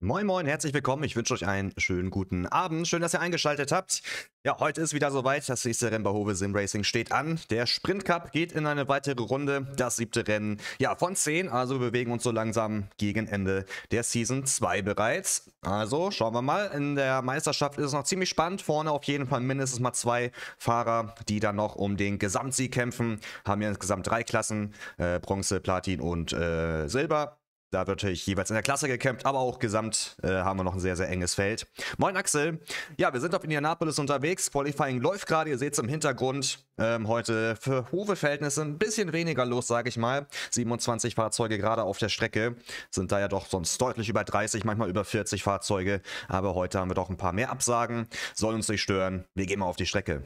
Moin Moin, herzlich willkommen. Ich wünsche euch einen schönen guten Abend. Schön, dass ihr eingeschaltet habt. Ja, heute ist wieder soweit. Das nächste Rennen bei Hove Sim Racing steht an. Der Sprint Cup geht in eine weitere Runde. Das 7. Rennen, ja, von 10. Also wir bewegen uns so langsam gegen Ende der Season 2 bereits. Also schauen wir mal. In der Meisterschaft ist es noch ziemlich spannend. Vorne auf jeden Fall mindestens mal 2 Fahrer, die dann noch um den Gesamtsieg kämpfen. Haben ja insgesamt 3 Klassen. Bronze, Platin und Silber. Da wird natürlich jeweils in der Klasse gekämpft, aber auch gesamt haben wir noch ein sehr, sehr enges Feld. Moin Axel. Ja, wir sind auf Indianapolis unterwegs. Qualifying läuft gerade, ihr seht es im Hintergrund. Heute für Hove-Verhältnisse ein bisschen weniger los, sage ich mal. 27 Fahrzeuge gerade auf der Strecke. Sind da ja doch sonst deutlich über 30, manchmal über 40 Fahrzeuge. Aber heute haben wir doch ein paar mehr Absagen. Soll uns nicht stören. Wir gehen mal auf die Strecke.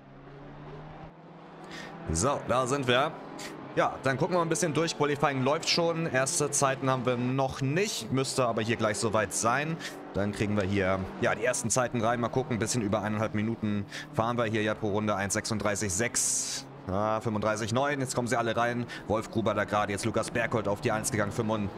So, da sind wir. Ja, dann gucken wir mal ein bisschen durch. Qualifying läuft schon. Erste Zeiten haben wir noch nicht. Müsste aber hier gleich soweit sein. Dann kriegen wir hier, ja, die ersten Zeiten rein. Mal gucken, ein bisschen über 1,5 Minuten fahren wir hier ja pro Runde. 1,36,6. Ja, 35,9, jetzt kommen sie alle rein. Wolf Gruber da gerade, jetzt Lukas Bergholt auf die 1 gegangen,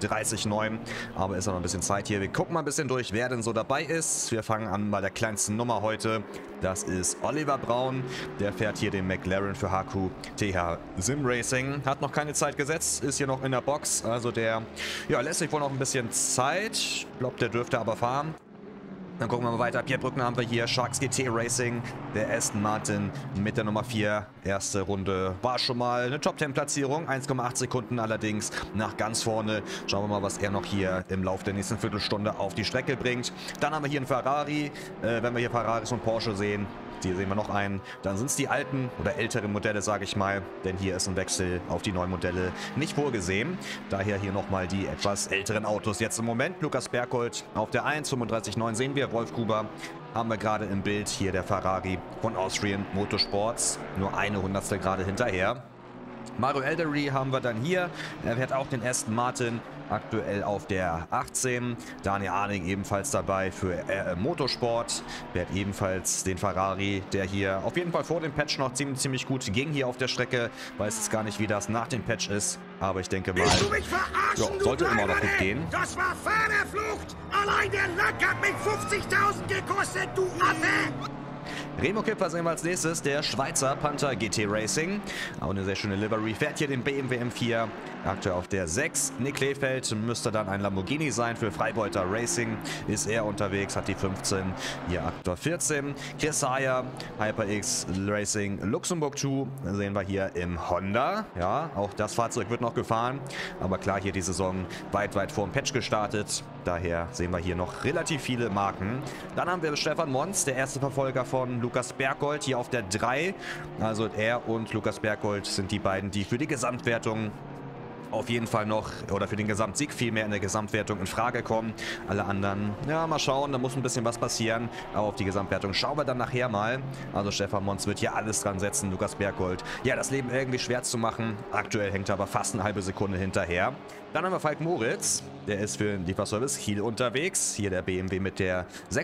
35,9. Aber ist noch ein bisschen Zeit hier. Wir gucken mal ein bisschen durch, wer denn so dabei ist. Wir fangen an bei der kleinsten Nummer heute. Das ist Oliver Braun. Der fährt hier den McLaren für HQ TH Sim Racing. Hat noch keine Zeit gesetzt, ist hier noch in der Box. Also der, ja, lässt sich wohl noch ein bisschen Zeit. Ich glaube, der dürfte aber fahren. Dann gucken wir mal weiter. Pierre Brückner haben wir hier. Sharks GT Racing. Der Aston Martin mit der Nummer 4. Erste Runde war schon mal eine Top-10-Platzierung. 1,8 Sekunden allerdings nach ganz vorne. Schauen wir mal, was er noch hier im Laufe der nächsten Viertelstunde auf die Strecke bringt. Dann haben wir hier einen Ferrari. Wenn wir hier Ferraris und Porsche sehen, die sehen wir noch einen. Dann sind es die alten oder älteren Modelle, sage ich mal. Denn hier ist ein Wechsel auf die neuen Modelle nicht vorgesehen. Daher hier nochmal die etwas älteren Autos. Jetzt im Moment Lukas Bergholt auf der 1, 35,9 sehen wir. Wolf Gruber haben wir gerade im Bild. Hier der Ferrari von Austrian Motorsports. Nur eine Hundertstel gerade hinterher. Mario Eldery haben wir dann hier. Er fährt auch den Aston Martin. Aktuell auf der 18. Daniel Arning ebenfalls dabei für Motorsport. Fährt ebenfalls den Ferrari, der hier auf jeden Fall vor dem Patch noch ziemlich gut ging hier auf der Strecke. Weiß jetzt gar nicht, wie das nach dem Patch ist. Aber ich denke mal, ja, sollte immer noch gut gehen. Das war Fahrerflucht! Allein der Lack hat mich 50.000 gekostet, du Affe! Remo Kipfer sehen wir als nächstes, der Schweizer Panther GT Racing. Auch eine sehr schöne Livery, fährt hier den BMW M4, aktuell auf der 6. Nick Kleefeld müsste dann ein Lamborghini sein, für Freibeuter Racing ist er unterwegs, hat die 15, hier aktuell 14. Chris Sayer, HyperX Racing Luxemburg 2, sehen wir hier im Honda. Ja, auch das Fahrzeug wird noch gefahren, aber klar, hier die Saison weit vor dem Patch gestartet. Daher sehen wir hier noch relativ viele Marken. Dann haben wir Stefan Mons, der erste Verfolger von Lukas Bergholt, hier auf der 3. Also er und Lukas Bergholt sind die beiden, die für die Gesamtwertung auf jeden Fall noch, oder für den Gesamtsieg vielmehr in der Gesamtwertung in Frage kommen. Alle anderen, ja, mal schauen, da muss ein bisschen was passieren. Aber auf die Gesamtwertung schauen wir dann nachher mal. Also Stefan Mons wird hier alles dran setzen, Lukas Bergholt. Ja, das Leben irgendwie schwer zu machen. Aktuell hängt er aber fast eine halbe Sekunde hinterher. Dann haben wir Falk Moritz, der ist für den Lieferservice Kiel unterwegs. Hier der BMW mit der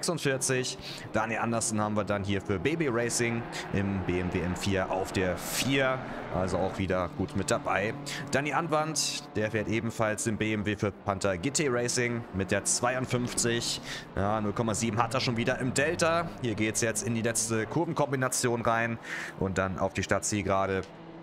46. Daniel Andersen haben wir dann hier für Baby Racing im BMW M4 auf der 4. Also auch wieder gut mit dabei. Danny Anwand, der fährt ebenfalls im BMW für Panther GT Racing mit der 52. Ja, 0,7 hat er schon wieder im Delta. Hier geht es jetzt in die letzte Kurvenkombination rein und dann auf die Stadtzielgerade.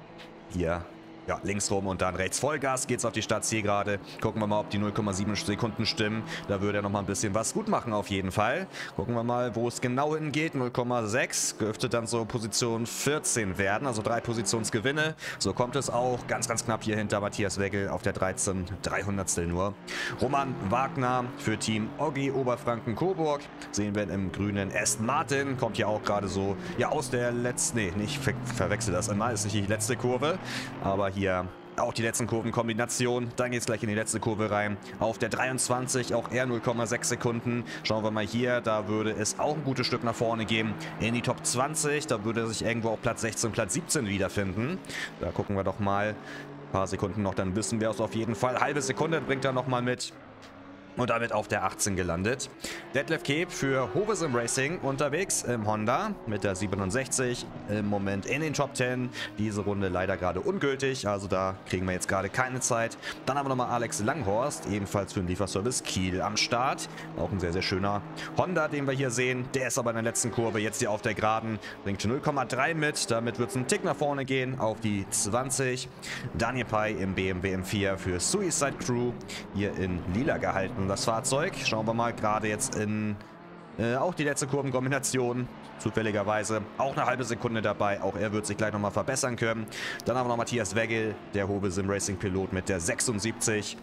Hier. Ja, links rum und dann rechts Vollgas geht's auf die Stadtzielgerade. Gucken wir mal, ob die 0,7 Sekunden stimmen. Da würde er noch mal ein bisschen was gut machen auf jeden Fall. Gucken wir mal, wo es genau hingeht. 0,6 dürfte dann so Position 14 werden, also 3 Positionsgewinne. So kommt es auch ganz knapp hier hinter Matthias Weggel auf der 13, 300stel nur. Roman Wagner für Team Oggi Oberfranken-Coburg. Sehen wir im grünen Aston Martin. Kommt hier auch gerade so, ja, aus der letzten, nee, nicht verwechsel das einmal, ist nicht die letzte Kurve, aber hier auch die letzten Kurvenkombination. Dann geht es gleich in die letzte Kurve rein. Auf der 23, auch eher 0,6 Sekunden. Schauen wir mal hier, da würde es auch ein gutes Stück nach vorne gehen. In die Top 20, da würde sich irgendwo auf Platz 16, Platz 17 wiederfinden. Da gucken wir doch mal. Ein paar Sekunden noch, dann wissen wir es auf jeden Fall. Halbe Sekunde bringt er nochmal mit. Und damit auf der 18 gelandet. Detlef Cape für Hovesim Racing unterwegs im Honda mit der 67. Im Moment in den Top 10. Diese Runde leider gerade ungültig. Also da kriegen wir jetzt gerade keine Zeit. Dann haben wir nochmal Alex Langhorst, ebenfalls für den Lieferservice Kiel am Start. Auch ein sehr, sehr schöner Honda, den wir hier sehen. Der ist aber in der letzten Kurve jetzt hier auf der Geraden. Bringt 0,3 mit. Damit wird es einen Tick nach vorne gehen auf die 20. Daniel Pai im BMW M4 für Suicide Crew. Hier in lila gehalten. Das Fahrzeug. Schauen wir mal, gerade jetzt in auch die letzte Kurvenkombination. Zufälligerweise auch eine halbe Sekunde dabei. Auch er wird sich gleich nochmal verbessern können. Dann haben wir noch Matthias Weggel, der Hovesim Racing Pilot mit der 76.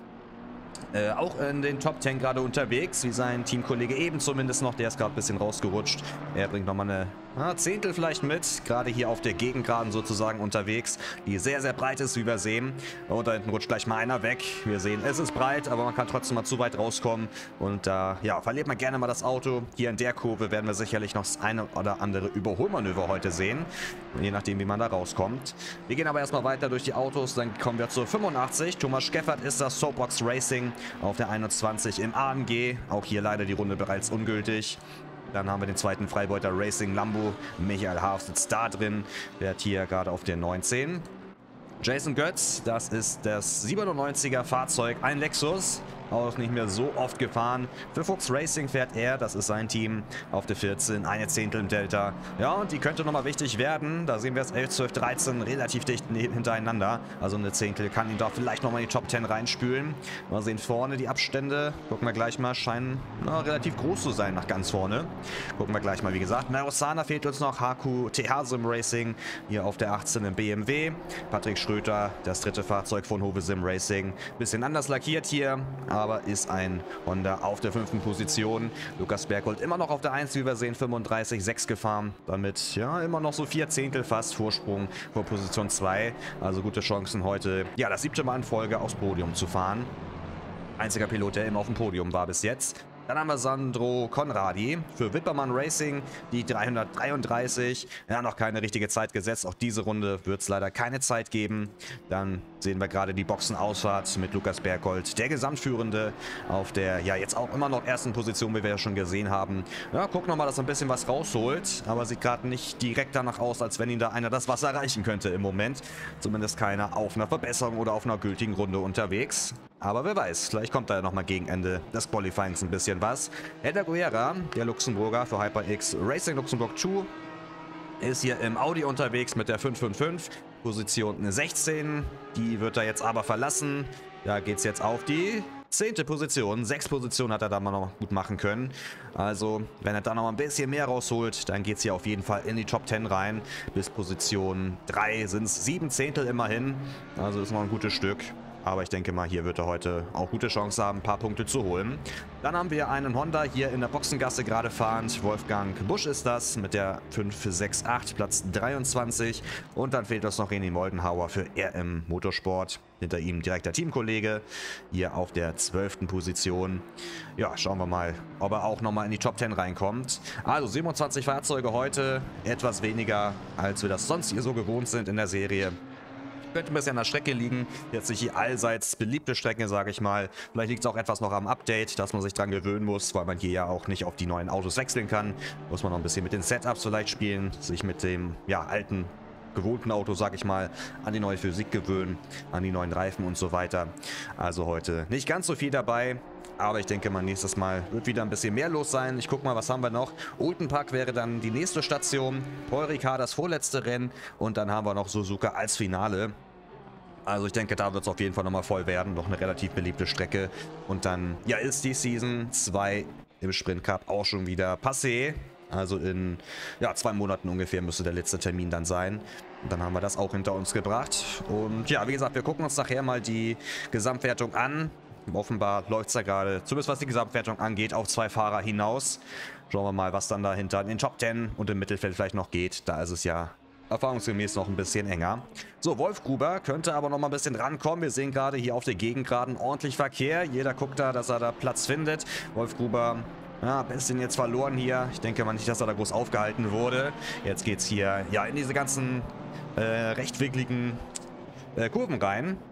Auch in den Top 10 gerade unterwegs, wie sein Teamkollege eben zumindest noch. Der ist gerade ein bisschen rausgerutscht. Er bringt nochmal eine Zehntel vielleicht mit. Gerade hier auf der Gegengraden sozusagen unterwegs, die sehr, sehr breit ist, wie wir sehen. Und da hinten rutscht gleich mal einer weg. Wir sehen, es ist breit, aber man kann trotzdem mal zu weit rauskommen. Und da, ja, verliert man gerne mal das Auto. Hier in der Kurve werden wir sicherlich noch das eine oder andere Überholmanöver heute sehen. Je nachdem, wie man da rauskommt. Wir gehen aber erstmal weiter durch die Autos. Dann kommen wir zur 85. Thomas Scheffert ist das Soapbox Racing auf der 21 im AMG. Auch hier leider die Runde bereits ungültig. Dann haben wir den zweiten Freibeuter Racing Lambo. Michael Haaf sitzt da drin. Der hat hier gerade auf der 19. Jason Götz, das ist das 97er Fahrzeug, ein Lexus. Auch nicht mehr so oft gefahren. Für Fuchs Racing fährt er, das ist sein Team, auf der 14, eine Zehntel im Delta. Ja, und die könnte nochmal wichtig werden. Da sehen wir es 11, 12, 13 relativ dicht hintereinander. Also eine Zehntel kann ihn da vielleicht nochmal in die Top 10 reinspülen. Mal sehen vorne die Abstände. Gucken wir gleich mal, scheinen relativ groß zu sein nach ganz vorne. Gucken wir gleich mal, wie gesagt. Marosana fehlt uns noch, HQ TH Sim Racing, hier auf der 18 im BMW. Patrick Schröter, das dritte Fahrzeug von Hovesim Racing. Bisschen anders lackiert hier, aber ist ein Honda auf der 5. Position. Lukas Berghold immer noch auf der 1, wie wir sehen, 35,6 gefahren. Damit, ja, immer noch so 4 Zehntel fast Vorsprung vor Position 2. Also gute Chancen heute, ja, das 7. Mal in Folge aufs Podium zu fahren. Einziger Pilot, der immer auf dem Podium war bis jetzt. Dann haben wir Sandro Conradi für Wippermann Racing, die 333. Ja, noch keine richtige Zeit gesetzt. Auch diese Runde wird es leider keine Zeit geben. Dann sehen wir gerade die Boxenausfahrt mit Lukas Berghold, der Gesamtführende auf der, ja, jetzt auch immer noch ersten Position, wie wir ja schon gesehen haben. Ja, gucken wir mal, dass er ein bisschen was rausholt. Aber sieht gerade nicht direkt danach aus, als wenn ihn da einer das Wasser erreichen könnte im Moment. Zumindest keiner auf einer Verbesserung oder auf einer gültigen Runde unterwegs. Aber wer weiß, vielleicht kommt da ja nochmal gegen Ende des Qualifyings ein bisschen was. Edda Guerra, der Luxemburger für HyperX Racing Luxemburg 2, ist hier im Audi unterwegs mit der 555, Position 16. Die wird er jetzt aber verlassen. Da geht es jetzt auf die 10. Position. 6 Positionen hat er da mal noch gut machen können. Also, wenn er da noch mal ein bisschen mehr rausholt, dann geht es hier auf jeden Fall in die Top 10 rein. Bis Position 3 sind es 7 Zehntel immerhin. Also ist noch ein gutes Stück. Aber ich denke mal, hier wird er heute auch gute Chance haben, ein paar Punkte zu holen. Dann haben wir einen Honda hier in der Boxengasse gerade fahrend. Wolfgang Busch ist das mit der 568, Platz 23. Und dann fehlt uns noch René Moldenhauer für RM Motorsport. Hinter ihm direkt der Teamkollege, hier auf der 12. Position. Ja, schauen wir mal, ob er auch nochmal in die Top 10 reinkommt. Also 27 Fahrzeuge heute, etwas weniger, als wir das sonst hier so gewohnt sind in der Serie. Könnte ein bisschen an der Strecke liegen. Jetzt nicht die allseits beliebte Strecke, sage ich mal. Vielleicht liegt es auch etwas noch am Update, dass man sich dran gewöhnen muss, weil man hier ja auch nicht auf die neuen Autos wechseln kann. Muss man noch ein bisschen mit den Setups vielleicht spielen, sich mit dem, ja, alten, gewohnten Auto, sag ich mal, an die neue Physik gewöhnen, an die neuen Reifen und so weiter. Also heute nicht ganz so viel dabei. Aber ich denke mal, nächstes Mal wird wieder ein bisschen mehr los sein. Ich gucke mal, was haben wir noch. Oulton Park wäre dann die nächste Station. Paul Ricard das vorletzte Rennen. Und dann haben wir noch Suzuka als Finale. Also ich denke, da wird es auf jeden Fall nochmal voll werden. Noch eine relativ beliebte Strecke. Und dann, ja, ist die Season 2 im Sprint Cup auch schon wieder passé. Also in, ja, 2 Monaten ungefähr müsste der letzte Termin dann sein. Und dann haben wir das auch hinter uns gebracht. Und ja, wie gesagt, wir gucken uns nachher mal die Gesamtwertung an. Offenbar läuft es ja gerade, zumindest was die Gesamtwertung angeht, auf 2 Fahrer hinaus. Schauen wir mal, was dann dahinter in den Top 10 und im Mittelfeld vielleicht noch geht. Da ist es ja erfahrungsgemäß noch ein bisschen enger. So, Wolf Gruber könnte aber noch mal ein bisschen rankommen. Wir sehen gerade hier auf der Gegengraden ordentlich Verkehr. Jeder guckt da, dass er da Platz findet. Wolf Gruber, ja, ein bisschen jetzt verloren hier. Ich denke mal nicht, dass er da groß aufgehalten wurde. Jetzt geht es hier, ja, in diese ganzen rechtwinkligen Kurven rein.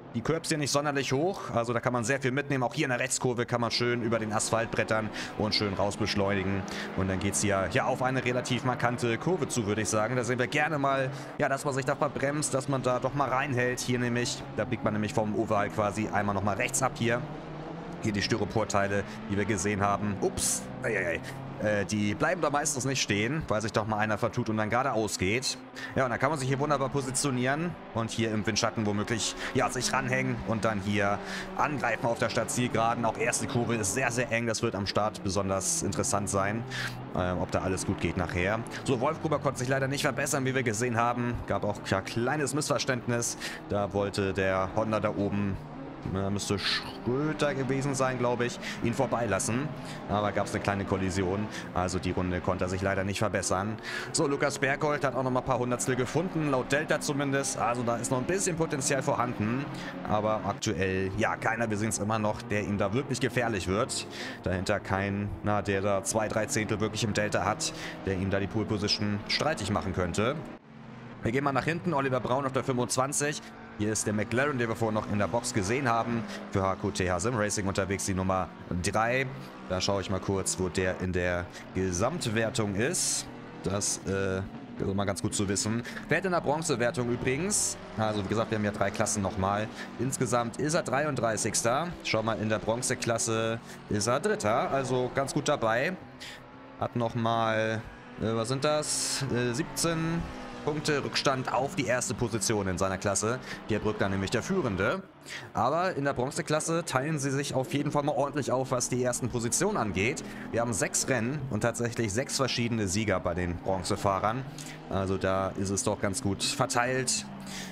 Die Curbs hier nicht sonderlich hoch, also da kann man sehr viel mitnehmen. Auch hier in der Rechtskurve kann man schön über den Asphalt brettern und schön raus beschleunigen. Und dann geht es hier auf eine relativ markante Kurve zu, würde ich sagen. Da sehen wir gerne mal, ja, dass man sich da verbremst, dass man da doch mal reinhält. Hier nämlich, da biegt man nämlich vom Oval quasi einmal nochmal rechts ab hier. Hier die Styroporteile, die wir gesehen haben. Ups, die bleiben da meistens nicht stehen, weil sich doch mal einer vertut und dann geradeaus geht. Ja, und dann kann man sich hier wunderbar positionieren und hier im Windschatten womöglich, ja, sich ranhängen und dann hier angreifen auf der Stadtzielgeraden. Auch erste Kurve ist sehr, sehr eng. Das wird am Start besonders interessant sein, ob da alles gut geht nachher. So, Wolfgruber konnte sich leider nicht verbessern, wie wir gesehen haben. Gab auch ein kleines Missverständnis. Da wollte der Honda da oben, müsste Schröter gewesen sein, glaube ich, ihn vorbeilassen. Aber gab es eine kleine Kollision. Also die Runde konnte er sich leider nicht verbessern. So, Lukas Berghold hat auch noch mal ein paar Hundertstel gefunden, laut Delta zumindest. Also da ist noch ein bisschen Potenzial vorhanden. Aber aktuell, ja, keiner, wir sehen es immer noch, der ihm da wirklich gefährlich wird. Dahinter kein, der da 2-3 Zehntel wirklich im Delta hat, der ihm da die Pole Position streitig machen könnte. Wir gehen mal nach hinten. Oliver Braun auf der 25. Hier ist der McLaren, den wir vorhin noch in der Box gesehen haben. Für HQTH Sim Racing unterwegs die Nummer 3. Da schaue ich mal kurz, wo der in der Gesamtwertung ist. Das ist mal ganz gut zu wissen. Fährt in der Bronzewertung übrigens. Also wie gesagt, wir haben ja 3 Klassen nochmal. Insgesamt ist er 33. Schau mal, in der Bronzeklasse ist er 3. Also ganz gut dabei. Hat nochmal, was sind das? 17 Punkte Rückstand auf die erste Position in seiner Klasse. Pierre Brückner nämlich der Führende. Aber in der Bronzeklasse teilen sie sich auf jeden Fall mal ordentlich auf, was die ersten Positionen angeht. Wir haben 6 Rennen und tatsächlich 6 verschiedene Sieger bei den Bronzefahrern. Also da ist es doch ganz gut verteilt.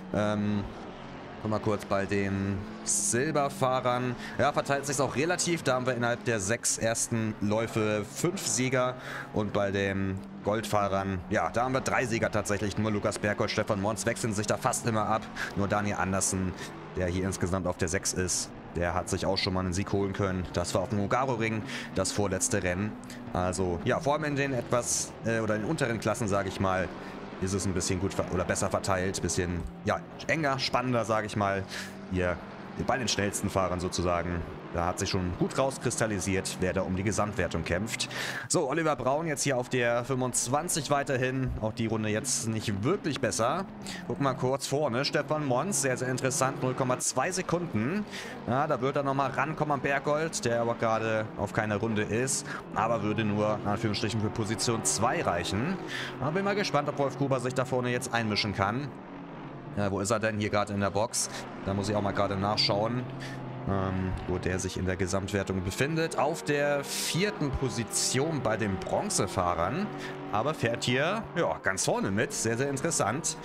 Mal kurz bei den Silberfahrern. Ja, verteilt sich auch relativ. Da haben wir innerhalb der 6 ersten Läufe 5 Sieger. Und bei den Goldfahrern, ja, da haben wir 3 Sieger tatsächlich. Nur Lukas Berghold, Stefan Mons wechseln sich da fast immer ab. Nur Daniel Andersen, der hier insgesamt auf der 6 ist, der hat sich auch schon mal einen Sieg holen können. Das war auf dem Hungaroring, das vorletzte Rennen. Also, ja, vor allem in den etwas, oder in den unteren Klassen, sage ich mal, ist es ein bisschen gut oder besser verteilt, bisschen, ja, enger, spannender, sage ich mal, hier bei den schnellsten Fahrern sozusagen. Da hat sich schon gut rauskristallisiert, wer da um die Gesamtwertung kämpft. So, Oliver Braun jetzt hier auf der 25 weiterhin. Auch die Runde jetzt nicht wirklich besser. Guck mal kurz vorne. Stefan Mons, sehr, sehr interessant. 0,2 Sekunden. Ja, da wird er nochmal rankommen am Berghold, der aber gerade auf keiner Runde ist. Aber würde nur, in Anführungsstrichen, für Position 2 reichen. Da bin mal gespannt, ob Wolfgruber sich da vorne jetzt einmischen kann. Ja, wo ist er denn hier gerade in der Box? Da muss ich auch mal gerade nachschauen. Wo der sich in der Gesamtwertung befindet. Auf der 4. Position bei den Bronzefahrern. Aber fährt hier, ja, ganz vorne mit. Sehr, sehr interessant.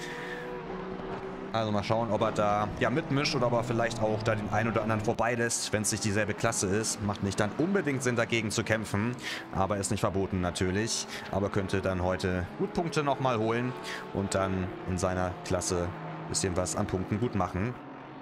Also mal schauen, ob er da, ja, mitmischt oder ob er vielleicht auch da den einen oder anderen vorbeilässt, wenn es nicht dieselbe Klasse ist. Macht nicht dann unbedingt Sinn, dagegen zu kämpfen. Aber ist nicht verboten natürlich. Aber könnte dann heute gut Punkte nochmal holen und dann in seiner Klasse ein bisschen was an Punkten gut machen.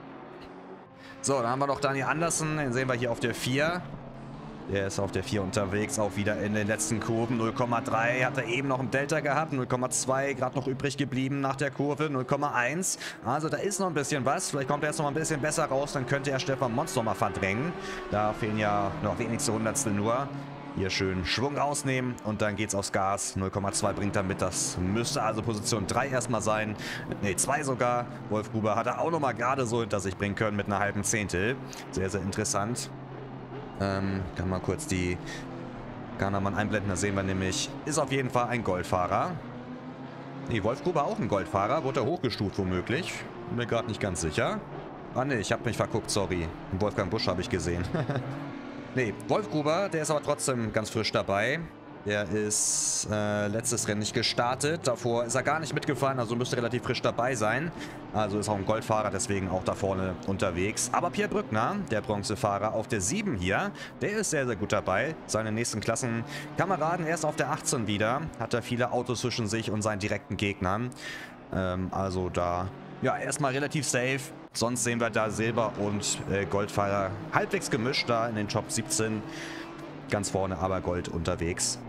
So, dann haben wir noch Daniel Andersen, den sehen wir hier auf der 4. Der ist auf der 4 unterwegs, auch wieder in den letzten Kurven. 0,3 hat er eben noch im Delta gehabt, 0,2 gerade noch übrig geblieben nach der Kurve, 0,1. Also da ist noch ein bisschen was, vielleicht kommt er jetzt noch mal ein bisschen besser raus, dann könnte er Stefan Mons noch mal verdrängen. Da fehlen ja noch wenigste Hundertstel nur. Hier schön Schwung rausnehmen und dann geht's aufs Gas. 0,2 bringt er mit. Das müsste also Position 3 erstmal sein. Ne, 2 sogar. Wolfgruber hat er auch nochmal gerade so hinter sich bringen können mit einer halben Zehntel. Sehr, sehr interessant. Kann mal kurz die Garnermann einblenden. Da sehen wir nämlich, ist auf jeden Fall ein Goldfahrer. Ne, Wolfgruber auch ein Goldfahrer. Wurde er hochgestuft womöglich. Bin mir gerade nicht ganz sicher. Ah ne, ich habe mich verguckt, sorry. Wolfgang Busch habe ich gesehen. Nee, Wolfgruber, der ist aber trotzdem ganz frisch dabei. Der ist letztes Rennen nicht gestartet. Davor ist er gar nicht mitgefahren, also müsste relativ frisch dabei sein. Also ist auch ein Goldfahrer, deswegen auch da vorne unterwegs. Aber Pierre Brückner, der Bronzefahrer auf der 7 hier, der ist sehr, sehr gut dabei. Seine nächsten Klassenkameraden erst auf der 18 wieder. Hat er viele Autos zwischen sich und seinen direkten Gegnern. Also da, ja, erstmal relativ safe. Sonst sehen wir da Silber- und Goldfahrer halbwegs gemischt da in den Top 17. Ganz vorne aber Gold unterwegs.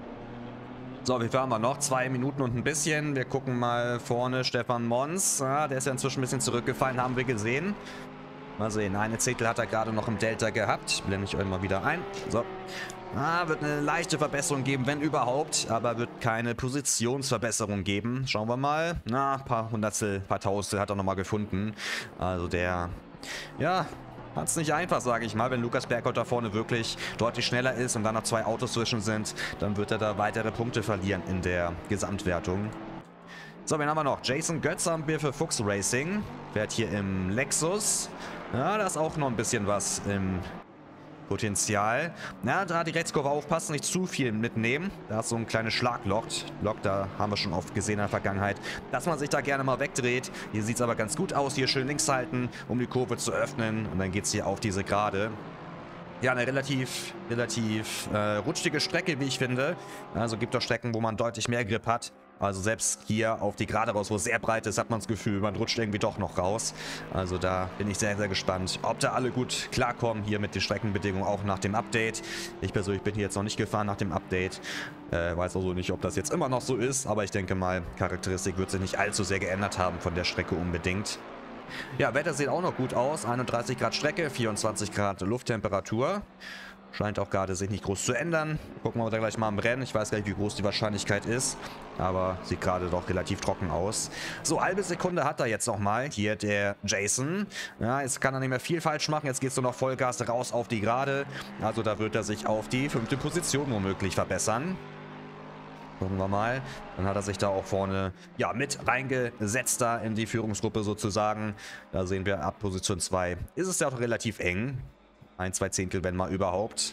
So, wie fahren wir noch? 2 Minuten und ein bisschen. Wir gucken mal vorne Stefan Mons. Ah, der ist ja inzwischen ein bisschen zurückgefallen, haben wir gesehen. Mal sehen, eine Zehntel hat er gerade noch im Delta gehabt. Blende ich euch mal wieder ein. So. Wird eine leichte Verbesserung geben, wenn überhaupt. Aber wird keine Positionsverbesserung geben. Schauen wir mal. Na, ein paar Hundertstel, paar Tausendstel hat er nochmal gefunden. Also der, ja, hat es nicht einfach, sage ich mal. Wenn Lukas Bergholt da vorne wirklich deutlich schneller ist und dann noch 2 Autos zwischen sind, dann wird er da weitere Punkte verlieren in der Gesamtwertung. So, wen haben wir noch? Jason Götz haben wir für Fuchs Racing. Fährt hier im Lexus. Ja, da ist auch noch ein bisschen was im Potenzial. Na, da die Rechtskurve aufpassen, nicht zu viel mitnehmen. Da ist so ein kleines Schlagloch. Da haben wir schon oft gesehen in der Vergangenheit, dass man sich da gerne mal wegdreht. Hier sieht es aber ganz gut aus. Hier schön links halten, um die Kurve zu öffnen. Und dann geht es hier auf diese Gerade. Ja, eine relativ rutschige Strecke, wie ich finde. Also gibt doch Strecken, wo man deutlich mehr Grip hat. Also selbst hier auf die Gerade raus, wo es sehr breit ist, hat man das Gefühl, man rutscht irgendwie doch noch raus. Also da bin ich sehr, sehr gespannt, ob da alle gut klarkommen hier mit den Streckenbedingungen, auch nach dem Update. Ich persönlich bin hier jetzt noch nicht gefahren nach dem Update. Weiß also nicht, ob das jetzt immer noch so ist, aber ich denke mal, Charakteristik wird sich nicht allzu sehr geändert haben von der Strecke unbedingt. Ja, Wetter sieht auch noch gut aus. 31 Grad Strecke, 24 Grad Lufttemperatur. Scheint auch gerade sich nicht groß zu ändern. Gucken wir da gleich mal im Rennen. Ich weiß gar nicht, wie groß die Wahrscheinlichkeit ist. Aber sieht gerade doch relativ trocken aus. So, halbe Sekunde hat er jetzt nochmal. Hier der Jason. Ja, jetzt kann er nicht mehr viel falsch machen. Jetzt geht es nur noch Vollgas raus auf die Gerade. Also da wird er sich auf die 5. Position womöglich verbessern. Gucken wir mal. Dann hat er sich da auch vorne, ja, mit reingesetzt da in die Führungsgruppe sozusagen. Da sehen wir ab Position 2. Ist es ja auch relativ eng. 1, 2 Zehntel, wenn mal überhaupt.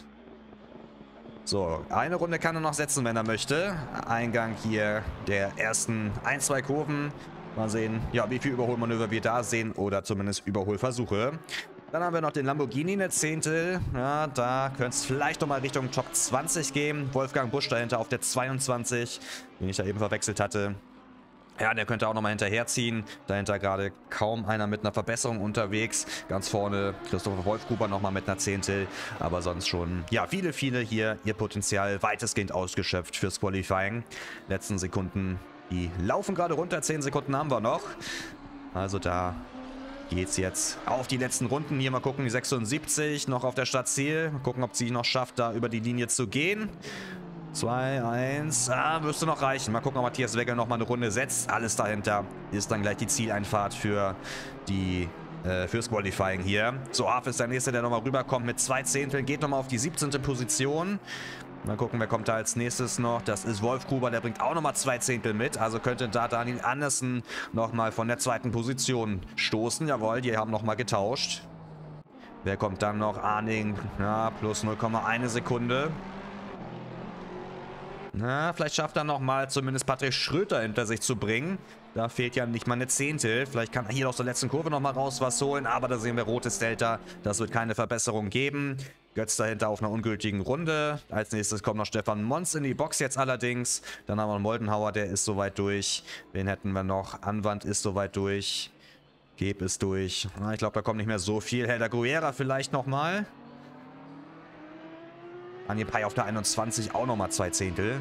So, eine Runde kann er noch setzen, wenn er möchte. Eingang hier der ersten 1, 2 Kurven. Mal sehen, ja, wie viel Überholmanöver wir da sehen oder zumindest Überholversuche. Dann haben wir noch den Lamborghini, eine Zehntel. Ja, da könnte es vielleicht nochmal Richtung Top 20 gehen. Wolfgang Busch dahinter auf der 22, den ich da eben verwechselt hatte. Ja, der könnte auch nochmal hinterherziehen. Dahinter gerade kaum einer mit einer Verbesserung unterwegs. Ganz vorne Christopher Wolfgruber nochmal mit einer Zehntel. Aber sonst schon, ja, viele hier ihr Potenzial weitestgehend ausgeschöpft fürs Qualifying. Letzten Sekunden, die laufen gerade runter. 10 Sekunden haben wir noch. Also da geht's jetzt auf die letzten Runden. Hier mal gucken, die 76 noch auf der Stadtziel. Mal gucken, ob sie noch schafft, da über die Linie zu gehen. 2, 1, müsste noch reichen. Mal gucken, ob Matthias Wegel noch mal eine Runde setzt. Alles dahinter ist dann gleich die Zieleinfahrt für die fürs Qualifying hier. So, Haaf ist der Nächste, der nochmal rüberkommt mit 2 Zehnteln. Geht nochmal auf die 17. Position. Mal gucken, wer kommt da als nächstes noch. Das ist Wolfgruber, der bringt auch nochmal 2 Zehntel mit. Also könnte da Daniel Andersen nochmal von der 2. Position stoßen. Jawohl, die haben nochmal getauscht. Wer kommt dann noch? Arning, ja, plus 0,1 Sekunde. Na, vielleicht schafft er nochmal zumindest Patrick Schröter hinter sich zu bringen. Da fehlt ja nicht mal eine Zehntel. Vielleicht kann er hier aus der letzten Kurve nochmal raus was holen. Aber da sehen wir rotes Delta. Das wird keine Verbesserung geben. Götz dahinter auf einer ungültigen Runde. Als nächstes kommt noch Stefan Mons in die Box jetzt allerdings. Dann haben wir Moldenhauer, der ist soweit durch. Wen hätten wir noch? Anwand ist soweit durch. Geb ist durch. Ich glaube, da kommt nicht mehr so viel. Helder Guerra vielleicht nochmal. Anje Pai auf der 21 auch nochmal 2 Zehntel.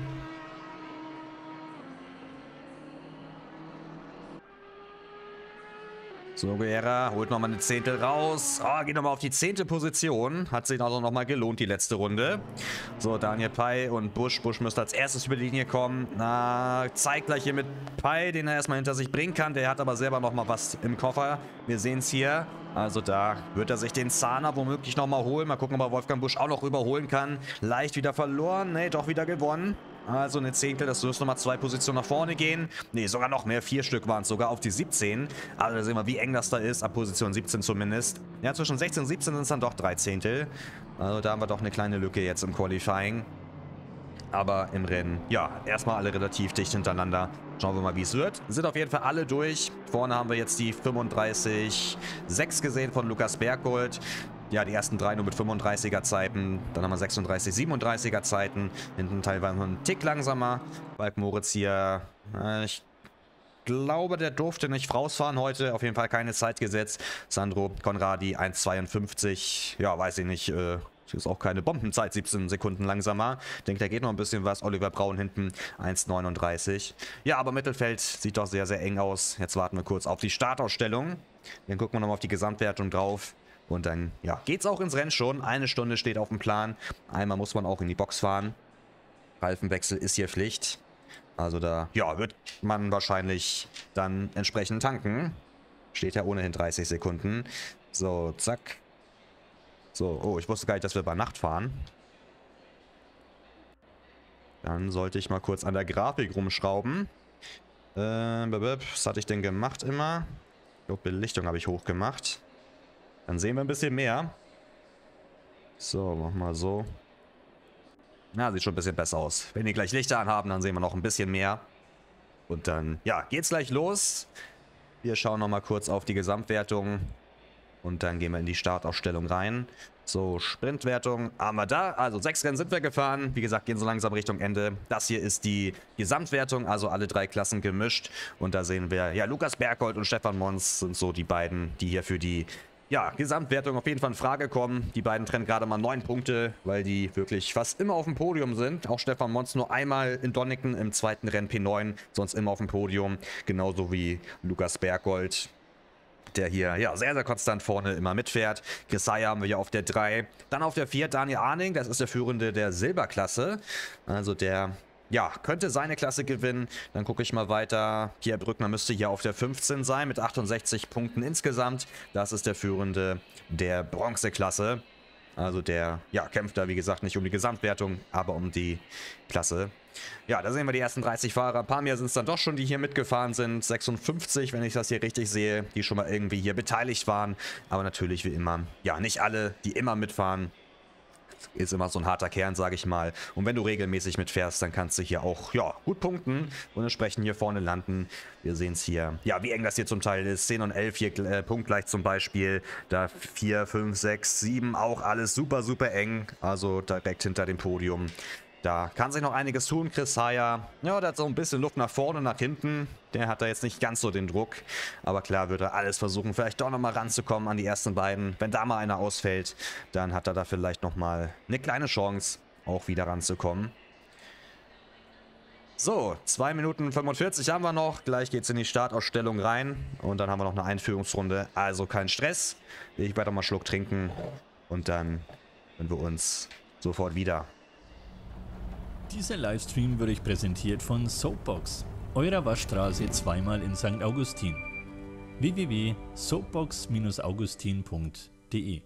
So, Guerra holt nochmal eine Zehntel raus. Oh, geht nochmal auf die 10. Position. Hat sich also nochmal gelohnt, die letzte Runde. So, Daniel Pai und Busch. Busch müsste als erstes über die Linie kommen. Na, zeigt gleich hier mit Pai, den er erstmal hinter sich bringen kann. Der hat aber selber nochmal was im Koffer. Wir sehen es hier. Also da wird er sich den Zahner womöglich nochmal holen. Mal gucken, ob er Wolfgang Busch auch noch überholen kann. Leicht wieder verloren. Ne, doch wieder gewonnen. Also eine Zehntel, das müsste nochmal 2 Positionen nach vorne gehen. Ne, sogar noch mehr. 4 Stück waren es sogar auf die 17. Also da sehen wir, wie eng das da ist. Ab Position 17 zumindest. Ja, zwischen 16 und 17 sind es dann doch 3 Zehntel. Also da haben wir doch eine kleine Lücke jetzt im Qualifying. Aber im Rennen, ja, erstmal alle relativ dicht hintereinander. Schauen wir mal, wie es wird. Sind auf jeden Fall alle durch. Vorne haben wir jetzt die 35,6 gesehen von Lukas Bergholt. Ja, die ersten 3 nur mit 35er Zeiten. Dann haben wir 36, 37er Zeiten. Hinten teilweise einen Tick langsamer. Balk Moritz hier, ich glaube, der durfte nicht rausfahren heute. Auf jeden Fall keine Zeit gesetzt. Sandro Conradi 1,52. Ja, weiß ich nicht. Das ist auch keine Bombenzeit, 17 Sekunden langsamer. Ich denke, da geht noch ein bisschen was. Oliver Braun hinten 1,39. Ja, aber Mittelfeld sieht doch sehr, sehr eng aus. Jetzt warten wir kurz auf die Startausstellung. Dann gucken wir nochmal auf die Gesamtwertung drauf. Und dann, ja, geht's auch ins Rennen schon. 1 Stunde steht auf dem Plan. Einmal muss man auch in die Box fahren. Reifenwechsel ist hier Pflicht. Also da, ja, wird man wahrscheinlich dann entsprechend tanken. Steht ja ohnehin 30 Sekunden. So, zack. So, oh, ich wusste gar nicht, dass wir bei Nacht fahren. Dann sollte ich mal kurz an der Grafik rumschrauben. Was hatte ich denn gemacht immer? Ich glaube, Belichtung habe ich hochgemacht. Dann sehen wir ein bisschen mehr. So, mach mal so. Na, sieht schon ein bisschen besser aus. Wenn die gleich Lichter anhaben, dann sehen wir noch ein bisschen mehr. Und dann, ja, geht's gleich los. Wir schauen nochmal kurz auf die Gesamtwertung. Und dann gehen wir in die Startaufstellung rein. So, Sprintwertung haben wir da. Also 6 Rennen sind wir gefahren. Wie gesagt, gehen so langsam Richtung Ende. Das hier ist die Gesamtwertung, also alle 3 Klassen gemischt. Und da sehen wir, ja, Lukas Berghold und Stefan Mons sind so die beiden, die hier für die, ja, Gesamtwertung auf jeden Fall in Frage kommen. Die beiden trennen gerade mal 9 Punkte, weil die wirklich fast immer auf dem Podium sind. Auch Stefan Mons nur einmal in Donington im zweiten Rennen P9, sonst immer auf dem Podium. Genauso wie Lukas Berghold, der hier, ja, sehr, sehr konstant vorne immer mitfährt. Chrysaia haben wir hier auf der 3. Dann auf der 4 Daniel Arning, das ist der Führende der Silberklasse. Also der, ja, könnte seine Klasse gewinnen. Dann gucke ich mal weiter. Pierre Brückner müsste hier auf der 15 sein mit 68 Punkten insgesamt. Das ist der Führende der Bronzeklasse. Also der, ja, kämpft da wie gesagt nicht um die Gesamtwertung, aber um die Klasse. Ja, da sehen wir die ersten 30 Fahrer. Ein paar mehr sind es dann doch schon, die hier mitgefahren sind. 56, wenn ich das hier richtig sehe, die schon mal irgendwie hier beteiligt waren. Aber natürlich wie immer, ja, nicht alle, die immer mitfahren. Ist immer so ein harter Kern, sage ich mal. Und wenn du regelmäßig mitfährst, dann kannst du hier auch, ja, gut punkten und entsprechend hier vorne landen. Wir sehen es hier, ja, wie eng das hier zum Teil ist. 10 und 11 hier punktgleich zum Beispiel. Da 4, 5, 6, 7, auch alles super, super eng. Also direkt hinter dem Podium. Da kann sich noch einiges tun. Chrysaia, ja, der hat so ein bisschen Luft nach vorne, nach hinten. Der hat da jetzt nicht ganz so den Druck. Aber klar wird er alles versuchen, vielleicht doch nochmal ranzukommen an die ersten beiden. Wenn da mal einer ausfällt, dann hat er da vielleicht nochmal eine kleine Chance, auch wieder ranzukommen. So, 2 Minuten 45 haben wir noch. Gleich geht es in die Startausstellung rein. Und dann haben wir noch eine Einführungsrunde. Also kein Stress. Ich werde mal einen Schluck trinken. Und dann hören wir uns sofort wieder. Dieser Livestream wird euch präsentiert von Soapbox, eurer Waschstraße zweimal in St. Augustin. www.soapbox-augustin.de.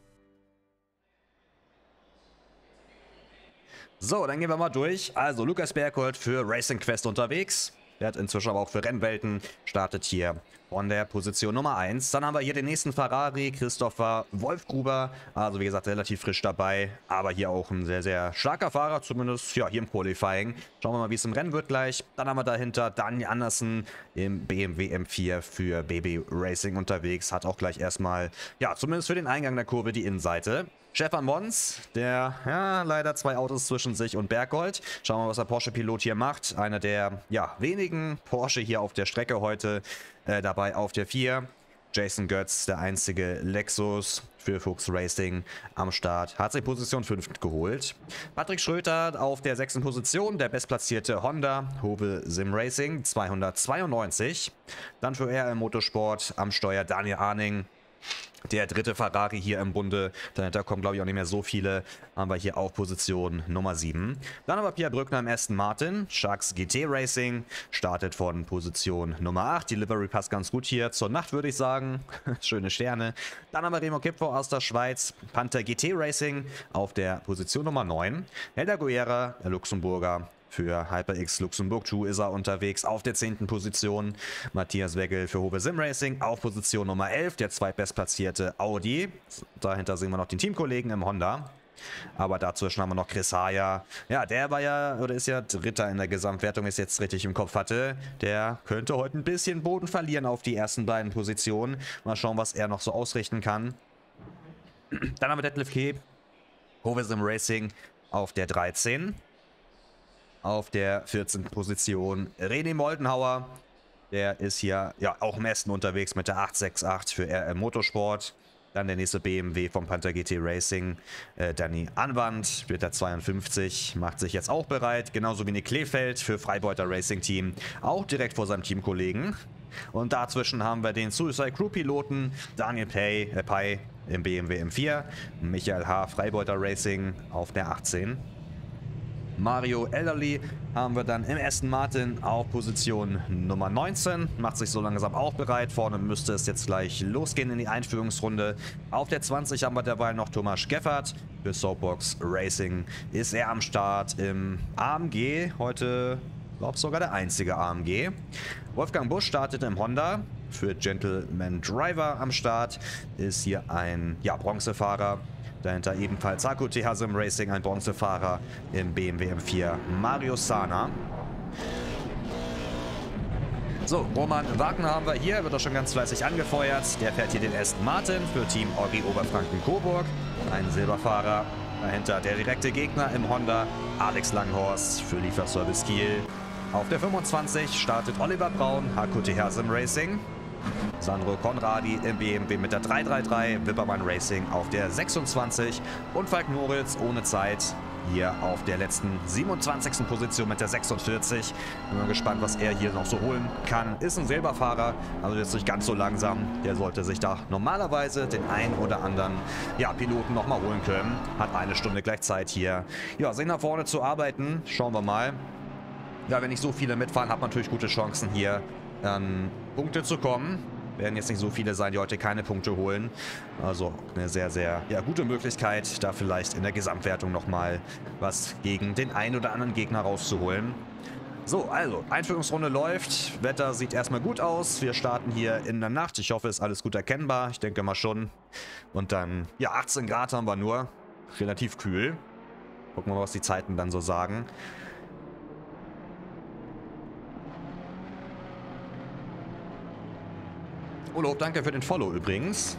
So, dann gehen wir mal durch. Also Lukas Berghold für Racing Quest unterwegs. Der hat inzwischen aber auch für Rennwelten, startet hier von der Position Nummer 1. Dann haben wir hier den nächsten Ferrari, Christopher Wolfgruber. Also wie gesagt, relativ frisch dabei, aber hier auch ein sehr, sehr starker Fahrer, zumindest ja hier im Qualifying. Schauen wir mal, wie es im Rennen wird gleich. Dann haben wir dahinter Daniel Andersen im BMW M4 für BB Racing unterwegs. Hat auch gleich erstmal, ja, zumindest für den Eingang der Kurve die Innenseite. Stefan Mons, der, ja, leider 2 Autos zwischen sich und Berghold. Schauen wir mal, was der Porsche-Pilot hier macht. Einer der, ja, wenigen Porsche hier auf der Strecke heute. Dabei auf der 4. Jason Götz, der einzige Lexus für Fuchs Racing am Start. Hat sich Position 5 geholt. Patrick Schröter auf der 6. Position. Der bestplatzierte Honda, Hove Sim Racing, 292. Dann für RL Motorsport am Steuer Daniel Arning. Der dritte Ferrari hier im Bunde. Dahinter kommen, glaube ich, auch nicht mehr so viele. Haben wir hier auf Position Nummer 7. Dann haben wir Pierre Brückner im Aston Martin. Sharks GT Racing startet von Position Nummer 8. Die Livery passt ganz gut hier zur Nacht, würde ich sagen. Schöne Sterne. Dann haben wir Remo Kipfer aus der Schweiz. Panther GT Racing auf der Position Nummer 9. Helder Guerra, der Luxemburger. Für HyperX Luxemburg 2 ist er unterwegs auf der 10. Position. Matthias Weggel für Hove Sim Racing auf Position Nummer 11, der zweitbestplatzierte Audi. Dahinter sehen wir noch den Teamkollegen im Honda. Aber dazwischen haben wir noch Chrysaia. Ja, der war ja, oder ist ja Dritter in der Gesamtwertung, wenn ich es jetzt richtig im Kopf hatte. Der könnte heute ein bisschen Boden verlieren auf die ersten beiden Positionen. Mal schauen, was er noch so ausrichten kann. Dann haben wir Detlef Keeb, Hove Sim Racing auf der 13. Auf der 14. Position René Moldenhauer. Der ist hier ja auch im Essen unterwegs mit der 868 für RL Motorsport. Dann der nächste BMW vom Panther GT Racing, Danny Anwand, wird der 52, macht sich jetzt auch bereit, genauso wie Nick Kleefeld für Freibeuter Racing Team, auch direkt vor seinem Teamkollegen. Und dazwischen haben wir den Suicide Crew Piloten Daniel Pei im BMW M4, Michael H. Freibeuter Racing auf der 18. Mario Elderly haben wir dann im Aston Martin auf Position Nummer 19. Macht sich so langsam auch bereit. Vorne müsste es jetzt gleich losgehen in die Einführungsrunde. Auf der 20 haben wir derweil noch Thomas Geffert. Für Soapbox Racing ist er am Start im AMG. Heute, glaube ich, sogar der einzige AMG. Wolfgang Busch startet im Honda. Für Gentleman Driver am Start ist hier ein Bronzefahrer. Dahinter ebenfalls Hakuti Hazem Racing, ein Bronzefahrer im BMW M4, Mario Sana. So, Roman Wagner haben wir hier, wird auch schon ganz fleißig angefeuert. Der fährt hier den Aston Martin für Team Orgi Oberfranken-Coburg. Ein Silberfahrer. Dahinter der direkte Gegner im Honda, Alex Langhorst für Lieferservice Kiel. Auf der 25 startet Oliver Braun, Hakuti Hazem Racing. Sandro Conradi im BMW mit der 333, Wippermann Racing auf der 26 und Falk Moritz ohne Zeit hier auf der letzten 27. Position mit der 46. Bin mal gespannt, was er hier noch so holen kann. Ist ein Silberfahrer, also jetzt nicht ganz so langsam. Der sollte sich da normalerweise den einen oder anderen Piloten nochmal holen können. Hat eine Stunde gleich Zeit hier. Ja, sind nach vorne zu arbeiten. Schauen wir mal. Ja, wenn nicht so viele mitfahren, hat man natürlich gute Chancen hier an Punkte zu kommen. Werden jetzt nicht so viele sein, die heute keine Punkte holen. Also eine sehr, sehr gute Möglichkeit, da vielleicht in der Gesamtwertung nochmal was gegen den einen oder anderen Gegner rauszuholen. So, also, Einführungsrunde läuft. Wetter sieht erstmal gut aus. Wir starten hier in der Nacht. Ich hoffe, ist alles gut erkennbar. Ich denke mal schon. Und dann, 18 Grad haben wir nur. Relativ kühl. Gucken wir mal, was die Zeiten dann so sagen. Olof, danke für den Follow übrigens.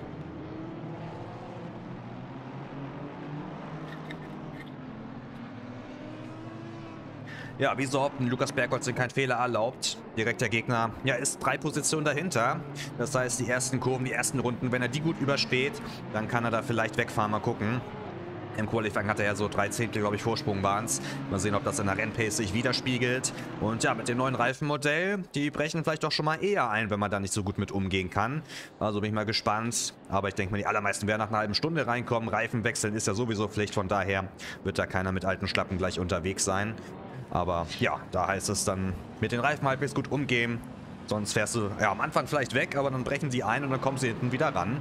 Ja, wie so oft, Lukas Bergholz sind kein Fehler erlaubt. Direkt der Gegner, ist 3 Positionen dahinter. Das heißt, die ersten Kurven, die ersten Runden, wenn er die gut übersteht, dann kann er da vielleicht wegfahren. Mal gucken. Im Qualifying hat er ja so 3 Zehntel, glaube ich, Vorsprung waren es. Mal sehen, ob das in der Rennpace sich widerspiegelt. Und ja, mit dem neuen Reifenmodell, die brechen vielleicht doch schon mal eher ein, wenn man da nicht so gut mit umgehen kann. Also bin ich mal gespannt. Aber ich denke mal, die allermeisten werden nach einer halben Stunde reinkommen. Reifen wechseln ist ja sowieso Pflicht, von daher wird da keiner mit alten Schlappen gleich unterwegs sein. Aber ja, da heißt es dann mit den Reifen halbwegs gut umgehen. Sonst fährst du am Anfang vielleicht weg, aber dann brechen sie ein und dann kommen sie hinten wieder ran.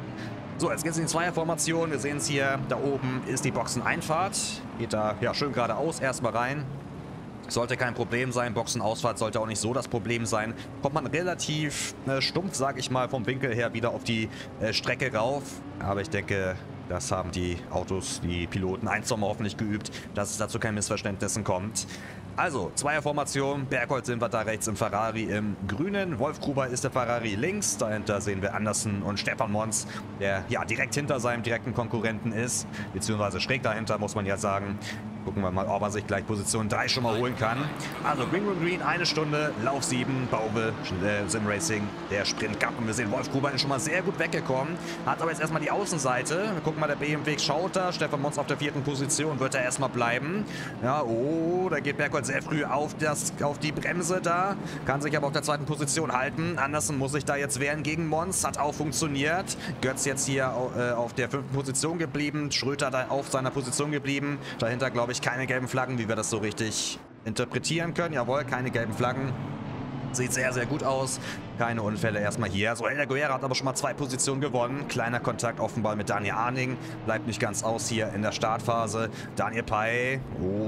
So, jetzt geht es in die Zweierformation. Wir sehen es hier, da oben ist die Boxeneinfahrt. Geht da schön geradeaus erstmal rein. Sollte kein Problem sein. Boxenausfahrt sollte auch nicht so das Problem sein. Kommt man relativ stumpf, sage ich mal, vom Winkel her wieder auf die Strecke rauf. Aber ich denke, das haben die Autos, die Piloten ein, zwei Mal hoffentlich geübt, dass es dazu kein Missverständnissen kommt. Also, Zweierformation, Bergholz sind wir da rechts im Ferrari im Grünen, Wolf Gruber ist der Ferrari links, dahinter sehen wir Andersen und Stefan Mons, der direkt hinter seinem direkten Konkurrenten ist, beziehungsweise schräg dahinter, muss man ja sagen. Gucken wir mal, ob er sich gleich Position 3 schon mal holen kann. Also Green, 1 Stunde, Lauf 7, Baube, Sim Racing, der Sprint Cup. Und wir sehen, Wolf Gruber ist schon mal sehr gut weggekommen. Hat aber jetzt erstmal die Außenseite. Wir gucken mal, der BMW schaut da. Stefan Mons auf der 4. Position, wird er erstmal bleiben. Ja, da geht Bergholz sehr früh auf die Bremse da. Kann sich aber auf der 2. Position halten. Andersen muss sich da jetzt wehren gegen Mons. Hat auch funktioniert. Götz jetzt hier auf der 5. Position geblieben. Schröter da auf seiner Position geblieben. Dahinter, glaube ich, keine gelben Flaggen, wie wir das so richtig interpretieren können. Jawohl, keine gelben Flaggen. Sieht sehr, sehr gut aus. Keine Unfälle erstmal hier. So, Helder Guerra hat aber schon mal 2 Positionen gewonnen. Kleiner Kontakt offenbar mit Daniel Arning. Bleibt nicht ganz aus hier in der Startphase. Daniel Pei.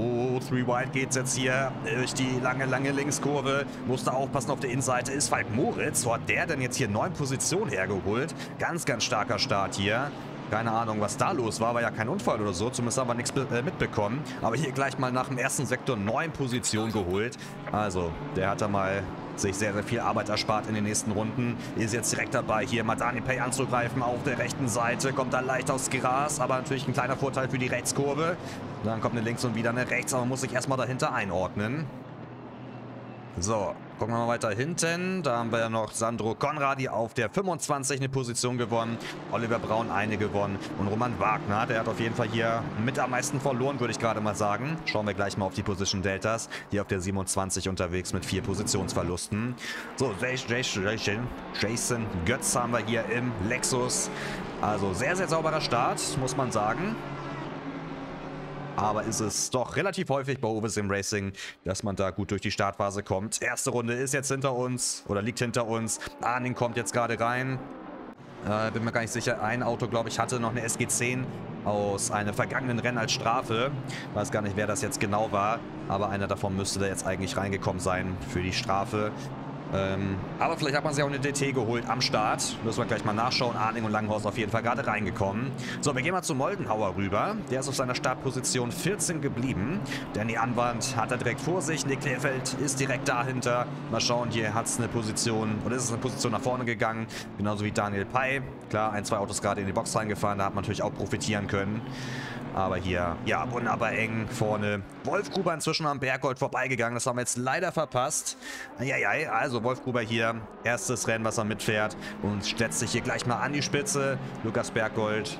3 Wide geht's jetzt hier durch die lange Linkskurve. Musste aufpassen auf der Innenseite. Ist Falk Moritz. Wo hat der denn jetzt hier 9 Positionen hergeholt? Ganz, ganz starker Start hier. Keine Ahnung, was da los war. War ja kein Unfall oder so. Zumindest haben wir nichts mitbekommen. Aber hier gleich mal nach dem ersten Sektor 9 Positionen geholt. Also, der hat da mal sich sehr, sehr viel Arbeit erspart in den nächsten Runden. Ist jetzt direkt dabei, hier mal Daniel Pei anzugreifen auf der rechten Seite. Kommt da leicht aufs Gras, aber natürlich ein kleiner Vorteil für die Rechtskurve. Dann kommt eine links und wieder eine rechts, aber man muss sich erstmal dahinter einordnen. So, gucken wir mal weiter hinten. Da haben wir ja noch Sandro Conradi auf der 25 eine Position gewonnen. Oliver Braun eine gewonnen. Und Roman Wagner, der hat auf jeden Fall hier mit am meisten verloren, würde ich gerade mal sagen. Schauen wir gleich mal auf die Position Deltas. Hier auf der 27 unterwegs mit 4 Positionsverlusten. So, Jason Götz haben wir hier im Lexus. Also sehr, sehr sauberer Start, muss man sagen. Aber ist es doch relativ häufig bei Ovesim Racing, dass man da gut durch die Startphase kommt. Erste Runde ist jetzt hinter uns oder liegt hinter uns. Arning kommt jetzt gerade rein. Bin mir gar nicht sicher. Ein Auto, glaube ich, hatte noch eine SG10 aus einem vergangenen Rennen als Strafe. Weiß gar nicht, wer das jetzt genau war. Aber einer davon müsste da jetzt eigentlich reingekommen sein für die Strafe. Aber vielleicht hat man sich auch eine DT geholt am Start. Müssen wir gleich mal nachschauen. Arning und Langhorst auf jeden Fall gerade reingekommen. So, wir gehen mal zu Moldenhauer rüber. Der ist auf seiner Startposition 14 geblieben. Danny Anwand hat er direkt vor sich. Nick Kleefeld ist direkt dahinter. Mal schauen, hier hat es eine Position, oder ist es eine Position nach vorne gegangen. Genauso wie Daniel Pei. Klar, 1, 2 Autos gerade in die Box reingefahren. Da hat man natürlich auch profitieren können. Aber hier, ja, wunderbar eng vorne. Wolf Gruber inzwischen am Berggold vorbeigegangen. Das haben wir jetzt leider verpasst. Eieiei, also Wolf Gruber hier, erstes Rennen, was er mitfährt. Und setzt sich hier gleich mal an die Spitze. Lukas Berggold.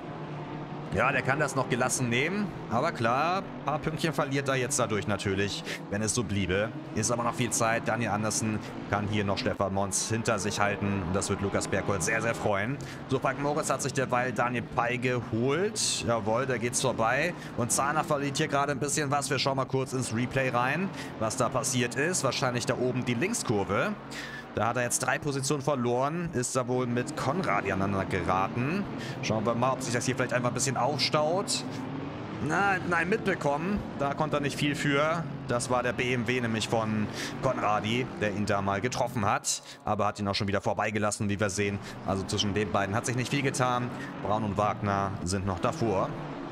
Ja, der kann das noch gelassen nehmen. Aber klar, ein paar Pünktchen verliert er jetzt dadurch natürlich, wenn es so bliebe. Ist aber noch viel Zeit. Daniel Andersen kann hier noch Stefan Mons hinter sich halten. Und das wird Lukas Berggold sehr, sehr freuen. So, Falk Moritz hat sich derweil Daniel Pei geholt. Jawohl, da geht's vorbei. Und Zahner verliert hier gerade ein bisschen was. Wir schauen mal kurz ins Replay rein, was da passiert ist. Wahrscheinlich da oben die Linkskurve. Da hat er jetzt 3 Positionen verloren, ist da wohl mit Conradi aneinander geraten. Schauen wir mal, ob sich das hier vielleicht einfach ein bisschen aufstaut. Nein, mitbekommen. Da konnte er nicht viel für. Das war der BMW nämlich von Conradi, der ihn da mal getroffen hat. Aber hat ihn auch schon wieder vorbeigelassen, wie wir sehen. Also zwischen den beiden hat sich nicht viel getan. Braun und Wagner sind noch davor.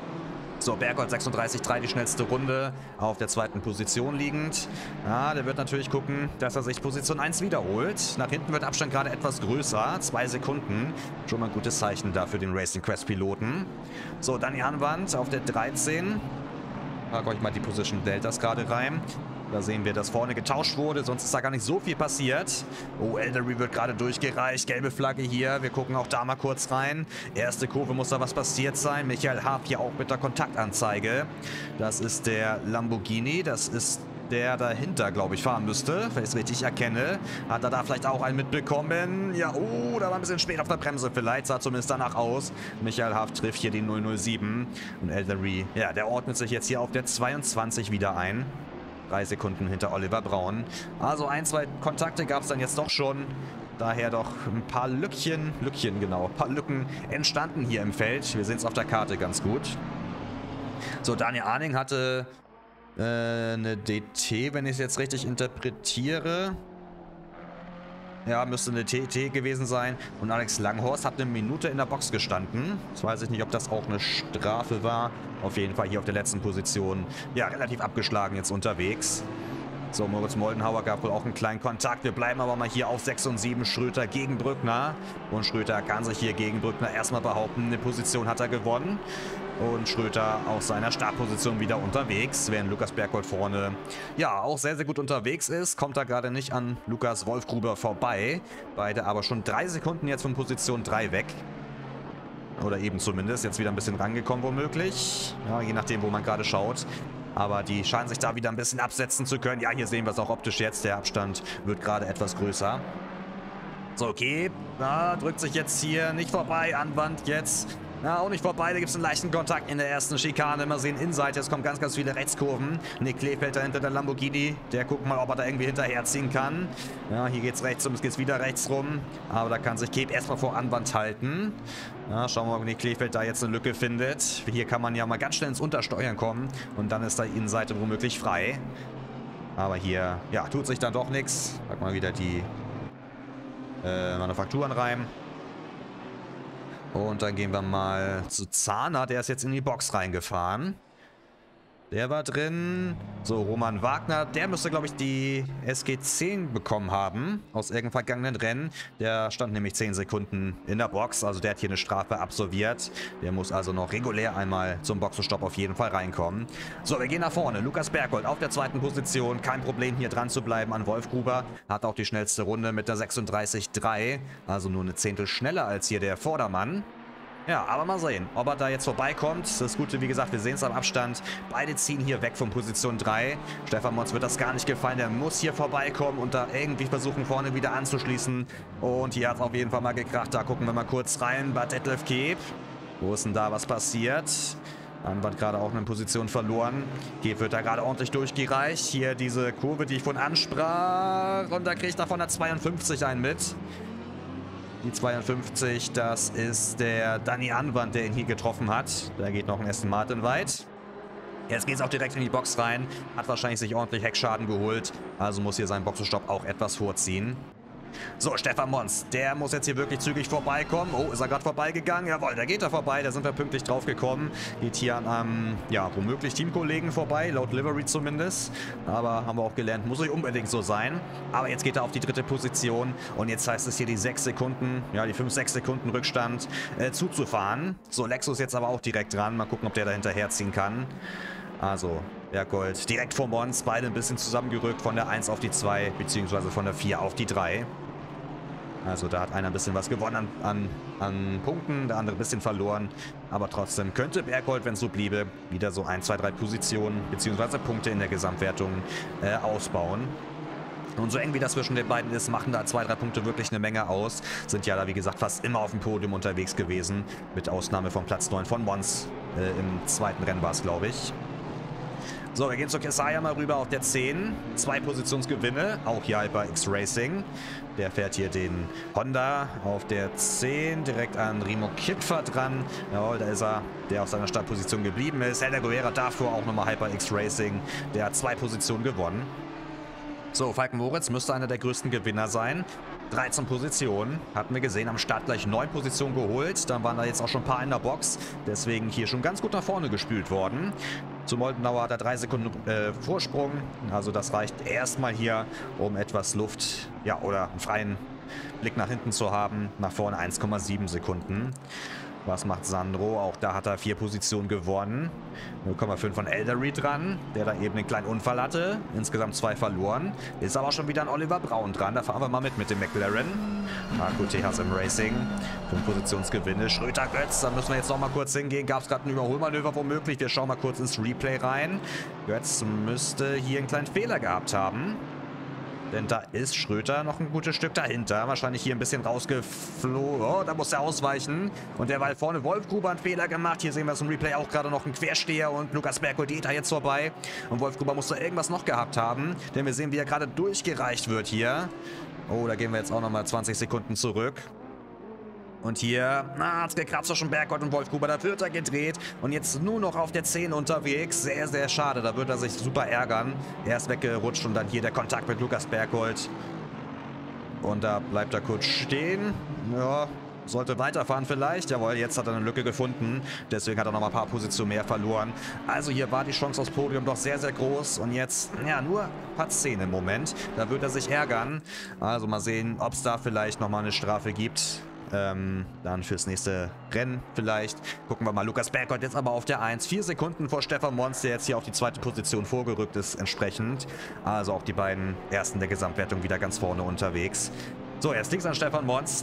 So, Berggold 36,3 die schnellste Runde, auf der 2. Position liegend. Ja, der wird natürlich gucken, dass er sich Position 1 wiederholt. Nach hinten wird Abstand gerade etwas größer, 2 Sekunden. Schon mal ein gutes Zeichen da für den Racing Quest Piloten. So, Danny Anwand auf der 13. Packe euch mal die Position Deltas gerade rein. Da sehen wir, dass vorne getauscht wurde, sonst ist da gar nicht so viel passiert. Oh, Eldery wird gerade durchgereicht, gelbe Flagge hier. Wir gucken auch da mal kurz rein. Erste Kurve muss da was passiert sein. Michael Haaf hier auch mit der Kontaktanzeige. Das ist der Lamborghini, das ist der dahinter, glaube ich, fahren müsste, wenn ich es richtig erkenne. Hat er da vielleicht auch einen mitbekommen? Ja, oh, da war ein bisschen spät auf der Bremse vielleicht, sah zumindest danach aus. Michael Haaf trifft hier die 007. Und Eldery, ja, der ordnet sich jetzt hier auf der 22 wieder ein. 3 Sekunden hinter Oliver Braun. Also 1, 2 Kontakte gab es dann jetzt doch schon. Daher doch ein paar Lücken entstanden hier im Feld. Wir sehen es auf der Karte ganz gut. So, Daniel Arning hatte eine DT, wenn ich es jetzt richtig interpretiere. Ja, müsste eine TT gewesen sein. Und Alex Langhorst hat eine Minute in der Box gestanden. Jetzt weiß ich nicht, ob das auch eine Strafe war. Auf jeden Fall hier auf der letzten Position. Ja, relativ abgeschlagen jetzt unterwegs. So, Moritz Moldenhauer gab wohl auch einen kleinen Kontakt. Wir bleiben aber mal hier auf 6 und 7. Schröter gegen Brückner. Und Schröter kann sich hier gegen Brückner erstmal behaupten. Eine Position hat er gewonnen. Und Schröter aus seiner Startposition wieder unterwegs, während Lukas Berggold vorne ja auch sehr, sehr gut unterwegs ist. Kommt da gerade nicht an Lukas Wolfgruber vorbei. Beide aber schon 3 Sekunden jetzt von Position 3 weg. Oder eben zumindest jetzt wieder ein bisschen rangekommen womöglich. Ja, je nachdem, wo man gerade schaut. Aber die scheinen sich da wieder ein bisschen absetzen zu können. Ja, hier sehen wir es auch optisch jetzt. Der Abstand wird gerade etwas größer. So, okay. Na, drückt sich jetzt hier nicht vorbei. Anwand jetzt. Na, auch nicht vorbei. Da gibt es einen leichten Kontakt in der ersten Schikane. Mal sehen, Innenseite. Es kommen ganz, ganz viele Rechtskurven. Nick Kleefeld dahinter der Lamborghini. Der guckt mal, ob er da irgendwie hinterherziehen kann. Ja, hier geht's rechts rum. Es geht wieder rechts rum. Aber da kann sich Keb erstmal vor Anwand halten. Ja, schauen wir mal, ob Nick Kleefeld da jetzt eine Lücke findet. Hier kann man ja mal ganz schnell ins Untersteuern kommen. Und dann ist da die Innenseite womöglich frei. Aber hier, ja, tut sich dann doch nichts. Pack mal wieder die Manufakturen rein. Und dann gehen wir mal zu Zahner. Der ist jetzt in die Box reingefahren. Der war drin. So, Roman Wagner, der müsste, glaube ich, die SG10 bekommen haben aus irgendeinem vergangenen Rennen. Der stand nämlich 10 Sekunden in der Box, also der hat hier eine Strafe absolviert. Der muss also noch regulär einmal zum Boxenstopp auf jeden Fall reinkommen. So, wir gehen nach vorne. Lukas Berghold auf der 2. Position. Kein Problem, hier dran zu bleiben an Wolf Gruber. Hat auch die schnellste Runde mit der 36,3. Also nur eine Zehntel schneller als hier der Vordermann. Ja, aber mal sehen, ob er da jetzt vorbeikommt. Das Gute, wie gesagt, wir sehen es am Abstand. Beide ziehen hier weg von Position 3. Stefan Mons wird das gar nicht gefallen. Der muss hier vorbeikommen und da irgendwie versuchen, vorne wieder anzuschließen. Und hier hat es auf jeden Fall mal gekracht. Da gucken wir mal kurz rein bei Detlef Keep. Wo ist denn da was passiert? Anwand gerade auch eine Position verloren. Keep wird da gerade ordentlich durchgereicht. Hier diese Kurve, die ich vorhin ansprach. Und da kriegt er von der 52 einen mit. Die 52, das ist der Danny Anwand, der ihn hier getroffen hat. Da geht noch ein Aston Martin weit. Jetzt geht es auch direkt in die Box rein. Hat wahrscheinlich sich ordentlich Heckschaden geholt. Also muss hier sein Boxenstopp auch etwas vorziehen. So, Stefan Mons, der muss jetzt hier wirklich zügig vorbeikommen. Oh, ist er gerade vorbeigegangen? Jawohl, da geht er vorbei. Da sind wir pünktlich drauf gekommen. Geht hier an ja, womöglich Teamkollegen vorbei, laut Livery zumindest. Aber haben wir auch gelernt, muss nicht unbedingt so sein. Aber jetzt geht er auf die 3. Position. Und jetzt heißt es hier die 6 Sekunden, ja, die 5-6 Sekunden Rückstand zuzufahren. So, Lexus jetzt aber auch direkt dran. Mal gucken, ob der da hinterherziehen kann. Also, Berghold direkt vor Mons, beide ein bisschen zusammengerückt von der 1 auf die 2, beziehungsweise von der 4 auf die 3. Also da hat einer ein bisschen was gewonnen an Punkten, der andere ein bisschen verloren. Aber trotzdem könnte Berghold, wenn es so bliebe, wieder so 1, 2, 3 Positionen, beziehungsweise Punkte in der Gesamtwertung ausbauen. Und so eng wie das zwischen den beiden ist, machen da 2, 3 Punkte wirklich eine Menge aus. Sind ja da, wie gesagt, fast immer auf dem Podium unterwegs gewesen. Mit Ausnahme von Platz 9 von Mons. Im 2. Rennen war es, glaube ich. So, wir gehen zu Kesaya mal rüber auf der 10. 2 Positionsgewinne, auch hier halt bei X-Racing. Der fährt hier den Honda auf der 10, direkt an Remo Kipfer dran. Jawohl, da ist er, der auf seiner Startposition geblieben ist. Helder Guerra davor auch nochmal Hyper X-Racing. Der hat 2 Positionen gewonnen. So, Falken Moritz müsste einer der größten Gewinner sein. 13 Positionen. Hatten wir gesehen, am Start gleich 9 Positionen geholt. Dann waren da jetzt auch schon ein paar in der Box. Deswegen hier schon ganz gut nach vorne gespült worden. Zum Oldenauer hat er 3 Sekunden Vorsprung. Also das reicht erstmal hier, um etwas Luft, ja, oder einen freien Blick nach hinten zu haben. Nach vorne 1,7 Sekunden. Was macht Sandro? Auch da hat er 4 Positionen gewonnen. 0,5 von Eldery dran, der da eben einen kleinen Unfall hatte. Insgesamt 2 verloren. Ist aber auch schon wieder ein Oliver Braun dran. Da fahren wir mal mit dem McLaren. Marco Tejas im Racing. 5 Positionsgewinne. Schröter Götz, da müssen wir jetzt noch mal kurz hingehen. Gab es gerade ein Überholmanöver womöglich. Wir schauen mal kurz ins Replay rein. Götz müsste hier einen kleinen Fehler gehabt haben. Denn da ist Schröter noch ein gutes Stück dahinter. Wahrscheinlich hier ein bisschen rausgeflogen. Oh, da muss er ausweichen. Und derweil vorne Wolf Gruber einen Fehler gemacht. Hier sehen wir es im Replay auch gerade noch einen Quersteher. Und Lukas Berghold geht da jetzt vorbei. Und Wolf Gruber muss da irgendwas noch gehabt haben. Denn wir sehen, wie er gerade durchgereicht wird hier. Oh, da gehen wir jetzt auch nochmal 20 Sekunden zurück. Und hier, hat's gekratzt schon Berghold und Wolf Gruber, da wird er gedreht und jetzt nur noch auf der 10 unterwegs. Sehr, sehr schade, da wird er sich super ärgern. Er ist weggerutscht und dann hier der Kontakt mit Lukas Berghold. Und da bleibt er kurz stehen. Ja, sollte weiterfahren vielleicht. Jawohl, jetzt hat er eine Lücke gefunden. Deswegen hat er noch mal ein paar Positionen mehr verloren. Also hier war die Chance aufs Podium doch sehr, sehr groß. Und jetzt, ja, nur Platz 10 im Moment. Da wird er sich ärgern. Also mal sehen, ob es da vielleicht noch mal eine Strafe gibt. Dann fürs nächste Rennen vielleicht. Gucken wir mal. Lukas Berghold jetzt aber auf der 1. 4 Sekunden vor Stefan Mons, der jetzt hier auf die 2. Position vorgerückt ist entsprechend. Also auch die beiden Ersten der Gesamtwertung wieder ganz vorne unterwegs. So, jetzt liegt es an Stefan Mons,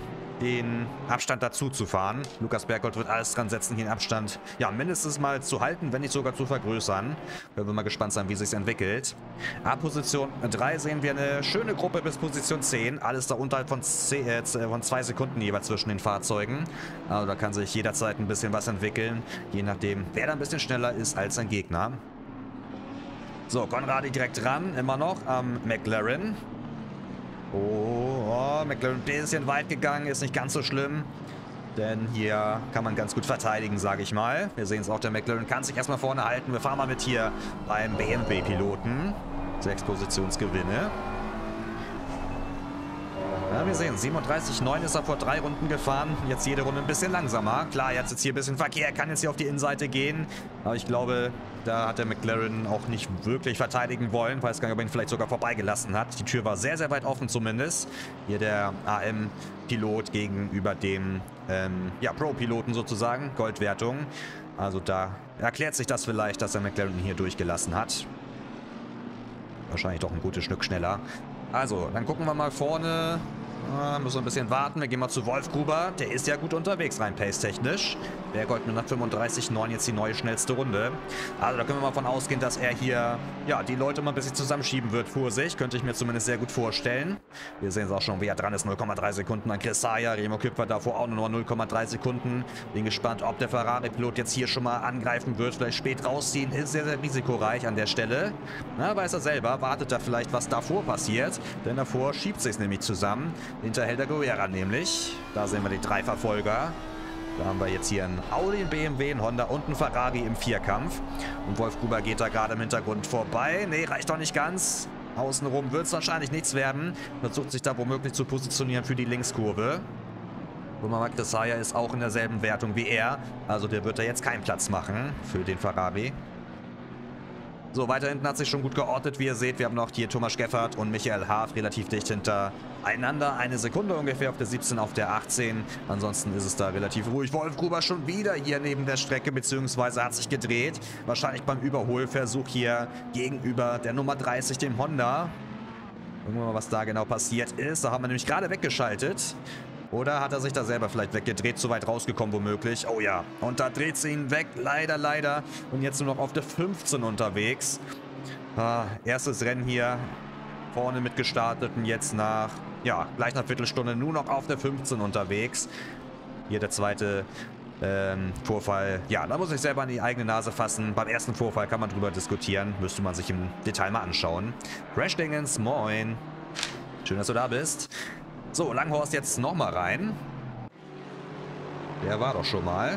den Abstand dazu zu fahren. Lukas Berghold wird alles dran setzen, hier den Abstand ja mindestens mal zu halten, wenn nicht sogar zu vergrößern. Können wir mal gespannt sein, wie sich entwickelt. Ab Position 3 sehen wir eine schöne Gruppe bis Position 10. Alles da unterhalb von 2 Sekunden jeweils zwischen den Fahrzeugen. Also da kann sich jederzeit ein bisschen was entwickeln, je nachdem, wer da ein bisschen schneller ist als sein Gegner. So, Conradi direkt dran, immer noch am McLaren. Oh, McLaren ein bisschen weit gegangen, ist nicht ganz so schlimm. Denn hier kann man ganz gut verteidigen, sage ich mal. Wir sehen es auch, der McLaren kann sich erstmal vorne halten. Wir fahren mal mit hier beim BMW-Piloten. 6 Positionsgewinne. Na, wir sehen, 37,9 ist er vor 3 Runden gefahren. Jetzt jede Runde ein bisschen langsamer. Klar, jetzt hier ein bisschen Verkehr, kann jetzt hier auf die Innenseite gehen. Aber ich glaube, da hat der McLaren auch nicht wirklich verteidigen wollen. Weiß gar nicht, ob er ihn vielleicht sogar vorbeigelassen hat. Die Tür war sehr, sehr weit offen zumindest. Hier der AM-Pilot gegenüber dem Pro-Piloten sozusagen. Goldwertung. Also da erklärt sich das vielleicht, dass der McLaren ihn hier durchgelassen hat. Wahrscheinlich doch ein gutes Stück schneller. Also, dann gucken wir mal vorne. Müssen wir ein bisschen warten. Wir gehen mal zu Wolfgruber. Der ist ja gut unterwegs, rein pace-technisch. Der Gold mit 35,9 jetzt die neue schnellste Runde. Also da können wir mal von ausgehen, dass er hier die Leute mal ein bisschen zusammenschieben wird vor sich. Könnte ich mir zumindest sehr gut vorstellen. Wir sehen es auch schon, wie er dran ist. 0,3 Sekunden an Chris Saya. Remo Küpfer davor auch nur 0,3 Sekunden. Bin gespannt, ob der Ferrari-Pilot jetzt hier schon mal angreifen wird. Vielleicht spät rausziehen. Ist sehr, sehr risikoreich an der Stelle. Na, weiß er selber. Wartet da vielleicht, was davor passiert. Denn davor schiebt sich nämlich zusammen. Hinterhält der Guerra nämlich. Da sehen wir die 3 Verfolger. Da haben wir jetzt hier einen Audi, einen BMW, einen Honda und einen Ferrari im Vierkampf. Und Wolfgruber geht da gerade im Hintergrund vorbei. Nee, reicht doch nicht ganz. Außenrum wird es wahrscheinlich nichts werden. Versucht sich da womöglich zu positionieren für die Linkskurve. Chris Saya ist auch in derselben Wertung wie er. Also der wird da jetzt keinen Platz machen für den Ferrari. So, weiter hinten hat sich schon gut geordnet, wie ihr seht. Wir haben noch hier Thomas Geffert und Michael Haaf relativ dicht hintereinander. 1 Sekunde ungefähr auf der 17, auf der 18. Ansonsten ist es da relativ ruhig. Wolfgruber schon wieder hier neben der Strecke, beziehungsweise hat sich gedreht. Wahrscheinlich beim Überholversuch hier gegenüber der Nummer 30, dem Honda. Gucken wir mal, was da genau passiert ist. Da haben wir nämlich gerade weggeschaltet. Oder hat er sich da selber vielleicht weggedreht, zu weit rausgekommen womöglich. Oh ja, und da dreht sie ihn weg, leider, leider. Und jetzt nur noch auf der 15 unterwegs. Erstes Rennen hier vorne mitgestartet und jetzt gleich nach Viertelstunde nur noch auf der 15 unterwegs. Hier der zweite Vorfall. Ja, da muss ich selber an die eigene Nase fassen. Beim ersten Vorfall kann man drüber diskutieren. Müsste man sich im Detail mal anschauen. Crash Dingens, moin. Schön, dass du da bist. So, Langhorst jetzt nochmal rein. Der war doch schon mal.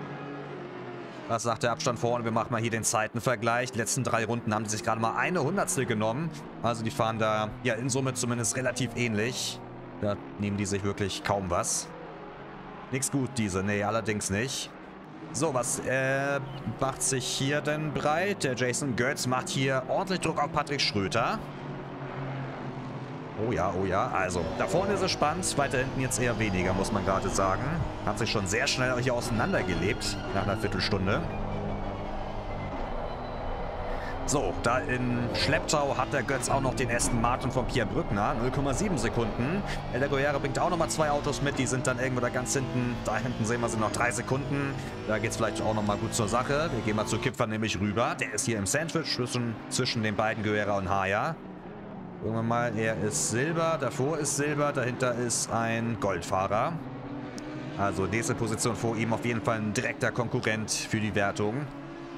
Was sagt der Abstand vorne? Wir machen mal hier den Zeitenvergleich. Die letzten 3 Runden haben die sich gerade mal eine Hundertstel genommen. Also die fahren da in Summe zumindest relativ ähnlich. Da nehmen die sich wirklich kaum was. Nix gut, diese. Nee, allerdings nicht. So, was macht sich hier denn breit? Der Jason Götz macht hier ordentlich Druck auf Patrick Schröter. Oh ja, also, da vorne ist es spannend, weiter hinten jetzt eher weniger, muss man gerade sagen. Hat sich schon sehr schnell hier auseinandergelebt, nach einer Viertelstunde. So, da in Schlepptau hat der Götz auch noch den Aston Martin von Pierre Brückner, 0,7 Sekunden. Der Guerra bringt auch nochmal 2 Autos mit, die sind dann irgendwo da ganz hinten. Da hinten sehen wir, sind noch 3 Sekunden. Da geht es vielleicht auch nochmal gut zur Sache. Wir gehen mal zu Kipfer nämlich rüber. Der ist hier im Sandwich zwischen den beiden Guerra und Haya. Gucken wir mal, er ist Silber, davor ist Silber, dahinter ist ein Goldfahrer. Also nächste Position vor ihm auf jeden Fall ein direkter Konkurrent für die Wertung.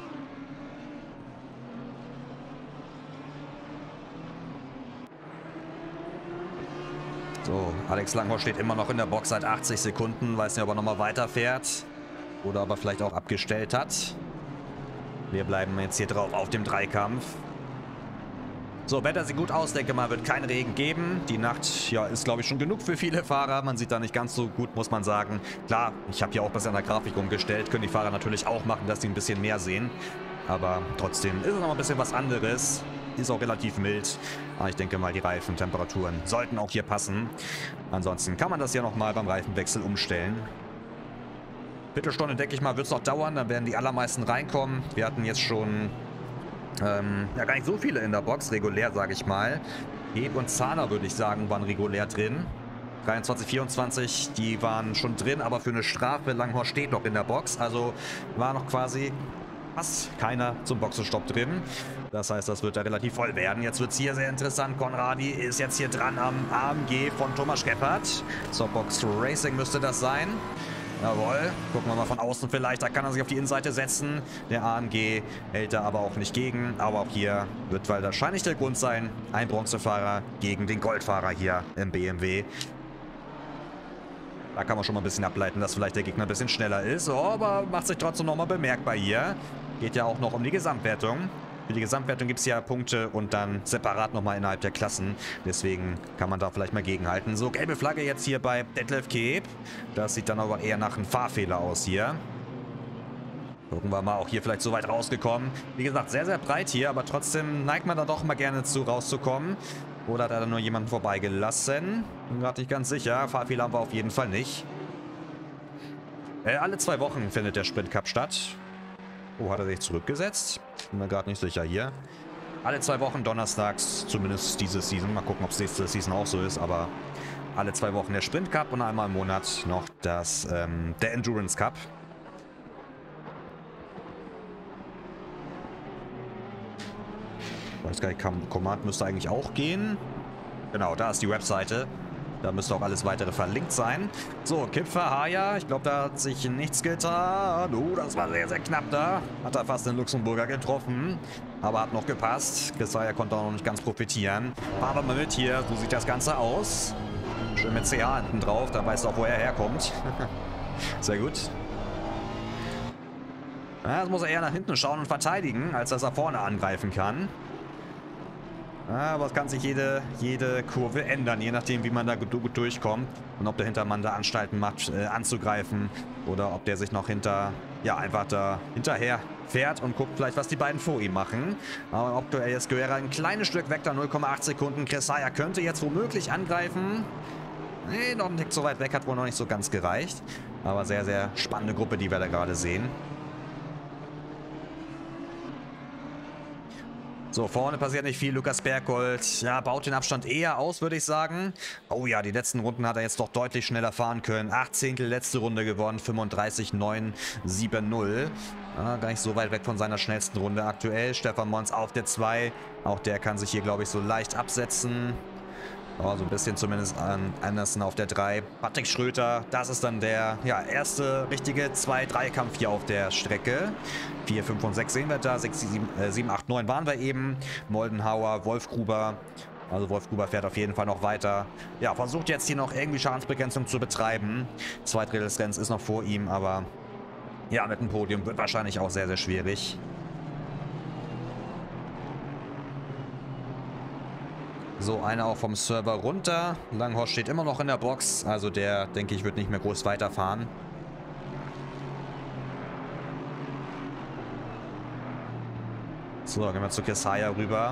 So, Alex Langhorst steht immer noch in der Box seit 80 Sekunden, weiß nicht, ob er nochmal weiterfährt oder ob er vielleicht auch abgestellt hat. Wir bleiben jetzt hier drauf auf dem Dreikampf. So, Wetter sieht gut aus, denke mal, wird kein Regen geben. Die Nacht, ist glaube ich schon genug für viele Fahrer. Man sieht da nicht ganz so gut, muss man sagen. Klar, ich habe hier auch was an der Grafik umgestellt. Können die Fahrer natürlich auch machen, dass sie ein bisschen mehr sehen. Aber trotzdem ist es noch ein bisschen was anderes. Ist auch relativ mild. Aber ich denke mal, die Reifentemperaturen sollten auch hier passen. Ansonsten kann man das ja nochmal beim Reifenwechsel umstellen. Viertelstunde, denke ich mal, wird es noch dauern. Dann werden die allermeisten reinkommen. Wir hatten jetzt schon gar nicht so viele in der Box, regulär, sage ich mal. Heb und Zahner, würde ich sagen, waren regulär drin. 23, 24, die waren schon drin, aber für eine Strafe, Langhorst steht noch in der Box. Also war noch quasi fast keiner zum Boxenstopp drin. Das heißt, das wird da relativ voll werden. Jetzt wird es hier sehr interessant. Conradi ist jetzt hier dran am AMG von Thomas Gebhardt. Soapbox Racing müsste das sein. Jawohl, gucken wir mal von außen vielleicht, da kann er sich auf die Innenseite setzen. Der AMG hält da aber auch nicht gegen. Aber auch hier wird wahrscheinlich der Grund sein, ein Bronzefahrer gegen den Goldfahrer hier im BMW. Da kann man schon mal ein bisschen ableiten, dass vielleicht der Gegner ein bisschen schneller ist. Oh, aber macht sich trotzdem nochmal bemerkbar hier. Geht ja auch noch um die Gesamtwertung. Für die Gesamtwertung gibt es ja Punkte und dann separat nochmal innerhalb der Klassen. Deswegen kann man da vielleicht mal gegenhalten. So, gelbe Flagge jetzt hier bei Detlef Keep. Das sieht dann aber eher nach einem Fahrfehler aus hier. Gucken wir mal, auch hier vielleicht so weit rausgekommen. Wie gesagt, sehr, sehr breit hier, aber trotzdem neigt man da doch mal gerne zu, rauszukommen. Oder hat er da nur jemanden vorbeigelassen? Bin gerade nicht ganz sicher. Fahrfehler haben wir auf jeden Fall nicht. Alle 2 Wochen findet der Sprint Cup statt. Oh, hat er sich zurückgesetzt? Bin mir gerade nicht sicher hier. Alle 2 Wochen donnerstags, zumindest diese Season. Mal gucken, ob es nächste Season auch so ist, aber alle 2 Wochen der Sprint Cup und einmal im Monat noch der Endurance Cup. Weiß gar nicht, Command müsste eigentlich auch gehen. Genau, da ist die Webseite. Da müsste auch alles weitere verlinkt sein. So, Kipfer, Haya. Ich glaube, da hat sich nichts getan. Das war sehr, sehr knapp da. Hat er fast den Luxemburger getroffen. Aber hat noch gepasst. Kipfer konnte auch noch nicht ganz profitieren. Aber mal mit hier. So sieht das Ganze aus. Schön mit CH hinten drauf. Da weißt du auch, wo er herkommt. Sehr gut. Ja, jetzt muss er eher nach hinten schauen und verteidigen, als dass er vorne angreifen kann. Aber es kann sich jede Kurve ändern, je nachdem, wie man da gut durchkommt. Und ob der Hintermann da Anstalten macht, anzugreifen. Oder ob der sich noch einfach da hinterher fährt und guckt vielleicht, was die beiden vor ihm machen. Aber aktuell ist Guerra ein kleines Stück weg, da 0,8 Sekunden. Chris Haya könnte jetzt womöglich angreifen. Nee, noch nicht so weit weg, hat wohl noch nicht so ganz gereicht. Aber sehr, sehr spannende Gruppe, die wir da gerade sehen. So, vorne passiert nicht viel. Lukas Bergholt, ja, baut den Abstand eher aus, würde ich sagen. Oh ja, die letzten Runden hat er jetzt doch deutlich schneller fahren können. 18. letzte Runde gewonnen, 35,970. Gar nicht so weit weg von seiner schnellsten Runde aktuell. Stefan Mons auf der 2. Auch der kann sich hier, glaube ich, so leicht absetzen. Oh, so ein bisschen zumindest an Andersen auf der 3. Patrick Schröter, das ist dann der erste richtige 2-3-Kampf hier auf der Strecke. 4, 5 und 6 sehen wir da. 6, 7, 8, 9 waren wir eben. Moldenhauer, Wolfgruber. Also Wolfgruber fährt auf jeden Fall noch weiter. Ja, versucht jetzt hier noch irgendwie Schadensbegrenzung zu betreiben. 2 Drittel des Rennens ist noch vor ihm, aber ja, mit dem Podium wird wahrscheinlich auch sehr, sehr schwierig. So, einer auch vom Server runter. Langhorst steht immer noch in der Box. Also der, denke ich, wird nicht mehr groß weiterfahren. So, gehen wir zu Kesaya rüber.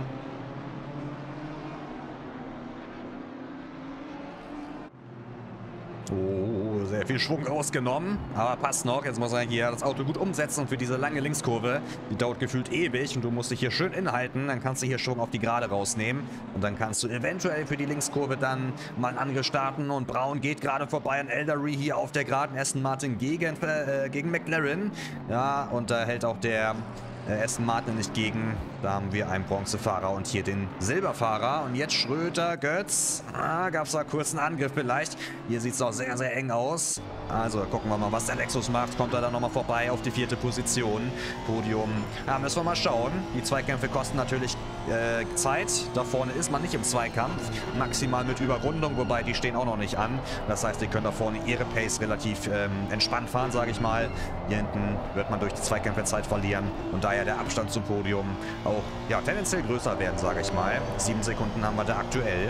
Oh, sehr viel Schwung rausgenommen. Aber passt noch. Jetzt muss er hier das Auto gut umsetzen für diese lange Linkskurve. Die dauert gefühlt ewig und du musst dich hier schön inhalten. Dann kannst du hier Schwung auf die Gerade rausnehmen. Und dann kannst du eventuell für die Linkskurve dann mal einen Angriff starten. Und Braun geht gerade vorbei an Eldery hier auf der Geraden. Aston Martin gegen McLaren. Ja, und da hält auch der Aston Martin nicht gegen. Da haben wir einen Bronzefahrer und hier den Silberfahrer. Und jetzt Schröter, Götz. Gab es da kurz einen Angriff vielleicht. Hier sieht es auch sehr, sehr eng aus. Also gucken wir mal, was der Lexus macht. Kommt er da nochmal vorbei auf die 4. Position. Podium. Ja, müssen wir mal schauen. Die Zweikämpfe kosten natürlich Zeit. Da vorne ist man nicht im Zweikampf. Maximal mit Überrundung, wobei die stehen auch noch nicht an. Das heißt, die können da vorne ihre Pace relativ entspannt fahren, sage ich mal. Hier hinten wird man durch die Zweikämpfe Zeit verlieren. Und daher der Abstand zum Podium auch tendenziell größer werden, sage ich mal. 7 Sekunden haben wir da aktuell.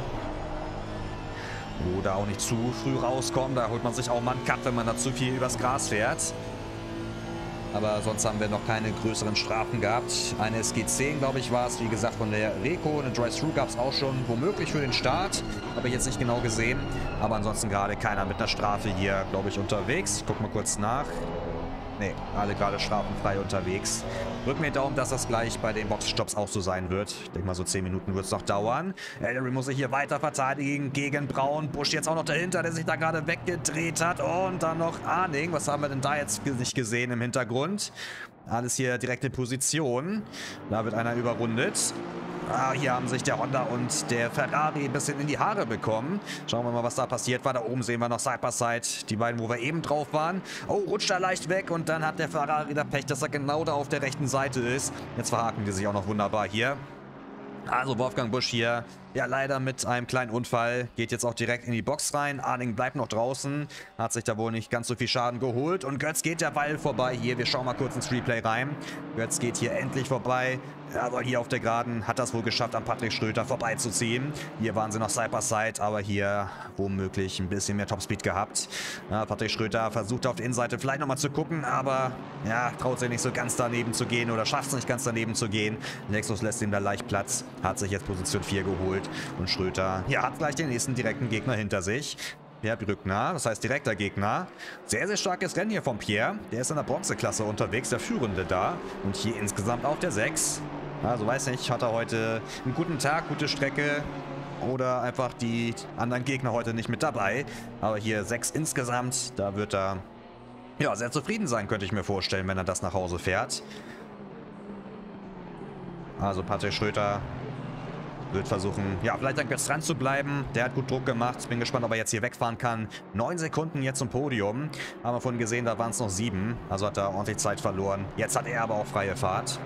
Oder auch nicht zu früh rauskommen. Da holt man sich auch mal einen Cut, wenn man da zu viel übers Gras fährt. Aber sonst haben wir noch keine größeren Strafen gehabt. Eine SG10, glaube ich, war es. Wie gesagt, von der Reco. Eine Drive-Thru gab es auch schon womöglich für den Start. Habe ich jetzt nicht genau gesehen. Aber ansonsten gerade keiner mit einer Strafe hier, glaube ich, unterwegs. Ich gucke mal kurz nach. Ne, alle gerade strafenfrei unterwegs. Drück mir die Daumen, dass das gleich bei den Boxenstopps auch so sein wird. Ich denke mal, so 10 Minuten wird es noch dauern. Ellery muss sich hier weiter verteidigen gegen Braun. Busch jetzt auch noch dahinter, der sich da gerade weggedreht hat. Und dann noch Arning. Was haben wir denn da jetzt nicht gesehen im Hintergrund? Alles hier direkt in Position. Da wird einer überrundet. Hier haben sich der Honda und der Ferrari ein bisschen in die Haare bekommen. Schauen wir mal, was da passiert war. Da oben sehen wir noch Side-by-Side die beiden, wo wir eben drauf waren. Oh, rutscht da leicht weg und dann hat der Ferrari da Pech, dass er genau da auf der rechten Seite ist. Jetzt verhaken die sich auch noch wunderbar hier. Also Wolfgang Busch hier, ja, leider mit einem kleinen Unfall. Geht jetzt auch direkt in die Box rein. Arning bleibt noch draußen. Hat sich da wohl nicht ganz so viel Schaden geholt. Und Götz geht derweil vorbei. Hier, wir schauen mal kurz ins Replay rein. Götz geht hier endlich vorbei. Aber hier auf der Geraden hat das wohl geschafft, an Patrick Schröter vorbeizuziehen. Hier waren sie noch Side-by-Side, aber hier womöglich ein bisschen mehr Topspeed gehabt. Ja, Patrick Schröter versucht auf der Innenseite vielleicht nochmal zu gucken, aber ja, traut sich nicht so ganz daneben zu gehen oder schafft es nicht ganz daneben zu gehen. Lexus lässt ihm da leicht Platz, hat sich jetzt Position 4 geholt und Schröter, ja, hat gleich den nächsten direkten Gegner hinter sich. Pierre Brückner, das heißt direkter Gegner. Sehr, sehr starkes Rennen hier von Pierre. Der ist in der Bronzeklasse unterwegs, der Führende da. Und hier insgesamt auf der 6. Also weiß nicht, hat er heute einen guten Tag, gute Strecke oder einfach die anderen Gegner heute nicht mit dabei. Aber hier 6 insgesamt, da wird er ja sehr zufrieden sein, könnte ich mir vorstellen, wenn er das nach Hause fährt. Also Patrick Schröter wird versuchen, ja, vielleicht an Götz dran zu bleiben. Der hat gut Druck gemacht. Bin gespannt, ob er jetzt hier wegfahren kann. 9 Sekunden jetzt zum Podium. Haben wir vorhin gesehen, da waren es noch 7. Also hat er ordentlich Zeit verloren. Jetzt hat er aber auch freie Fahrt.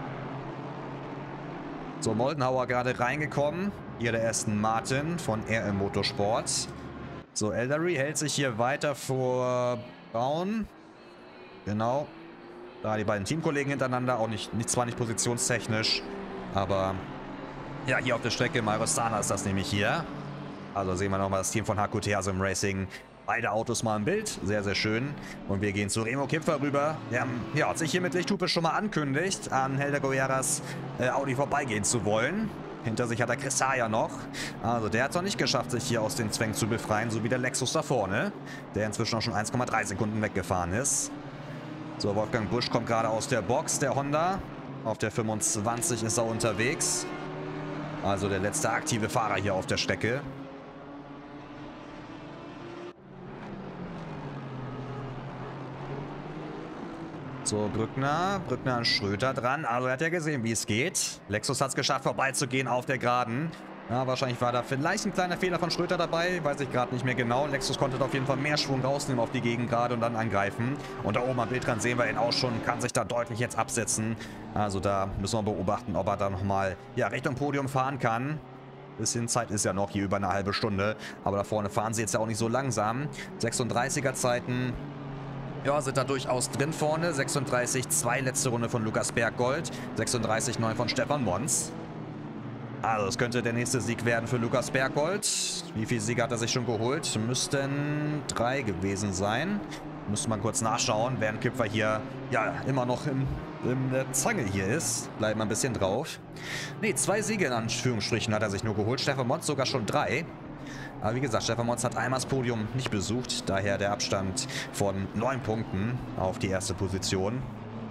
So, Moldenhauer gerade reingekommen. Hier der Aston Martin von RM Motorsport. So, Eldery hält sich hier weiter vor Braun. Genau. Da die beiden Teamkollegen hintereinander. Auch zwar nicht positionstechnisch, aber ja, hier auf der Strecke, Mairostana ist das nämlich hier. Also sehen wir nochmal das Team von HQT Asum Racing. Beide Autos mal im Bild. Sehr, sehr schön. Und wir gehen zu Remo Kipfer rüber. Der ja, hat sich hier mit Lichthupe schon mal ankündigt, an Helder Guerras Audi vorbeigehen zu wollen. Hinter sich hat er Chris Haya noch. Also der hat es noch nicht geschafft, sich hier aus den Zwängen zu befreien, so wie der Lexus da vorne, der inzwischen auch schon 1,3 Sekunden weggefahren ist. So, Wolfgang Busch kommt gerade aus der Box, der Honda. Auf der 25 ist er unterwegs. Also der letzte aktive Fahrer hier auf der Strecke. So, Brückner an Schröter dran. Also er hat ja gesehen, wie es geht. Lexus hat es geschafft, vorbeizugehen auf der Geraden. Ja, wahrscheinlich war da vielleicht ein kleiner Fehler von Schröter dabei. Weiß ich gerade nicht mehr genau. Lexus konnte da auf jeden Fall mehr Schwung rausnehmen auf die Gegengrade und dann angreifen. Und da oben am Bildrand sehen wir ihn auch schon. Kann sich da deutlich jetzt absetzen. Also da müssen wir beobachten, ob er da nochmal ja, Richtung Podium fahren kann. Bisschen Zeit ist ja noch, hier über eine halbe Stunde. Aber da vorne fahren sie jetzt ja auch nicht so langsam. 36er Zeiten. Ja, sind da durchaus drin vorne. 36,2 letzte Runde von Lukas Berggold. 36,9 von Stefan Mons. Also, es könnte der nächste Sieg werden für Lukas Berggold. Wie viele Siege hat er sich schon geholt? Müssten 3 gewesen sein. Müsste man kurz nachschauen, während Kipfer hier ja immer noch in der Zange hier ist. Bleiben wir ein bisschen drauf. Ne, 2 Siege in Anführungsstrichen hat er sich nur geholt. Stefan Mons sogar schon 3. Aber wie gesagt, Stefan Mons hat einmal das Podium nicht besucht. Daher der Abstand von 9 Punkten auf die erste Position.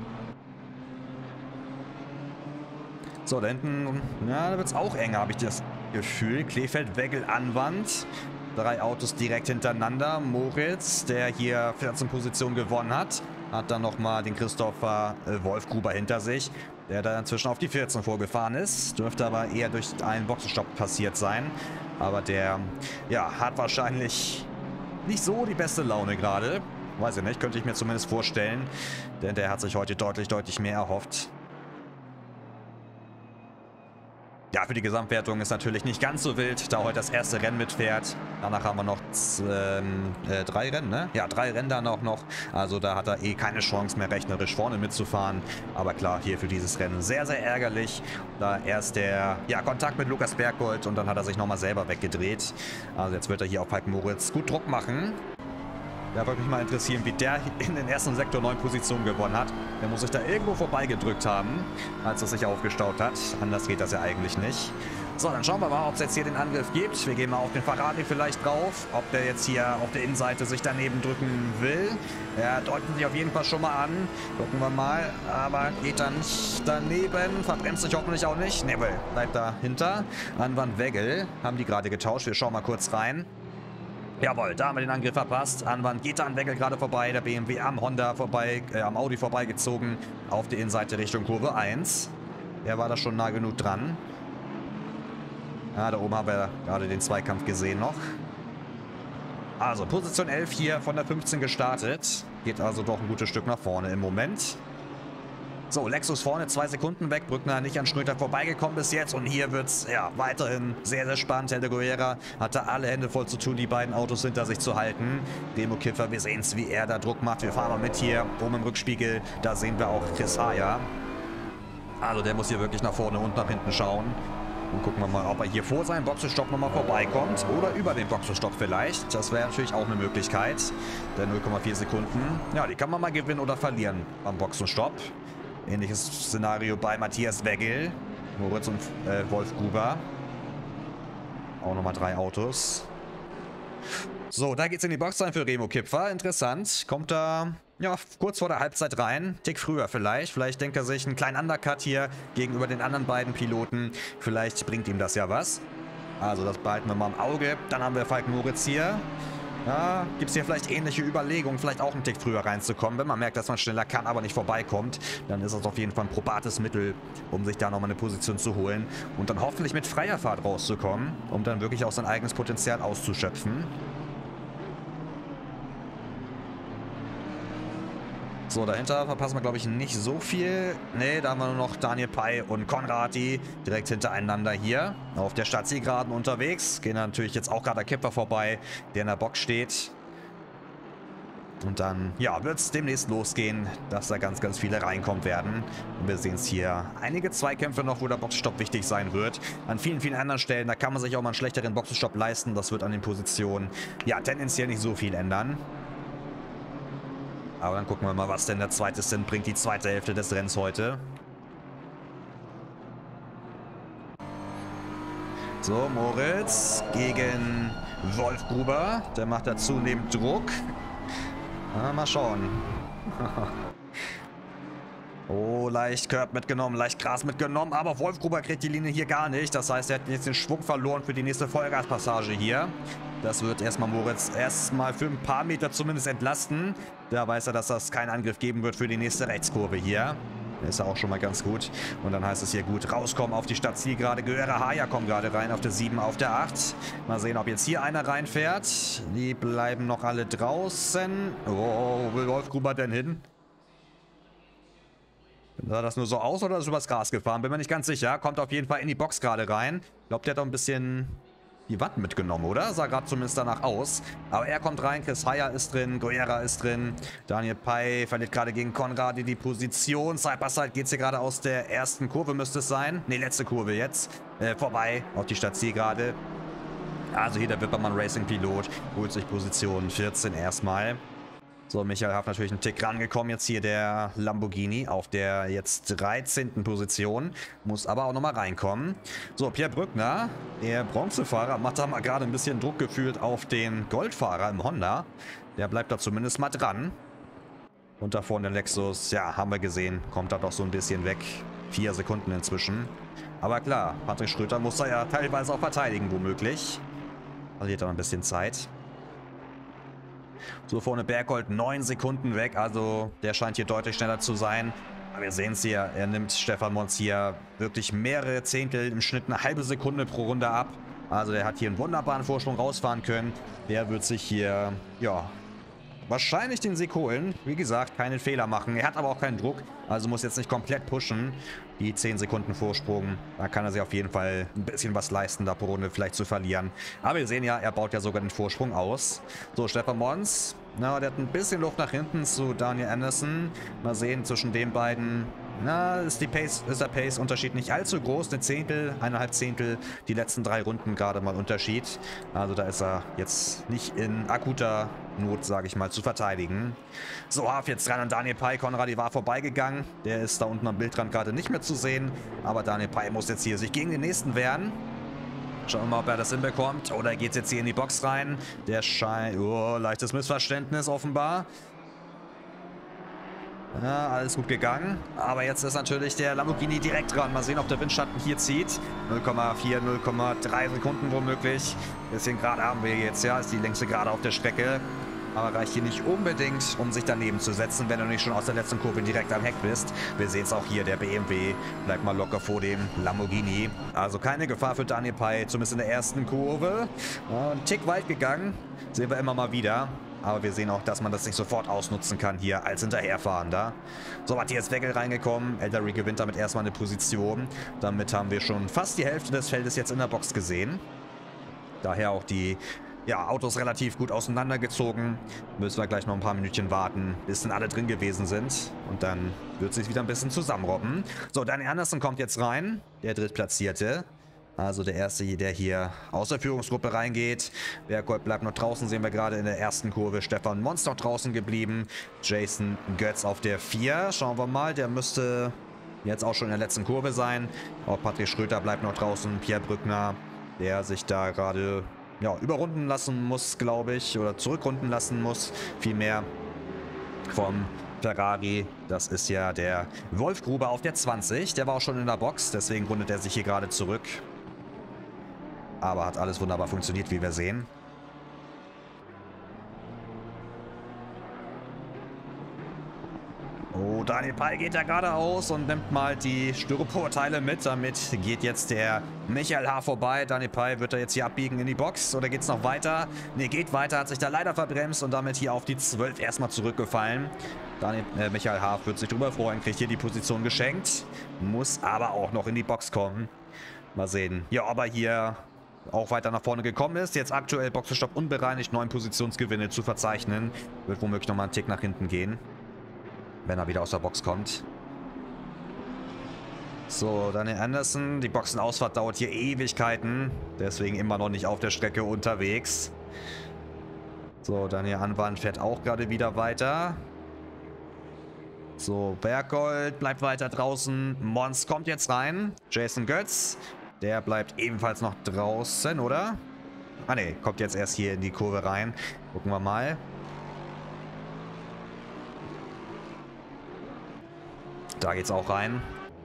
So, da hinten, ja, da wird es auch enger, habe ich das Gefühl. Klefeld, Weggel, Anwand. 3 Autos direkt hintereinander. Moritz, der hier 14 Positionen gewonnen hat, hat dann nochmal den Christopher Wolfgruber hinter sich, der da inzwischen auf die 14 vorgefahren ist. Dürfte aber eher durch einen Boxenstopp passiert sein. Aber der, ja, hat wahrscheinlich nicht so die beste Laune gerade. Weiß ich nicht, könnte ich mir zumindest vorstellen. Denn der hat sich heute deutlich mehr erhofft. Ja, für die Gesamtwertung ist natürlich nicht ganz so wild, da heute das erste Rennen mitfährt. Danach haben wir noch 3 Rennen, ne? Ja, 3 Rennen dann auch noch. Also da hat er eh keine Chance mehr rechnerisch vorne mitzufahren. Aber klar, hier für dieses Rennen sehr, sehr ärgerlich. Da erst der Kontakt mit Lukas Berggold und dann hat er sich nochmal selber weggedreht. Also jetzt wird er hier auf Falk Moritz gut Druck machen. Da würde mich mal interessieren, wie der in den ersten Sektor 9 Positionen gewonnen hat. Der muss sich da irgendwo vorbeigedrückt haben, als es sich aufgestaut hat. Anders geht das ja eigentlich nicht. So, dann schauen wir mal, ob es jetzt hier den Angriff gibt. Wir gehen mal auf den Ferrari vielleicht drauf. Ob der jetzt hier auf der Innenseite sich daneben drücken will. Ja, deuten sich auf jeden Fall schon mal an. Gucken wir mal. Aber geht dann nicht daneben. Verbremst sich hoffentlich auch nicht. Nebel bleibt dahinter. Anwand Weggel haben die gerade getauscht. Wir schauen mal kurz rein. Jawohl, da haben wir den Angriff verpasst. Anwand geht da an Weggel gerade vorbei. Der BMW am Honda vorbei, am Audi vorbeigezogen. Auf die Innenseite Richtung Kurve 1. Der war da schon nah genug dran. Ja, da oben haben wir gerade den Zweikampf gesehen noch. Also, Position 11 hier von der 15 gestartet. Geht also doch ein gutes Stück nach vorne im Moment. So, Lexus vorne, 2 Sekunden weg. Brückner nicht an Schröter vorbeigekommen bis jetzt. Und hier wird es ja weiterhin sehr, sehr spannend. Helder Guerra hatte alle Hände voll zu tun, die beiden Autos hinter sich zu halten. Remo Kiffer, wir sehen es, wie er da Druck macht. Wir fahren mal mit hier oben im Rückspiegel. Da sehen wir auch Chris Haya. Also der muss hier wirklich nach vorne und nach hinten schauen. Und gucken wir mal, ob er hier vor seinem Boxenstopp nochmal vorbeikommt. Oder über den Boxenstopp vielleicht. Das wäre natürlich auch eine Möglichkeit. Der 0,4 Sekunden. Ja, die kann man mal gewinnen oder verlieren am Boxenstopp. Ähnliches Szenario bei Matthias Weggel, Moritz und Wolf Gruber. Auch nochmal 3 Autos. So, da geht's in die Box rein für Remo Kipfer. Interessant. Kommt da ja kurz vor der Halbzeit rein. Tick früher vielleicht. Vielleicht denkt er sich einen kleinen Undercut hier gegenüber den anderen beiden Piloten. Vielleicht bringt ihm das ja was. Also das behalten wir mal im Auge. Dann haben wir Falk Moritz hier. Ja, gibt es hier vielleicht ähnliche Überlegungen, vielleicht auch einen Tick früher reinzukommen. Wenn man merkt, dass man schneller kann, aber nicht vorbeikommt, dann ist das auf jeden Fall ein probates Mittel, um sich da nochmal eine Position zu holen. Und dann hoffentlich mit freier Fahrt rauszukommen, um dann wirklich auch sein eigenes Potenzial auszuschöpfen. So, dahinter verpassen wir, glaube ich, nicht so viel. Ne, da haben wir nur noch Daniel Pei und Konradi direkt hintereinander hier auf der Stadtzielgeraden unterwegs. Gehen natürlich jetzt auch gerade der Kipper vorbei, der in der Box steht. Und dann, ja, wird es demnächst losgehen, dass da ganz, ganz viele reinkommen werden. Und wir sehen es hier. Einige Zweikämpfe noch, wo der Boxenstopp wichtig sein wird. An vielen, vielen anderen Stellen, da kann man sich auch mal einen schlechteren Boxenstopp leisten. Das wird an den Positionen, ja, tendenziell nicht so viel ändern. Aber dann gucken wir mal, was denn der zweite Stint bringt, die zweite Hälfte des Rennens heute. So, Moritz gegen Wolf Gruber. Der macht da zunehmend Druck. Mal schauen. Oh, leicht Curb mitgenommen, leicht Gras mitgenommen. Aber Wolf Gruber kriegt die Linie hier gar nicht. Das heißt, er hat jetzt den Schwung verloren für die nächste Vollgaspassage hier. Das wird erstmal Moritz erstmal für ein paar Meter zumindest entlasten. Da weiß er, dass das keinen Angriff geben wird für die nächste Rechtskurve hier. Ist ja auch schon mal ganz gut. Und dann heißt es hier gut rauskommen auf die Stadtzielgerade. Guerra Haya kommt gerade rein auf der 7, auf der 8. Mal sehen, ob jetzt hier einer reinfährt. Die bleiben noch alle draußen. Oh, wo will Wolf Gruber denn hin? Sah das nur so aus oder ist übers Gras gefahren? Bin mir nicht ganz sicher. Kommt auf jeden Fall in die Box gerade rein. Ich glaube, der hat auch ein bisschen die Watt mitgenommen, oder? Sah gerade zumindest danach aus. Aber er kommt rein, Chris Haya ist drin, Guerra ist drin. Daniel Pei verliert gerade gegen Konradi die Position. Side-by-Side geht es hier gerade aus der ersten Kurve, müsste es sein. Ne, letzte Kurve jetzt. Vorbei auf die Stadtzielgerade. Also hier der Wippermann Racing Pilot holt sich Position 14 erstmal. So, Michael Haff natürlich einen Tick rangekommen. Jetzt hier der Lamborghini auf der jetzt 13. Position. Muss aber auch nochmal reinkommen. So, Pierre Brückner, der Bronzefahrer, macht da mal gerade ein bisschen Druck gefühlt auf den Goldfahrer im Honda. Der bleibt da zumindest mal dran. Und da vorne der Lexus, ja, haben wir gesehen, kommt da doch so ein bisschen weg. 4 Sekunden inzwischen. Aber klar, Patrick Schröter muss da ja teilweise auch verteidigen, womöglich. Verliert da ein bisschen Zeit. So, vorne Berghold 9 Sekunden weg, also der scheint hier deutlich schneller zu sein. Aber wir sehen es hier, er nimmt Stefan Mons hier wirklich mehrere Zehntel, im Schnitt eine halbe Sekunde pro Runde ab. Also der hat hier einen wunderbaren Vorsprung rausfahren können. Der wird sich hier, ja, wahrscheinlich den Sieg holen. Wie gesagt, keinen Fehler machen. Er hat aber auch keinen Druck, also muss jetzt nicht komplett pushen. Die 10 Sekunden Vorsprung, da kann er sich auf jeden Fall ein bisschen was leisten, da pro Runde vielleicht zu verlieren. Aber wir sehen ja, er baut ja sogar den Vorsprung aus. So, Stefan Mons, na, der hat ein bisschen Luft nach hinten zu Daniel Anderson. Mal sehen, zwischen den beiden, na, ist der Pace-Unterschied nicht allzu groß. Eine Zehntel, 1,5 Zehntel, die letzten 3 Runden gerade mal Unterschied. Also da ist er jetzt nicht in akuter Not, sage ich mal, zu verteidigen. So, Haaf jetzt dran an Daniel Pei. Konradi war vorbeigegangen. Der ist da unten am Bildrand gerade nicht mehr zu sehen. Aber Daniel Pei muss jetzt hier sich gegen den nächsten wehren. Schauen wir mal, ob er das hinbekommt. Oder geht es jetzt hier in die Box rein? Der scheint... Oh, leichtes Missverständnis offenbar. Ja, alles gut gegangen. Aber jetzt ist natürlich der Lamborghini direkt dran. Mal sehen, ob der Windschatten hier zieht. 0,4, 0,3 Sekunden womöglich. Bisschen gerade haben wir jetzt, ja. Ist die längste Gerade auf der Strecke. Aber reicht hier nicht unbedingt, um sich daneben zu setzen, wenn du nicht schon aus der letzten Kurve direkt am Heck bist. Wir sehen es auch hier, der BMW bleibt mal locker vor dem Lamborghini. Also keine Gefahr für Daniel Pei, zumindest in der ersten Kurve. Ein Tick weit gegangen, sehen wir immer mal wieder. Aber wir sehen auch, dass man das nicht sofort ausnutzen kann hier als Hinterherfahrender. So, Matthias Wegel reingekommen. Eldery gewinnt damit erstmal eine Position. Damit haben wir schon fast die Hälfte des Feldes jetzt in der Box gesehen. Daher auch die Autos relativ gut auseinandergezogen. Müssen wir gleich noch ein paar Minütchen warten, bis dann alle drin gewesen sind. Und dann wird es sich wieder ein bisschen zusammenrobben. So, Danny Anderson kommt jetzt rein. Der Drittplatzierte. Also der Erste, der hier aus der Führungsgruppe reingeht. Berggold bleibt noch draußen, sehen wir gerade in der ersten Kurve. Stefan Mons noch draußen geblieben. Jason Götz auf der 4. Schauen wir mal, der müsste jetzt auch schon in der letzten Kurve sein. Auch Patrick Schröter bleibt noch draußen. Pierre Brückner, der sich da gerade überrunden lassen muss, glaube ich. Oder zurückrunden lassen muss. Vielmehr vom Ferrari. Das ist ja der Wolf Gruber auf der 20. Der war auch schon in der Box, deswegen rundet er sich hier gerade zurück. Aber hat alles wunderbar funktioniert, wie wir sehen. Oh, Daniel Pei geht da geradeaus und nimmt mal die Styroporteile mit. Damit geht jetzt der Michael H. vorbei. Daniel Pei wird da jetzt hier abbiegen in die Box. Oder geht es noch weiter? Ne, geht weiter. Hat sich da leider verbremst und damit hier auf die 12 erstmal zurückgefallen. Michael H. wird sich drüber freuen, kriegt hier die Position geschenkt. Muss aber auch noch in die Box kommen. Mal sehen. Ja, ob er hier auch weiter nach vorne gekommen ist. Jetzt aktuell Boxenstopp unbereinigt, 9 Positionsgewinne zu verzeichnen. Wird womöglich nochmal einen Tick nach hinten gehen, wenn er wieder aus der Box kommt. So, Daniel Anderson. Die Boxenausfahrt dauert hier Ewigkeiten. Deswegen immer noch nicht auf der Strecke unterwegs. So, Daniel Anwand fährt auch gerade wieder weiter. So, Berggold bleibt weiter draußen. Mons kommt jetzt rein. Jason Götz. Der bleibt ebenfalls noch draußen, oder? Ah ne, kommt jetzt erst hier in die Kurve rein. Gucken wir mal. Da geht's auch rein.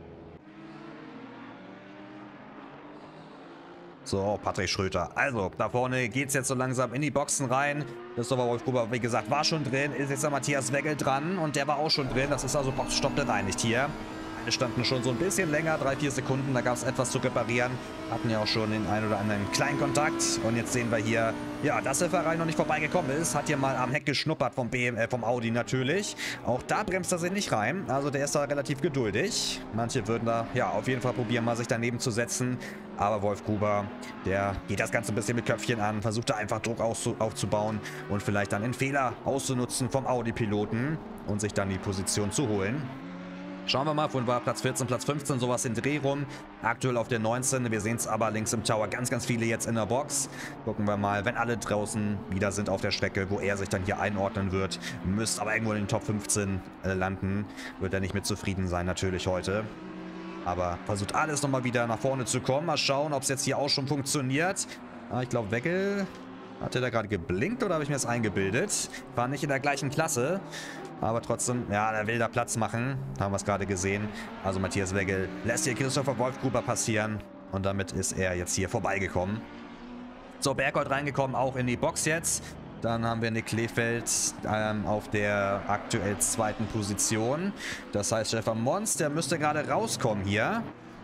So, Patrick Schröter. Also, da vorne geht's jetzt so langsam in die Boxen rein. Christopher Wolf Gruber, wie gesagt, war schon drin. Ist jetzt der Matthias Wegel dran und der war auch schon drin. Das ist also Boxenstopp bereinigt hier. Wir standen schon so ein bisschen länger, 3-4 Sekunden. Da gab es etwas zu reparieren. Hatten ja auch schon den einen oder anderen kleinen Kontakt. Und jetzt sehen wir hier, ja, dass der Verein noch nicht vorbeigekommen ist. Hat hier mal am Heck geschnuppert vom Audi natürlich. Auch da bremst er sich nicht rein. Also der ist da relativ geduldig. Manche würden da, ja, auf jeden Fall probieren, mal sich daneben zu setzen. Aber Wolf Gruber, der geht das Ganze ein bisschen mit Köpfchen an. Versucht da einfach Druck aufzubauen. Und vielleicht dann einen Fehler auszunutzen vom Audi-Piloten. Und sich dann die Position zu holen. Schauen wir mal, vorhin war Platz 14, Platz 15, sowas in Dreh rum. Aktuell auf der 19. Wir sehen es aber links im Tower ganz, ganz viele jetzt in der Box. Gucken wir mal, wenn alle draußen wieder sind auf der Strecke, wo er sich dann hier einordnen wird. Müsste aber irgendwo in den Top 15 landen. Wird er nicht mit zufrieden sein natürlich heute. Aber versucht alles nochmal wieder nach vorne zu kommen. Mal schauen, ob es jetzt hier auch schon funktioniert. Ich glaube, Weckel... Hat er da gerade geblinkt oder habe ich mir das eingebildet? War nicht in der gleichen Klasse. Aber trotzdem, ja, der will da Platz machen. Haben wir es gerade gesehen. Also Matthias Wegel lässt hier Christopher Wolf Gruber passieren. Und damit ist er jetzt hier vorbeigekommen. So, Berggold reingekommen, auch in die Box jetzt. Dann haben wir Nick Kleefeld auf der aktuell 2. Position. Das heißt, Stefan Mons, der müsste gerade rauskommen hier.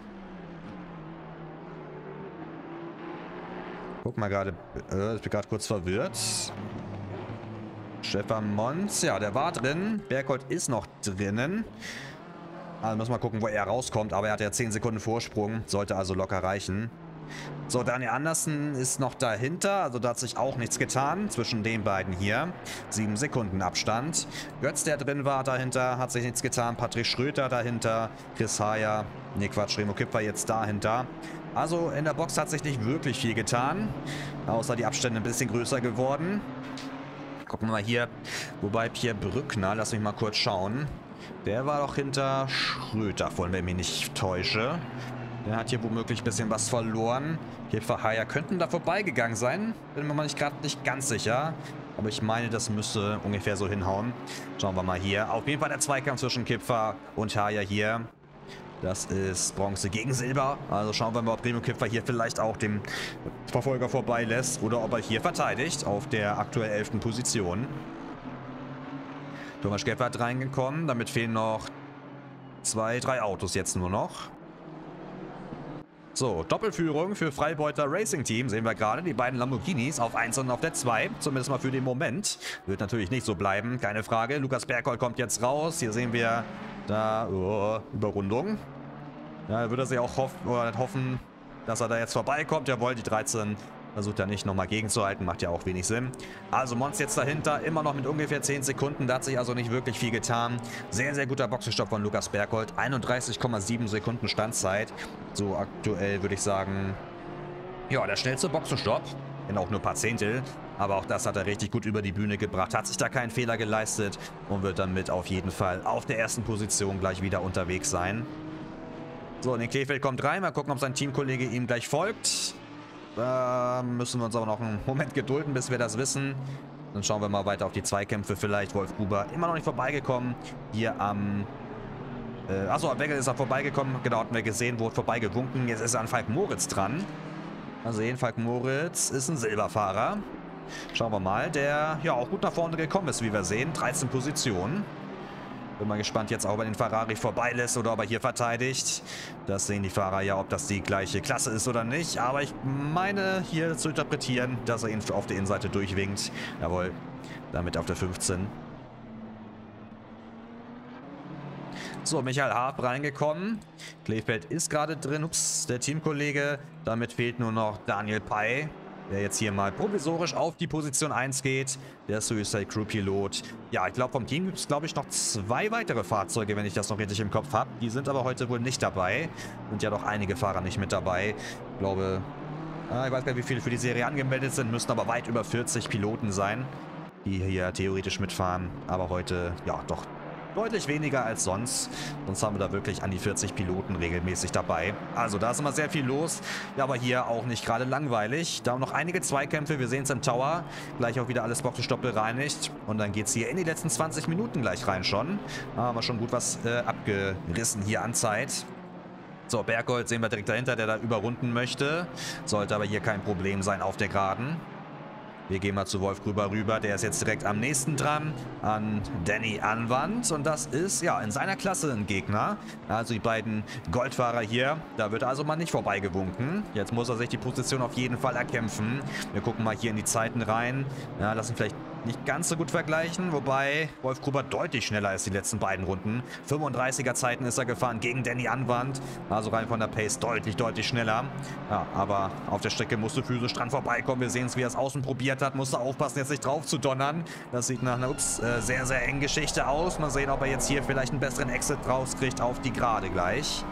Guck mal gerade, ich bin gerade kurz verwirrt. Stefan Mons, ja, der war drin. Berggold ist noch drinnen. Also müssen wir mal gucken, wo er rauskommt. Aber er hat ja 10 Sekunden Vorsprung. Sollte also locker reichen. So, Daniel Anderson ist noch dahinter. Also da hat sich auch nichts getan zwischen den beiden hier. 7 Sekunden Abstand. Götz, der drin war, dahinter. Hat sich nichts getan. Patrick Schröter dahinter. Chris Haya. Ne, Quatsch. Remo Kipfer jetzt dahinter. Also in der Box hat sich nicht wirklich viel getan. Außer die Abstände ein bisschen größer geworden. Gucken wir mal hier. Wobei Pierre Brückner, lass mich mal kurz schauen. Der war doch hinter Schröter, wenn ich mich nicht täusche. Der hat hier womöglich ein bisschen was verloren. Kipfer Haya könnten da vorbeigegangen sein. Bin mir mal gerade nicht ganz sicher. Aber ich meine, das müsste ungefähr so hinhauen. Schauen wir mal hier. Auf jeden Fall der Zweikampf zwischen Kipfer und Haya hier. Das ist Bronze gegen Silber. Also schauen wir mal, ob Remo Kipfer hier vielleicht auch dem Verfolger vorbeilässt. Oder ob er hier verteidigt auf der aktuell 11. Position. Thomas Gebhardt reingekommen. Damit fehlen noch 2, 3 Autos jetzt nur noch. So, Doppelführung für Freibeuter Racing Team sehen wir gerade. Die beiden Lamborghinis auf 1 und auf der 2. Zumindest mal für den Moment. Wird natürlich nicht so bleiben, keine Frage. Lukas Berghold kommt jetzt raus. Hier sehen wir da Überrundung. Ja, würde er sich auch hoffen, dass er da jetzt vorbeikommt. Jawohl, die 13 versucht er nicht nochmal gegenzuhalten. Macht ja auch wenig Sinn. Also Mons jetzt dahinter, immer noch mit ungefähr 10 Sekunden. Da hat sich also nicht wirklich viel getan. Sehr, sehr guter Boxenstopp von Lukas Berghold. 31,7 Sekunden Standzeit. So aktuell würde ich sagen, ja, der schnellste Boxenstopp. In auch nur ein paar Zehntel. Aber auch das hat er richtig gut über die Bühne gebracht. Hat sich da keinen Fehler geleistet. Und wird damit auf jeden Fall auf der ersten Position gleich wieder unterwegs sein. So, Nick Kleefeld kommt rein. Mal gucken, ob sein Teamkollege ihm gleich folgt. Da müssen wir uns aber noch einen Moment gedulden, bis wir das wissen. Dann schauen wir mal weiter auf die Zweikämpfe vielleicht. Wolf Gruber immer noch nicht vorbeigekommen. Hier am... achso, am Wegel ist er vorbeigekommen. Genau, hatten wir gesehen, wurde vorbeigewunken. Jetzt ist er an Falk Moritz dran. Mal sehen, Falk Moritz ist ein Silberfahrer. Schauen wir mal, der ja auch gut nach vorne gekommen ist, wie wir sehen. 13 Positionen. Bin mal gespannt jetzt auch, ob er den Ferrari vorbeilässt oder ob er hier verteidigt. Das sehen die Fahrer ja, ob das die gleiche Klasse ist oder nicht. Aber ich meine hier zu interpretieren, dass er ihn auf der Innenseite durchwinkt. Jawohl, damit auf der 15. So, Michael Haab reingekommen. Kleefeld ist gerade drin. Ups, der Teamkollege. Damit fehlt nur noch Daniel Pei, der jetzt hier mal provisorisch auf die Position 1 geht. Der Suicide Crew Pilot. Ja, ich glaube, vom Team gibt es, glaube ich, noch 2 weitere Fahrzeuge, wenn ich das noch richtig im Kopf habe. Die sind aber heute wohl nicht dabei. Sind ja doch einige Fahrer nicht mit dabei. Ich glaube, ich weiß gar nicht, wie viele für die Serie angemeldet sind. Müssen aber weit über 40 Piloten sein, die hier theoretisch mitfahren. Aber heute, ja, doch deutlich weniger als sonst. Sonst haben wir da wirklich an die 40 Piloten regelmäßig dabei. Also da ist immer sehr viel los. Ja, aber hier auch nicht gerade langweilig. Da haben noch einige Zweikämpfe. Wir sehen es im Tower. Gleich auch wieder alles Boxenstopp bereinigt. Und dann geht es hier in die letzten 20 Minuten gleich rein schon. Da haben wir schon gut was abgerissen hier an Zeit. So, Berghold sehen wir direkt dahinter, der da überrunden möchte. Sollte aber hier kein Problem sein auf der Geraden. Wir gehen mal zu Wolf Gruber rüber. Der ist jetzt direkt am nächsten dran. An Danny Anwand. Und das ist, ja, in seiner Klasse ein Gegner. Also die beiden Goldfahrer hier. Da wird also mal nicht vorbeigewunken. Jetzt muss er sich die Position auf jeden Fall erkämpfen. Wir gucken mal hier in die Zeiten rein. Ja, lassen vielleicht nicht ganz so gut vergleichen. Wobei Wolf Gruber deutlich schneller ist die letzten beiden Runden. 35er Zeiten ist er gefahren gegen Danny Anwand. Also rein von der Pace deutlich, deutlich schneller. Ja, aber auf der Strecke musste physisch dran vorbeikommen. Wir sehen es, wie er es außen probiert hat. Musste aufpassen, jetzt nicht drauf zu donnern. Das sieht nach einer sehr, sehr engen Geschichte aus. Mal sehen, ob er jetzt hier vielleicht einen besseren Exit rauskriegt auf die Gerade gleich.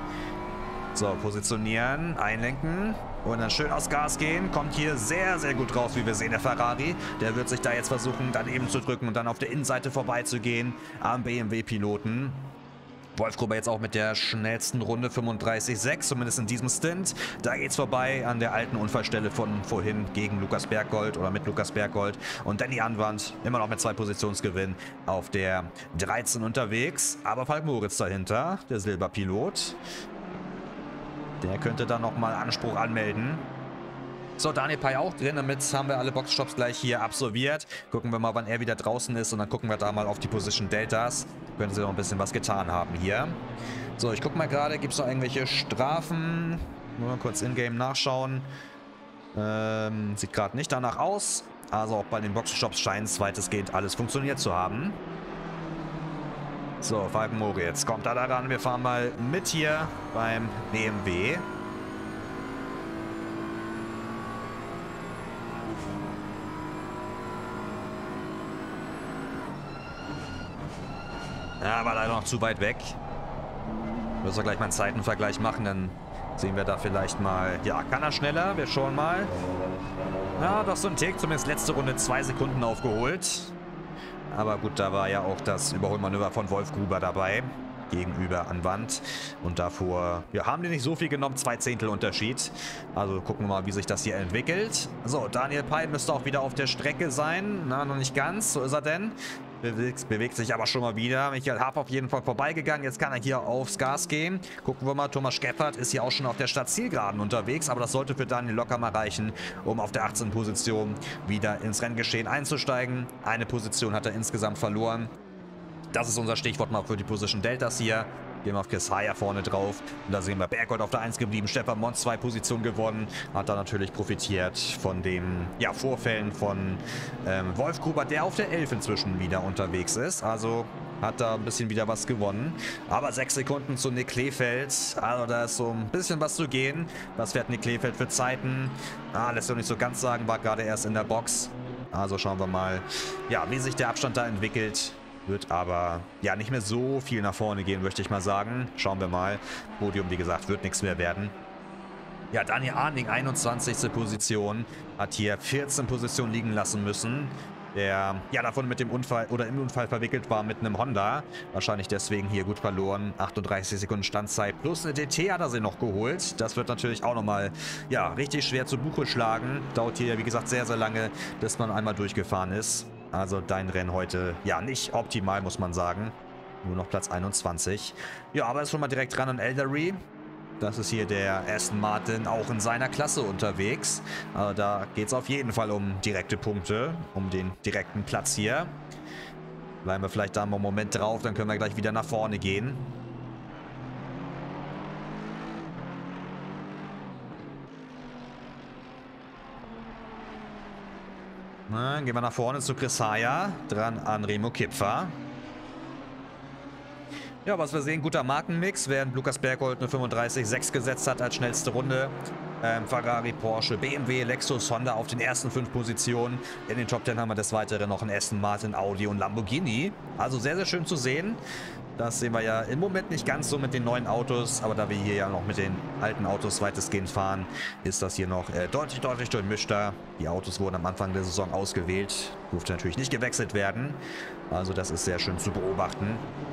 So, positionieren, einlenken und dann schön aufs Gas gehen. Kommt hier sehr, sehr gut raus, wie wir sehen, der Ferrari. Der wird sich da jetzt versuchen, daneben zu drücken und dann auf der Innenseite vorbeizugehen am BMW-Piloten. Wolf Gruber jetzt auch mit der schnellsten Runde, 35,6, zumindest in diesem Stint. Da geht's vorbei an der alten Unfallstelle von vorhin gegen Lukas Berghold oder mit Lukas Berghold. Und Danny Anwand immer noch mit 2 Positionsgewinn auf der 13 unterwegs. Aber Falk Moritz dahinter, der Silberpilot. Der könnte dann nochmal Anspruch anmelden. So, Daniel Pei auch drin. Damit haben wir alle Boxstops gleich hier absolviert. Gucken wir mal, wann er wieder draußen ist. Und dann gucken wir da mal auf die Position Deltas. Können sie noch ein bisschen was getan haben hier. So, ich gucke mal gerade, gibt es noch irgendwelche Strafen? Nur mal kurz in-game nachschauen. Sieht gerade nicht danach aus. Also auch bei den Boxstops scheint es weitestgehend alles funktioniert zu haben. So, Falk Moritz kommt da ran. Wir fahren mal mit hier beim BMW. Ja, war leider noch zu weit weg. Müssen wir gleich mal einen Zeitenvergleich machen, dann sehen wir da vielleicht mal... Ja, kann er schneller? Wir schauen mal. Ja, doch so ein Tick. Zumindest letzte Runde 2 Sekunden aufgeholt. Aber gut, da war ja auch das Überholmanöver von Wolf Gruber dabei. Gegenüber Anwand. Und davor, ja, haben die nicht so viel genommen. 2 Zehntel Unterschied. Also gucken wir mal, wie sich das hier entwickelt. So, Daniel Pei müsste auch wieder auf der Strecke sein. Na, noch nicht ganz. So ist er denn. Bewegt sich aber schon mal wieder. Michael Haab auf jeden Fall vorbeigegangen. Jetzt kann er hier aufs Gas gehen. Gucken wir mal. Thomas Schäffert ist hier auch schon auf der Stadtzielgeraden unterwegs. Aber das sollte für Daniel locker mal reichen, um auf der 18. Position wieder ins Renngeschehen einzusteigen. Eine Position hat er insgesamt verloren. Das ist unser Stichwort mal für die Position Deltas hier. Gehen wir auf Kesaya vorne drauf. Und da sehen wir Berghold auf der 1 geblieben. Stefan Mons 2 Positionen gewonnen. Hat da natürlich profitiert von den Vorfällen von Wolf Gruber, der auf der 11 inzwischen wieder unterwegs ist. Also hat da ein bisschen wieder was gewonnen. Aber 6 Sekunden zu Nick Kleefeld. Also da ist so ein bisschen was zu gehen. Was fährt Nick Kleefeld für Zeiten? Lässt sich nicht so ganz sagen. War gerade erst in der Box. Also schauen wir mal, ja, wie sich der Abstand da entwickelt. Wird aber ja nicht mehr so viel nach vorne gehen, möchte ich mal sagen. Schauen wir mal. Podium, wie gesagt, wird nichts mehr werden. Ja, Daniel Arning, 21. Position, hat hier 14 Positionen liegen lassen müssen. Der ja davon mit dem Unfall oder im Unfall verwickelt war mit einem Honda. Wahrscheinlich deswegen hier gut verloren. 38 Sekunden Standzeit plus eine DT hat er sich noch geholt. Das wird natürlich auch nochmal ja, richtig schwer zu Buche schlagen. Dauert hier, wie gesagt, sehr, sehr lange, bis man einmal durchgefahren ist. Also dein Rennen heute, ja, nicht optimal, muss man sagen. Nur noch Platz 21. Ja, aber ist schon mal direkt dran an Eldery. Das ist hier der Aston Martin, auch in seiner Klasse unterwegs. Also da geht es auf jeden Fall um direkte Punkte, um den direkten Platz hier. Bleiben wir vielleicht da mal einen Moment drauf, dann können wir gleich wieder nach vorne gehen. Dann gehen wir nach vorne zu Kesaya, dran an Remo Kipfer. Ja, was wir sehen, guter Markenmix, während Lukas Berghold eine 35,6 gesetzt hat als schnellste Runde. Ferrari, Porsche, BMW, Lexus, Honda auf den ersten 5 Positionen. In den Top 10 haben wir des Weiteren noch einen Aston Martin, Audi und Lamborghini. Also sehr, sehr schön zu sehen. Das sehen wir ja im Moment nicht ganz so mit den neuen Autos, aber da wir hier ja noch mit den alten Autos weitestgehend fahren, ist das hier noch deutlich, deutlich durchmischter. Die Autos wurden am Anfang der Saison ausgewählt, durfte natürlich nicht gewechselt werden. Also das ist sehr schön zu beobachten.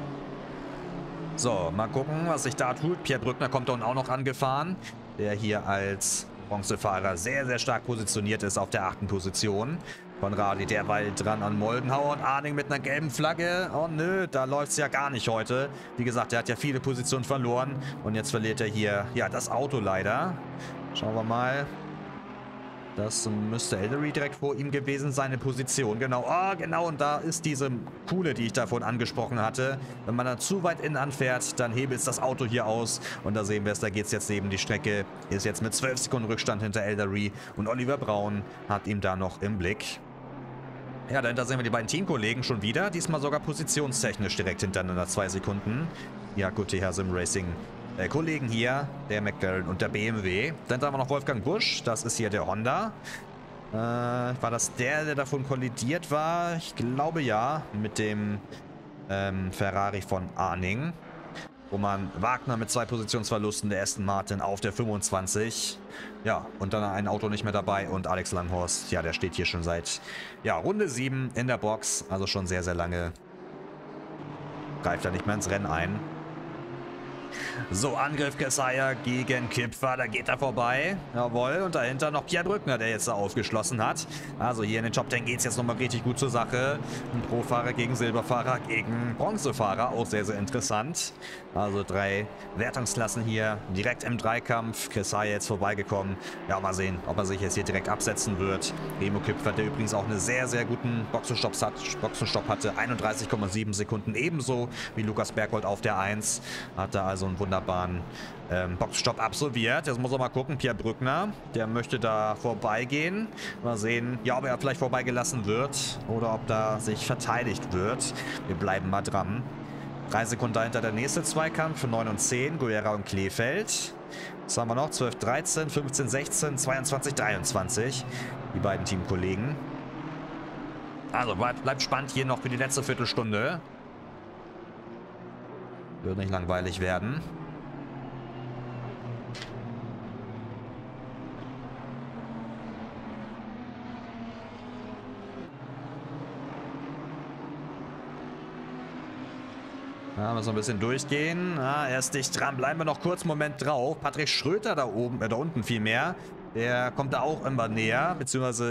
So, mal gucken, was sich da tut. Pierre Brückner kommt da unten auch noch angefahren, der hier als Bronzefahrer sehr, sehr stark positioniert ist auf der 8. Position. Konradi derweil dran an Moldenhauer und Arning mit einer gelben Flagge. Oh nö, da läuft es ja gar nicht heute. Wie gesagt, er hat ja viele Positionen verloren und jetzt verliert er hier, ja, das Auto leider. Schauen wir mal. Das müsste Eldery direkt vor ihm gewesen sein, eine Position. Genau, genau, und da ist diese Kuhle, die ich davon angesprochen hatte. Wenn man da zu weit innen anfährt, dann hebelt es das Auto hier aus. Und da sehen wir es, da geht es jetzt neben die Strecke. Ist jetzt mit 12 Sekunden Rückstand hinter Eldery. Und Oliver Braun hat ihn da noch im Blick. Ja, dahinter sehen wir die beiden Teamkollegen schon wieder. Diesmal sogar positionstechnisch direkt hintereinander 2 Sekunden. Ja, gut, die Sim Racing Kollegen hier, der McLaren und der BMW. Dann haben wir noch Wolfgang Busch, das ist hier der Honda. War das der davon kollidiert war? Ich glaube ja, mit dem Ferrari von Arning. Roman Wagner mit 2 Positionsverlusten, der Aston Martin auf der 25. Ja, und dann ein Auto nicht mehr dabei und Alex Langhorst, ja, der steht hier schon seit Runde 7 in der Box, also schon sehr, sehr lange. Greift er nicht mehr ins Rennen ein. So, Angriff Kesaya gegen Kipfer, da geht er vorbei. Jawohl, und dahinter noch Pierre Brückner, der jetzt da aufgeschlossen hat. Also hier in den Top 10 geht es jetzt nochmal richtig gut zur Sache. Ein Pro-Fahrer gegen Silberfahrer gegen Bronzefahrer, auch sehr, sehr interessant. Also 3 Wertungsklassen hier direkt im Dreikampf. Kesaya jetzt vorbeigekommen. Ja, mal sehen, ob er sich jetzt hier direkt absetzen wird. Remo Kipfer, der übrigens auch einen sehr, sehr guten Boxenstopp hatte. 31,7 Sekunden ebenso wie Lukas Berghold auf der 1. Hat da also einen wunderbaren Boxenstopp absolviert. Jetzt muss er mal gucken, Pierre Brückner, der möchte da vorbeigehen. Mal sehen, ja, ob er vielleicht vorbeigelassen wird oder ob da sich verteidigt wird. Wir bleiben mal dran. 3 Sekunden dahinter der nächste Zweikampf für 9 und 10, Guerra und Kleefeld. Was haben wir noch? 12, 13, 15, 16, 22, 23. Die beiden Teamkollegen. Also bleibt spannend hier noch für die letzte Viertelstunde. Wird nicht langweilig werden. Ja, müssen wir ein bisschen durchgehen. Er ist dicht dran. Bleiben wir noch kurz einen Moment drauf. Patrick Schröter da oben, da unten vielmehr. Der kommt da auch immer näher, beziehungsweise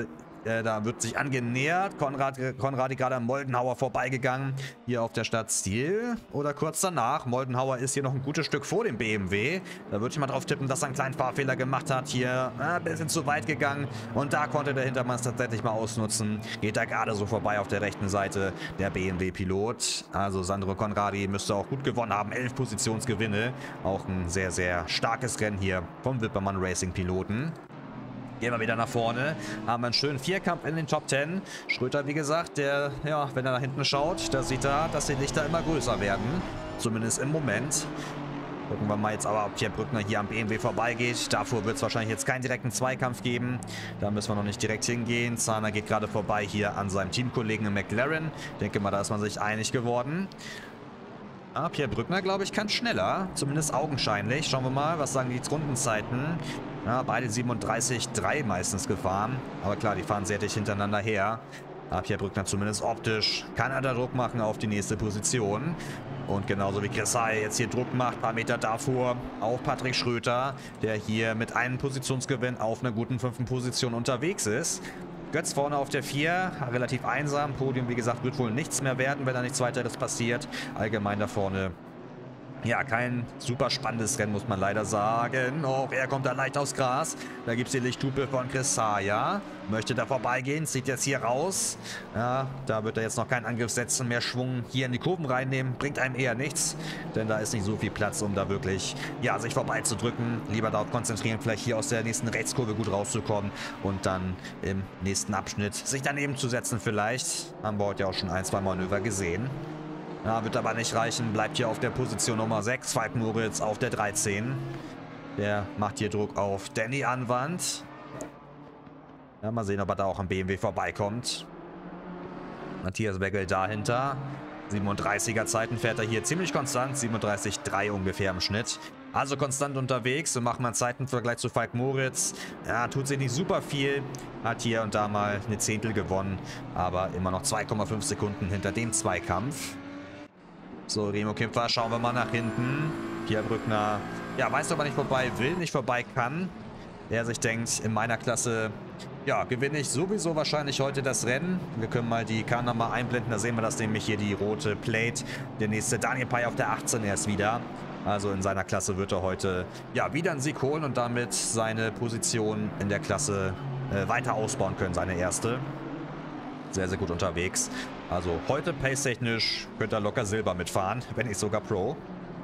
Da wird sich angenähert. Konradi gerade am Moldenhauer vorbeigegangen. Hier auf der Stadt Stil. Oder kurz danach. Moldenhauer ist hier noch ein gutes Stück vor dem BMW. Da würde ich mal drauf tippen, dass er einen kleinen Fahrfehler gemacht hat. Hier ein bisschen zu weit gegangen. Und da konnte der Hintermann es tatsächlich mal ausnutzen. Geht da gerade so vorbei auf der rechten Seite. Der BMW-Pilot. Also Sandro Konradi müsste auch gut gewonnen haben. 11 Positionsgewinne. Auch ein sehr, sehr starkes Rennen hier vom Wippermann Racing Piloten. Gehen wir wieder nach vorne. Haben wir einen schönen Vierkampf in den Top 10. Schröter, wie gesagt, der, ja, wenn er nach hinten schaut, da sieht er, dass die Lichter immer größer werden. Zumindest im Moment. Gucken wir mal jetzt aber, ob Pierre Brückner hier am BMW vorbeigeht. Davor wird es wahrscheinlich jetzt keinen direkten Zweikampf geben. Da müssen wir noch nicht direkt hingehen. Zahner geht gerade vorbei hier an seinem Teamkollegen im McLaren. Denke mal, da ist man sich einig geworden. Ah, Pierre Brückner, glaube ich, kann schneller. Zumindest augenscheinlich. Schauen wir mal, was sagen die Rundenzeiten. Ja, beide 37,3 meistens gefahren. Aber klar, die fahren sehr dicht hintereinander her. Aber Pierre Brückner zumindest optisch kann er da Druck machen auf die nächste Position. Und genauso wie Chris Hay jetzt hier Druck macht, ein paar Meter davor, auch Patrick Schröter, der hier mit einem Positionsgewinn auf einer guten 5. Position unterwegs ist. Götz vorne auf der 4, relativ einsam. Podium, wie gesagt, wird wohl nichts mehr werden, wenn da nichts weiteres passiert. Allgemein da vorne, ja, kein super spannendes Rennen, muss man leider sagen. Oh, er kommt da leicht aufs Gras. Da gibt es die Lichthupe von Chris Saya. Möchte da vorbeigehen, zieht jetzt hier raus. Ja, da wird er jetzt noch keinen Angriff setzen. Mehr Schwung hier in die Kurven reinnehmen. Bringt einem eher nichts. Denn da ist nicht so viel Platz, um da wirklich, ja, sich vorbeizudrücken. Lieber darauf konzentrieren, vielleicht hier aus der nächsten Rechtskurve gut rauszukommen. Und dann im nächsten Abschnitt sich daneben zu setzen vielleicht. Haben wir heute ja auch schon ein, zwei Manöver gesehen. Ja, wird aber nicht reichen. Bleibt hier auf der Position Nummer 6. Falk Moritz auf der 13. Der macht hier Druck auf Danny Anwand. Ja, mal sehen, ob er da auch am BMW vorbeikommt. Matthias Weggel dahinter. 37er Zeiten fährt er hier ziemlich konstant. 37,3 ungefähr im Schnitt. Also konstant unterwegs. So macht man Zeiten im Vergleich zu Falk Moritz. Ja, tut sich nicht super viel. Hat hier und da mal eine Zehntel gewonnen. Aber immer noch 2,5 Sekunden hinter dem Zweikampf. So, Remo Kempfer, schauen wir mal nach hinten. Pierre Brückner, ja, weiß aber nicht vorbei, will nicht vorbei, kann. Der sich denkt, in meiner Klasse, ja, gewinne ich sowieso wahrscheinlich heute das Rennen. Wir können mal die Kamera mal einblenden, da sehen wir das nämlich hier, die rote Plate. Der nächste Daniel Pey auf der 18 erst wieder. Also in seiner Klasse wird er heute, ja, wieder einen Sieg holen und damit seine Position in der Klasse weiter ausbauen können, seine erste. Sehr, sehr gut unterwegs. Also heute pace-technisch könnte er locker Silber mitfahren, wenn nicht sogar Pro.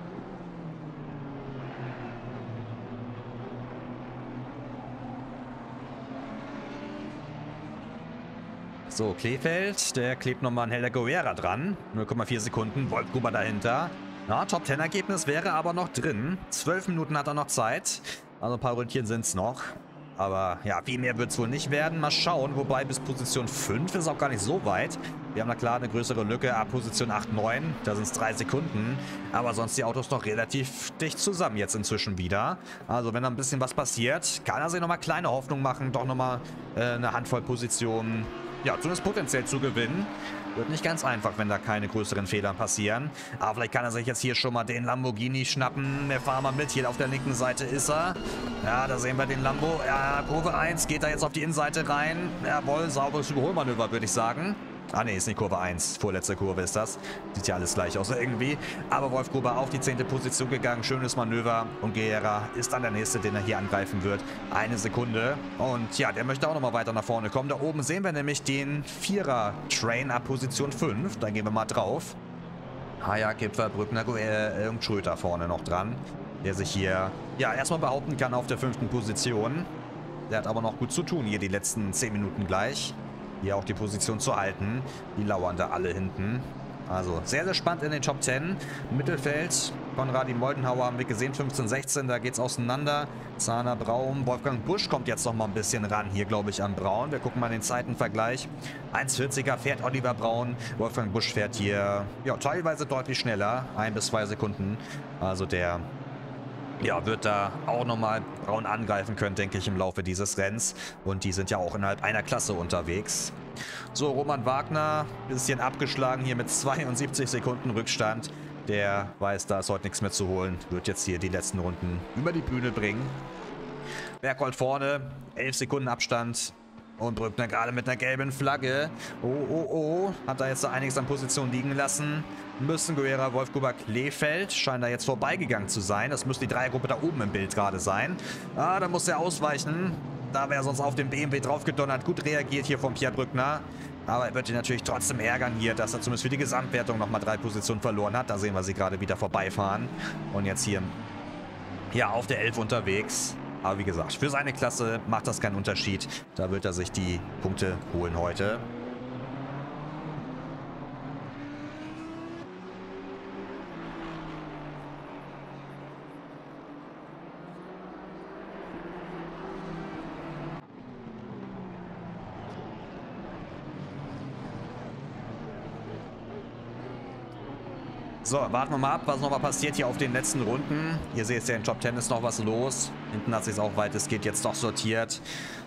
So, Kleefeld, der klebt nochmal an Helder Guerra dran. 0,4 Sekunden, Wolfgruber dahinter. Na, Top-10-Ergebnis wäre aber noch drin. 12 Minuten hat er noch Zeit. Also ein paar Ründchen sind es noch. Aber ja, viel mehr wird es wohl nicht werden. Mal schauen. Wobei bis Position 5 ist auch gar nicht so weit. Wir haben da klar eine größere Lücke ab Position 8, 9. Da sind es 3 Sekunden. Aber sonst die Autos noch relativ dicht zusammen jetzt inzwischen wieder. Also wenn da ein bisschen was passiert, kann er sich nochmal kleine Hoffnung machen. Doch nochmal eine Handvoll Positionen, ja, zumindest potenziell zu gewinnen. Wird nicht ganz einfach, wenn da keine größeren Fehler passieren. Aber vielleicht kann er sich jetzt hier schon mal den Lamborghini schnappen. Wir fahren mal mit. Hier auf der linken Seite ist er. Ja, da sehen wir den Lambo. Ja, Kurve 1 geht da jetzt auf die Innenseite rein. Jawohl, sauberes Überholmanöver, würde ich sagen. Ah ne, ist nicht Kurve 1. Vorletzte Kurve ist das. Sieht ja alles gleich aus irgendwie. Aber Wolf Gruber auf die 10. Position gegangen. Schönes Manöver. Und Guerra ist dann der Nächste, den er hier angreifen wird. 1 Sekunde. Und ja, der möchte auch nochmal weiter nach vorne kommen. Da oben sehen wir nämlich den 4er-Train ab Position 5. Da gehen wir mal drauf. Haya, Kipfer, Brückner und Schröter vorne noch dran. Der sich hier, ja, erstmal behaupten kann auf der 5. Position. Der hat aber noch gut zu tun hier die letzten 10 Minuten gleich. Hier auch die Position zu halten. Die lauern da alle hinten. Also sehr, sehr spannend in den Top 10. Mittelfeld, Konradi Moldenhauer haben wir gesehen, 15, 16, da geht es auseinander. Zahner, Braun, Wolfgang Busch kommt jetzt noch mal ein bisschen ran, hier glaube ich an Braun. Wir gucken mal den Zeitenvergleich. 1,40er fährt Oliver Braun, Wolfgang Busch fährt hier, ja, teilweise deutlich schneller, 1 bis 2 Sekunden. Also der, ja, wird da auch nochmal Braun angreifen können, denke ich, im Laufe dieses Rennens. Und die sind ja auch innerhalb einer Klasse unterwegs. So, Roman Wagner, bisschen abgeschlagen hier mit 72 Sekunden Rückstand. Der weiß, da ist heute nichts mehr zu holen. Wird jetzt hier die letzten Runden über die Bühne bringen. Berghold vorne, 11 Sekunden Abstand. Und Brückner gerade mit einer gelben Flagge. Oh. Hat da jetzt da einiges an Position liegen lassen. Müssen Guerra, Wolfgruber, Kleefeld. Scheint da jetzt vorbeigegangen zu sein. Das müsste die Dreiergruppe da oben im Bild gerade sein. Da muss er ausweichen. Da wäre sonst auf den BMW draufgedonnert. Gut reagiert hier von Pierre Brückner. Aber er wird ihn natürlich trotzdem ärgern hier, dass er zumindest für die Gesamtwertung nochmal 3 Positionen verloren hat. Da sehen wir sie gerade wieder vorbeifahren. Und jetzt hier ja, auf der 11 unterwegs. Aber wie gesagt, für seine Klasse macht das keinen Unterschied. Da wird er sich die Punkte holen heute. So, warten wir mal ab, was nochmal passiert hier auf den letzten Runden. Ihr seht ja, in Top 10 ist noch was los. Hinten hat sich auch weitestgehend jetzt doch sortiert.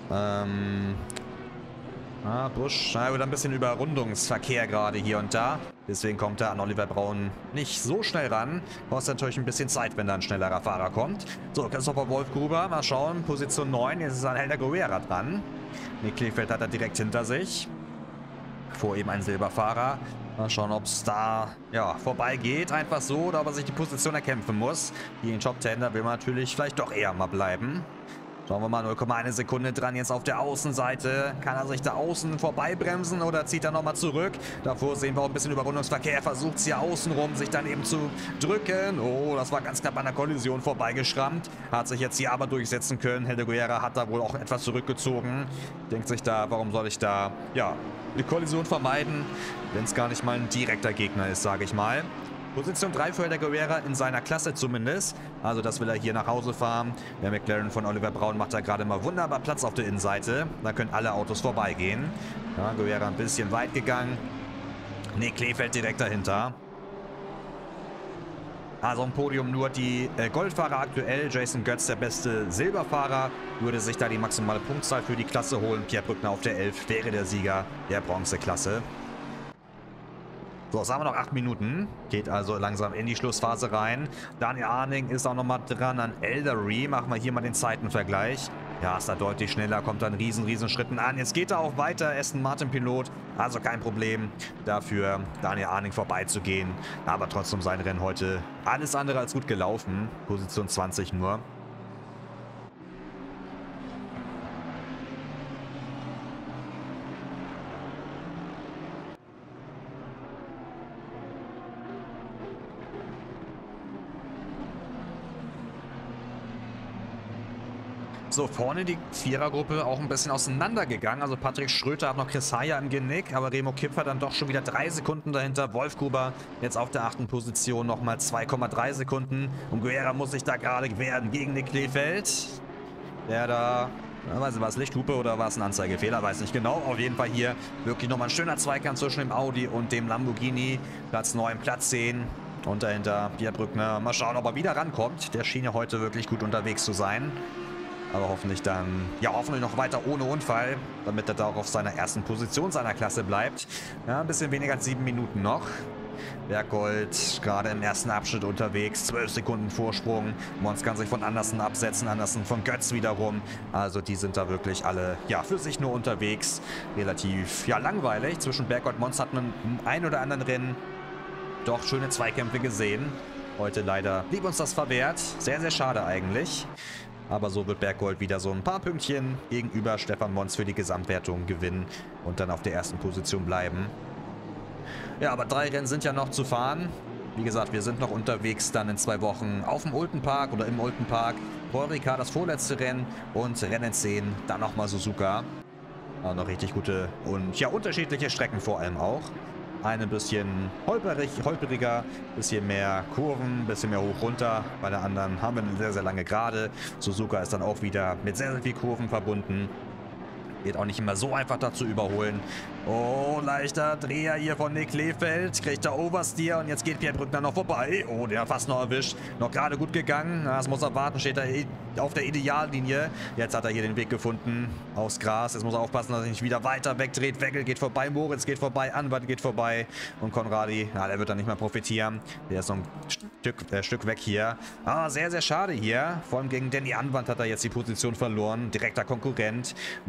Busch, wieder ein bisschen Überrundungsverkehr gerade hier und da. Deswegen kommt er an Oliver Braun nicht so schnell ran. Kostet natürlich ein bisschen Zeit, wenn da ein schnellerer Fahrer kommt. So, Christopher Wolfgruber, mal schauen. Position 9, jetzt ist ein Helder Guerra dran. Nick Kleefeld hat er direkt hinter sich. Vor ihm ein Silberfahrer. Mal schauen, ob es da ja, vorbeigeht, einfach so, oder ob er sich die Position erkämpfen muss. Hier in Top 10, da will man natürlich vielleicht doch eher mal bleiben. Schauen wir mal, 0,1 Sekunde dran jetzt auf der Außenseite. Kann er sich da außen vorbeibremsen oder zieht er nochmal zurück? Davor sehen wir auch ein bisschen Überrundungsverkehr. Er versucht es hier außenrum, sich dann eben zu drücken. Oh, das war ganz knapp an der Kollision vorbeigeschrammt. Hat sich jetzt hier aber durchsetzen können. Helder Guerra hat da wohl auch etwas zurückgezogen. Denkt sich da, warum soll ich da, ja, eine Kollision vermeiden, wenn es gar nicht mal ein direkter Gegner ist, sage ich mal. Position 3 für Helder Guerra in seiner Klasse zumindest. Also das will er hier nach Hause fahren. Der McLaren von Oliver Braun macht da gerade mal wunderbar Platz auf der Innenseite. Da können alle Autos vorbeigehen. Ja, Guerra ein bisschen weit gegangen. Nick Kleefeld direkt dahinter. Also im Podium nur die Goldfahrer aktuell. Jason Götz, der beste Silberfahrer, würde sich da die maximale Punktzahl für die Klasse holen. Pierre Brückner auf der 11 wäre der Sieger der Bronzeklasse. So, jetzt haben wir noch 8 Minuten. Geht also langsam in die Schlussphase rein. Daniel Arning ist auch nochmal dran an Eldery. Machen wir hier mal den Zeitenvergleich. Ja, ist da deutlich schneller, kommt dann riesen Schritten an. Jetzt geht er auch weiter, Aston Martin Pilot. Also kein Problem dafür, Daniel Arning vorbeizugehen. Aber trotzdem sein Rennen heute alles andere als gut gelaufen. Position 20 nur. So, vorne die Vierergruppe auch ein bisschen auseinandergegangen. Also Patrick Schröter hat noch Chris Haya im Genick, aber Remo Kipfer dann doch schon wieder 3 Sekunden dahinter. Wolfgruber jetzt auf der 8. Position nochmal 2,3 Sekunden. Und Guerra muss sich da gerade wehren gegen Nick Kleefeld. Der da, weiß nicht, war es Lichthupe oder war es ein Anzeigefehler, weiß nicht genau. Auf jeden Fall hier wirklich nochmal ein schöner Zweikampf zwischen dem Audi und dem Lamborghini. Platz 9, Platz 10. Und dahinter Pierre Brückner. Mal schauen, ob er wieder rankommt. Der schien ja heute wirklich gut unterwegs zu sein. Aber hoffentlich dann, ja, hoffentlich noch weiter ohne Unfall, damit er da auch auf seiner ersten Position seiner Klasse bleibt. Ja, ein bisschen weniger als 7 Minuten noch. Berggold gerade im ersten Abschnitt unterwegs, 12 Sekunden Vorsprung. Mons kann sich von Andersen absetzen, Andersen von Götz wiederum. Also die sind da wirklich alle, ja, für sich nur unterwegs. Relativ, ja, langweilig. Zwischen Berggold und Mons hat man im ein oder anderen Rennen doch schöne Zweikämpfe gesehen. Heute leider blieb uns das verwehrt. Sehr schade eigentlich. Aber so wird Berggold wieder so ein paar Pünktchen gegenüber Stefan Mons für die Gesamtwertung gewinnen und dann auf der ersten Position bleiben. Ja, aber 3 Rennen sind ja noch zu fahren. Wie gesagt, wir sind noch unterwegs dann in 2 Wochen auf dem Oulton Park oder im Oulton Park. Paul Ricard das vorletzte Rennen und Rennen 10, dann nochmal Suzuka. Auch noch richtig gute und ja, unterschiedliche Strecken vor allem auch. Eine bisschen holperiger, bisschen mehr Kurven, bisschen mehr hoch runter. Bei der anderen haben wir eine sehr lange Gerade. Suzuka ist dann auch wieder mit sehr viel Kurven verbunden. Geht auch nicht immer so einfach da zu überholen. Oh, leichter Dreher hier von Nick Kleefeld. Kriegt er Oversteer und jetzt geht Pierre Brückner noch vorbei. Oh, der hat fast noch erwischt. Noch gerade gut gegangen. Das muss er warten. Steht er auf der Ideallinie. Jetzt hat er hier den Weg gefunden aufs Gras. Jetzt muss er aufpassen, dass er nicht wieder weiter wegdreht. Weckel geht vorbei, Moritz geht vorbei, Anwalt geht vorbei. Und Conradi, ja, der wird dann nicht mehr profitieren. Der ist noch ein Stück weg hier. Sehr schade hier. Vor allem gegen Danny Anwand hat er jetzt die Position verloren. Direkter Konkurrent. Moritz Weckel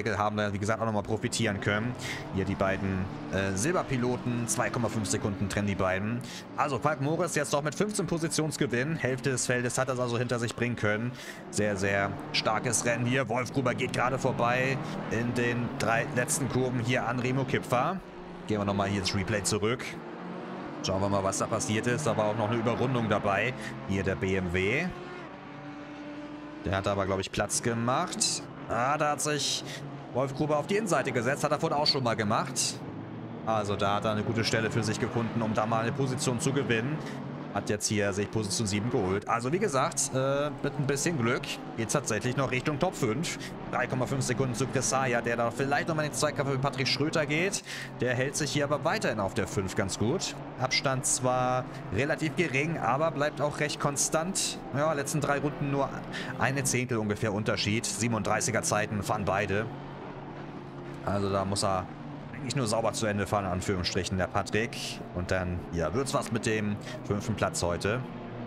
Wegel haben da, wie gesagt, auch nochmal profitieren können. Hier die beiden Silberpiloten, 2,5 Sekunden trennen die beiden. Also Falk Moritz jetzt doch mit 15 Positionsgewinn. Hälfte des Feldes hat er also hinter sich bringen können. Sehr, sehr starkes Rennen hier. Wolf Gruber geht gerade vorbei in den 3 letzten Kurven hier an Remo Kipfer. Gehen wir nochmal hier ins Replay zurück. Schauen wir mal, was da passiert ist. Da war auch noch eine Überrundung dabei. Hier der BMW. Der hat aber, glaube ich, Platz gemacht. Da hat sich Wolf Gruber auf die Innenseite gesetzt. Hat er vorhin auch schon mal gemacht. Also da hat er eine gute Stelle für sich gefunden, um da mal eine Position zu gewinnen. Hat jetzt hier sich Position 7 geholt. Also wie gesagt, mit ein bisschen Glück geht es tatsächlich noch Richtung Top 5. 3,5 Sekunden zu Cresaya, der da vielleicht nochmal in den Zweikampf mit Patrick Schröter geht. Der hält sich hier aber weiterhin auf der 5 ganz gut. Abstand zwar relativ gering, aber bleibt auch recht konstant. Ja, letzten 3 Runden nur eine Zehntel ungefähr Unterschied. 37er Zeiten fahren beide. Also da muss er eigentlich nur sauber zu Ende fahren, in Anführungsstrichen, der Patrick. Und dann, ja, wird's was mit dem 5. Platz heute.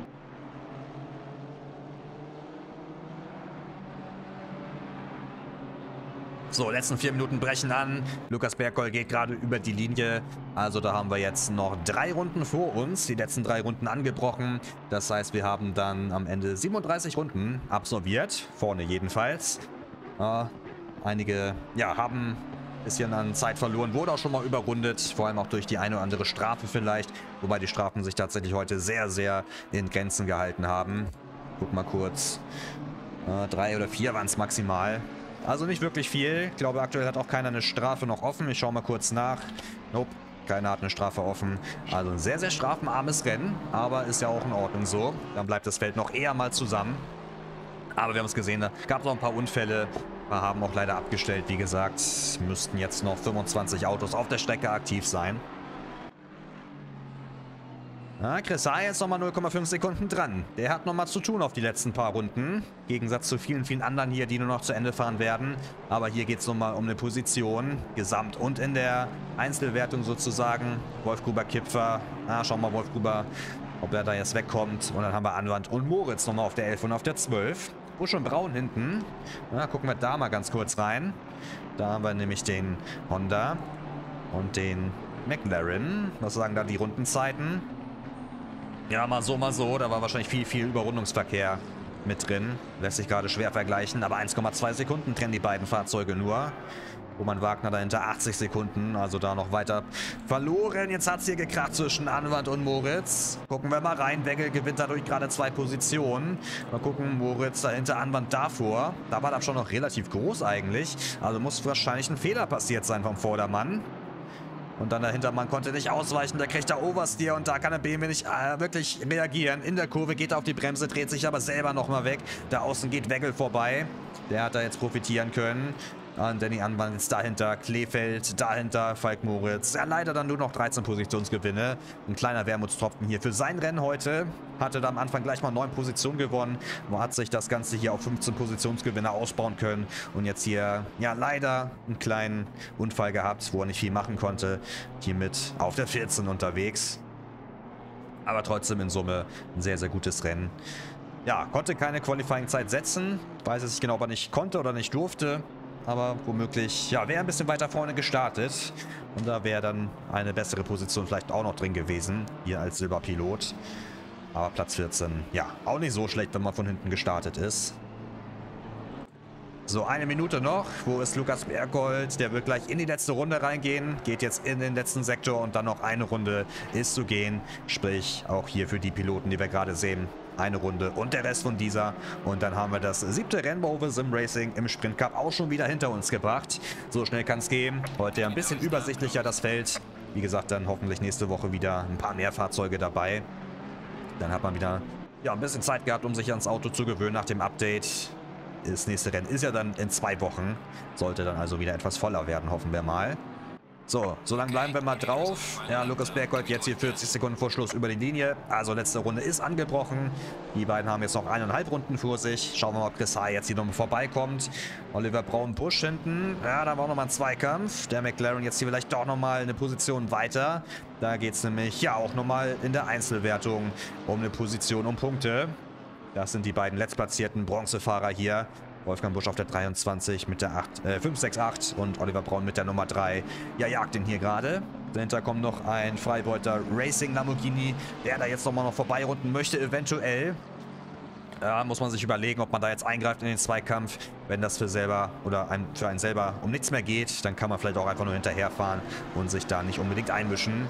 So, letzten 4 Minuten brechen an. Lukas Bergkoll geht gerade über die Linie. Also da haben wir jetzt noch 3 Runden vor uns. Die letzten 3 Runden angebrochen. Das heißt, wir haben dann am Ende 37 Runden absolviert. Vorne jedenfalls. Einige, ja, haben bisschen an Zeit verloren, wurde auch schon mal überrundet, vor allem auch durch die eine oder andere Strafe vielleicht, wobei die Strafen sich tatsächlich heute sehr, sehr in Grenzen gehalten haben. Guck mal kurz, 3 oder 4 waren es maximal, also nicht wirklich viel. Ich glaube, aktuell hat auch keiner eine Strafe noch offen. Ich schaue mal kurz nach. Nope, keiner hat eine Strafe offen. Also ein sehr, sehr strafenarmes Rennen, aber ist ja auch in Ordnung so. Dann bleibt das Feld noch eher mal zusammen. Aber wir haben es gesehen, da gab es noch ein paar Unfälle. Wir haben auch leider abgestellt, wie gesagt. Müssten jetzt noch 25 Autos auf der Strecke aktiv sein. Cresaya jetzt nochmal 0,5 Sekunden dran. Der hat nochmal zu tun auf die letzten paar Runden. Im Gegensatz zu vielen, vielen anderen hier, die nur noch zu Ende fahren werden. Aber hier geht es nochmal um eine Position. Gesamt und in der Einzelwertung sozusagen. Wolf Gruber, Kipfer. Schauen wir mal, Wolf Gruber, ob er da jetzt wegkommt. Und dann haben wir Anwand und Moritz nochmal auf der 11 und auf der 12. Busch und Braun hinten. Gucken wir da mal ganz kurz rein. Da haben wir nämlich den Honda und den McLaren. Was sagen da die Rundenzeiten? Ja, mal so, mal so. Da war wahrscheinlich viel Überrundungsverkehr mit drin. Lässt sich gerade schwer vergleichen. Aber 1,2 Sekunden trennen die beiden Fahrzeuge nur. Roman Wagner dahinter 80 Sekunden, also da noch weiter verloren. Jetzt hat es hier gekracht zwischen Anwand und Moritz. Gucken wir mal rein. Wegel gewinnt dadurch gerade 2 Positionen. Mal gucken, Moritz dahinter, Anwand davor. Da war das schon noch relativ groß eigentlich. Also muss wahrscheinlich ein Fehler passiert sein vom Vordermann. Und dann der Hintermann konnte nicht ausweichen, da kriegt er Oversteer und da kann der BMW nicht wirklich reagieren. In der Kurve geht er auf die Bremse, dreht sich aber selber nochmal weg. Da außen geht Wegel vorbei. Der hat da jetzt profitieren können. Und Danny Anwand ist dahinter, Kleefeld, dahinter Falk Moritz. Ja, leider dann nur noch 13 Positionsgewinne. Ein kleiner Wermutstropfen hier für sein Rennen heute. Hatte da am Anfang gleich mal 9 Positionen gewonnen. Man hat sich das Ganze hier auf 15 Positionsgewinne ausbauen können. Und jetzt hier, ja, leider einen kleinen Unfall gehabt, wo er nicht viel machen konnte. Hiermit auf der 14 unterwegs. Aber trotzdem in Summe ein sehr, sehr gutes Rennen. Ja, konnte keine Qualifying-Zeit setzen. Weiß es nicht genau, ob er nicht konnte oder nicht durfte. Aber womöglich, ja, wäre ein bisschen weiter vorne gestartet. Und da wäre dann eine bessere Position vielleicht auch noch drin gewesen. Hier als Silberpilot. Aber Platz 14, ja, auch nicht so schlecht, wenn man von hinten gestartet ist. So, 1 Minute noch. Wo ist Lukas Berggold? Der wird gleich in die letzte Runde reingehen. Geht jetzt in den letzten Sektor und dann noch eine Runde ist zu gehen. Sprich, auch hier für die Piloten, die wir gerade sehen. Eine Runde und der Rest von dieser. Und dann haben wir das 7. Rennen bei Oval Sim Racing im Sprint Cup auch schon wieder hinter uns gebracht. So schnell kann es gehen. Heute ein bisschen übersichtlicher das Feld. Wie gesagt, dann hoffentlich nächste Woche wieder ein paar mehr Fahrzeuge dabei. Dann hat man wieder, ja, ein bisschen Zeit gehabt, um sich ans Auto zu gewöhnen nach dem Update. Das nächste Rennen ist ja dann in 2 Wochen. Sollte dann also wieder etwas voller werden, hoffen wir mal. So, so lange bleiben wir mal drauf. Ja, Lukas Berggold jetzt hier 40 Sekunden vor Schluss über die Linie. Also letzte Runde ist angebrochen. Die beiden haben jetzt noch 1,5 Runden vor sich. Schauen wir mal, ob Cresaya jetzt hier nochmal vorbeikommt. Oliver Braun-Busch hinten. Ja, da war nochmal ein Zweikampf. Der McLaren jetzt hier vielleicht doch nochmal eine Position weiter. Da geht es nämlich ja auch nochmal in der Einzelwertung um eine Position, um Punkte. Das sind die beiden letztplatzierten Bronzefahrer hier. Wolfgang Busch auf der 23 mit der 568 und Oliver Braun mit der Nummer 3. Ja, jagt den hier gerade. Dahinter kommt noch ein Freibeuter Racing Lamborghini, der da jetzt nochmal vorbeirunden möchte, eventuell. Ja, muss man sich überlegen, ob man da jetzt eingreift in den Zweikampf. Wenn das für einen selber um nichts mehr geht, dann kann man vielleicht auch einfach nur hinterherfahren und sich da nicht unbedingt einmischen.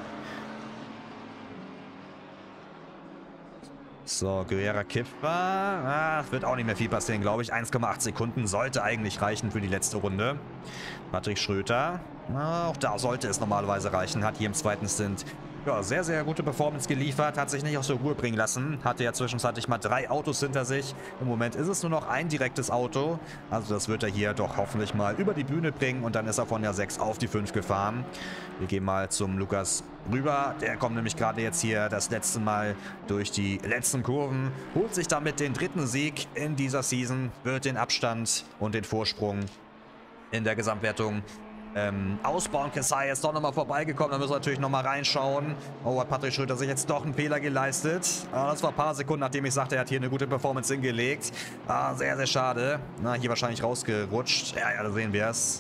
So, Guerrera Kipfer. Wird auch nicht mehr viel passieren, glaube ich. 1,8 Sekunden sollte eigentlich reichen für die letzte Runde. Patrick Schröter. Auch da sollte es normalerweise reichen. Hat hier im zweiten Stint ja, sehr, sehr gute Performance geliefert. Hat sich nicht aus der Ruhe bringen lassen. Hatte ja zwischenzeitlich mal 3 Autos hinter sich. Im Moment ist es nur noch ein direktes Auto. Also das wird er hier doch hoffentlich mal über die Bühne bringen. Und dann ist er von der 6 auf die 5 gefahren. Wir gehen mal zum Lukas rüber. Der kommt nämlich gerade jetzt hier das letzte Mal durch die letzten Kurven. Holt sich damit den 3. Sieg in dieser Season. Wird den Abstand und den Vorsprung in der Gesamtwertung ausbauen. Kessai ist doch nochmal vorbeigekommen. Da müssen wir natürlich nochmal reinschauen. Oh, hat Patrick Schröter sich jetzt doch einen Fehler geleistet. Das war ein paar Sekunden, nachdem ich sagte, er hat hier eine gute Performance hingelegt. Sehr, sehr schade. Hier wahrscheinlich rausgerutscht. Ja, da sehen wir es.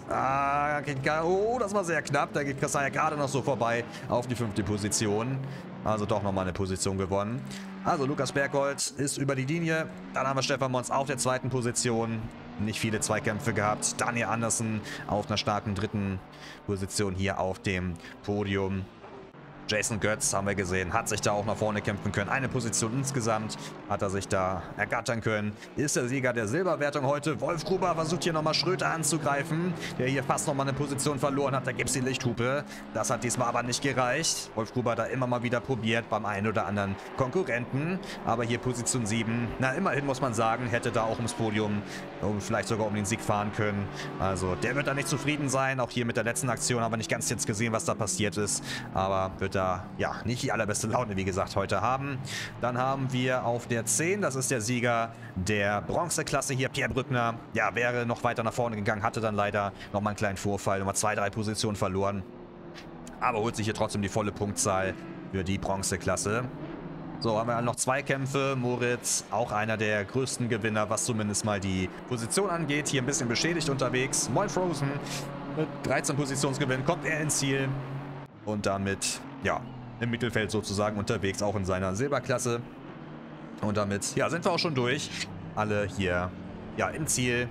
Oh, das war sehr knapp. Da geht Kessai gerade noch so vorbei auf die 5. Position. Also doch nochmal eine Position gewonnen. Also Lukas Berghold ist über die Linie. Dann haben wir Stefan Mons auf der 2. Position. Nicht viele Zweikämpfe gehabt. Daniel Andersen auf einer starken 3. Position hier auf dem Podium. Jason Götz, haben wir gesehen, hat sich da auch nach vorne kämpfen können. Eine Position insgesamt hat er sich da ergattern können. Ist der Sieger der Silberwertung heute. Wolf Gruber versucht hier nochmal Schröter anzugreifen, der hier fast nochmal eine Position verloren hat. Da gibt es die Lichthupe. Das hat diesmal aber nicht gereicht. Wolf Gruber da immer mal wieder probiert beim einen oder anderen Konkurrenten. Aber hier Position 7. Na, immerhin muss man sagen, hätte da auch ums Podium und vielleicht sogar um den Sieg fahren können. Also der wird da nicht zufrieden sein. Auch hier mit der letzten Aktion haben wir nicht ganz jetzt gesehen, was da passiert ist. Aber wird da, ja, nicht die allerbeste Laune, wie gesagt, heute haben. Dann haben wir auf der 10, das ist der Sieger der Bronzeklasse hier, Pierre Brückner. Ja, wäre noch weiter nach vorne gegangen, hatte dann leider nochmal einen kleinen Vorfall, nochmal 2, 3 Positionen verloren. Aber holt sich hier trotzdem die volle Punktzahl für die Bronzeklasse. So, haben wir noch 2 Kämpfe. Moritz, auch einer der größten Gewinner, was zumindest mal die Position angeht. Hier ein bisschen beschädigt unterwegs. Moin Frozen mit 13 Positionsgewinn kommt er ins Ziel. Und damit, ja, im Mittelfeld sozusagen unterwegs, auch in seiner Silberklasse. Und damit, ja, sind wir auch schon durch. Alle hier, ja, im Ziel.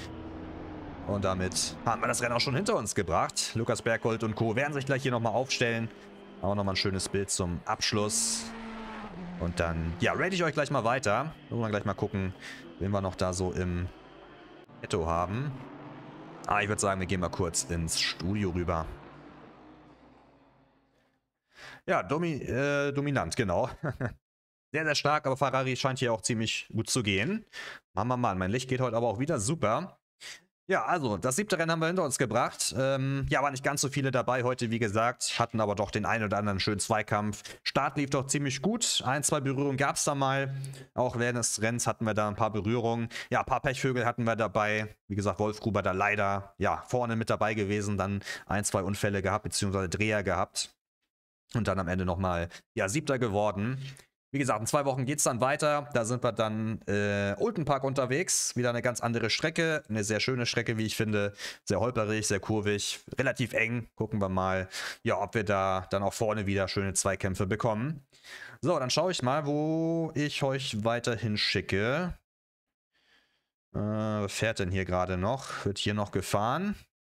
Und damit haben wir das Rennen auch schon hinter uns gebracht. Lukas Berghold und Co. werden sich gleich hier nochmal aufstellen. Auch nochmal ein schönes Bild zum Abschluss. Und dann, ja, rate ich euch gleich mal weiter. Wollen wir gleich mal gucken, wen wir noch da so im Petto haben. Ich würde sagen, wir gehen mal kurz ins Studio rüber. Ja, dominant, genau. Sehr, sehr stark, aber Ferrari scheint hier auch ziemlich gut zu gehen. Mann, mein Licht geht heute aber auch wieder super. Ja, also, das 7. Rennen haben wir hinter uns gebracht. Ja, waren nicht ganz so viele dabei heute, wie gesagt. Hatten aber doch den einen oder anderen schönen Zweikampf. Start lief doch ziemlich gut. 1, 2 Berührungen gab es da mal. Auch während des Rennens hatten wir da ein paar Berührungen. Ja, ein paar Pechvögel hatten wir dabei. Wie gesagt, Wolf Gruber da leider, ja, vorne mit dabei gewesen. Dann 1, 2 Unfälle gehabt, beziehungsweise Dreher gehabt. Und dann am Ende nochmal, ja, 7. geworden. Wie gesagt, in 2 Wochen geht es dann weiter. Da sind wir dann Oulton Park unterwegs. Wieder eine ganz andere Strecke. Eine sehr schöne Strecke, wie ich finde. Sehr holperig, sehr kurvig, relativ eng. Gucken wir mal, ja, ob wir da dann auch vorne wieder schöne Zweikämpfe bekommen. So, dann schaue ich mal, wo ich euch weiterhin schicke. Was fährt denn hier gerade noch? Wird hier noch gefahren?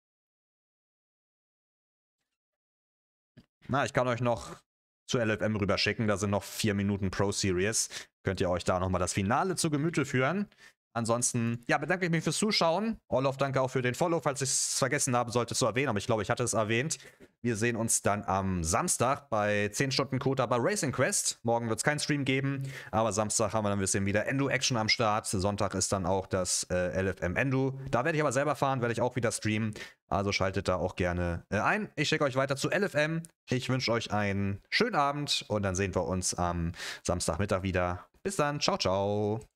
Na, ich kann euch noch zur LFM rüber schicken. Da sind noch 4 Minuten Pro Series. Könnt ihr euch da nochmal das Finale zu Gemüte führen. Ansonsten, ja, bedanke ich mich fürs Zuschauen. Olof, danke auch für den Follow, falls ich es vergessen habe, sollte zu erwähnen. Aber ich glaube, ich hatte es erwähnt. Wir sehen uns dann am Samstag bei 10 Stunden Kota bei Racing Quest. Morgen wird es keinen Stream geben, aber Samstag haben wir dann ein bisschen wieder Endo-Action am Start. Sonntag ist dann auch das LFM Endo. Da werde ich aber selber fahren, werde ich auch wieder streamen. Also schaltet da auch gerne ein. Ich schicke euch weiter zu LFM. Ich wünsche euch einen schönen Abend und dann sehen wir uns am Samstagmittag wieder. Bis dann. Ciao, ciao.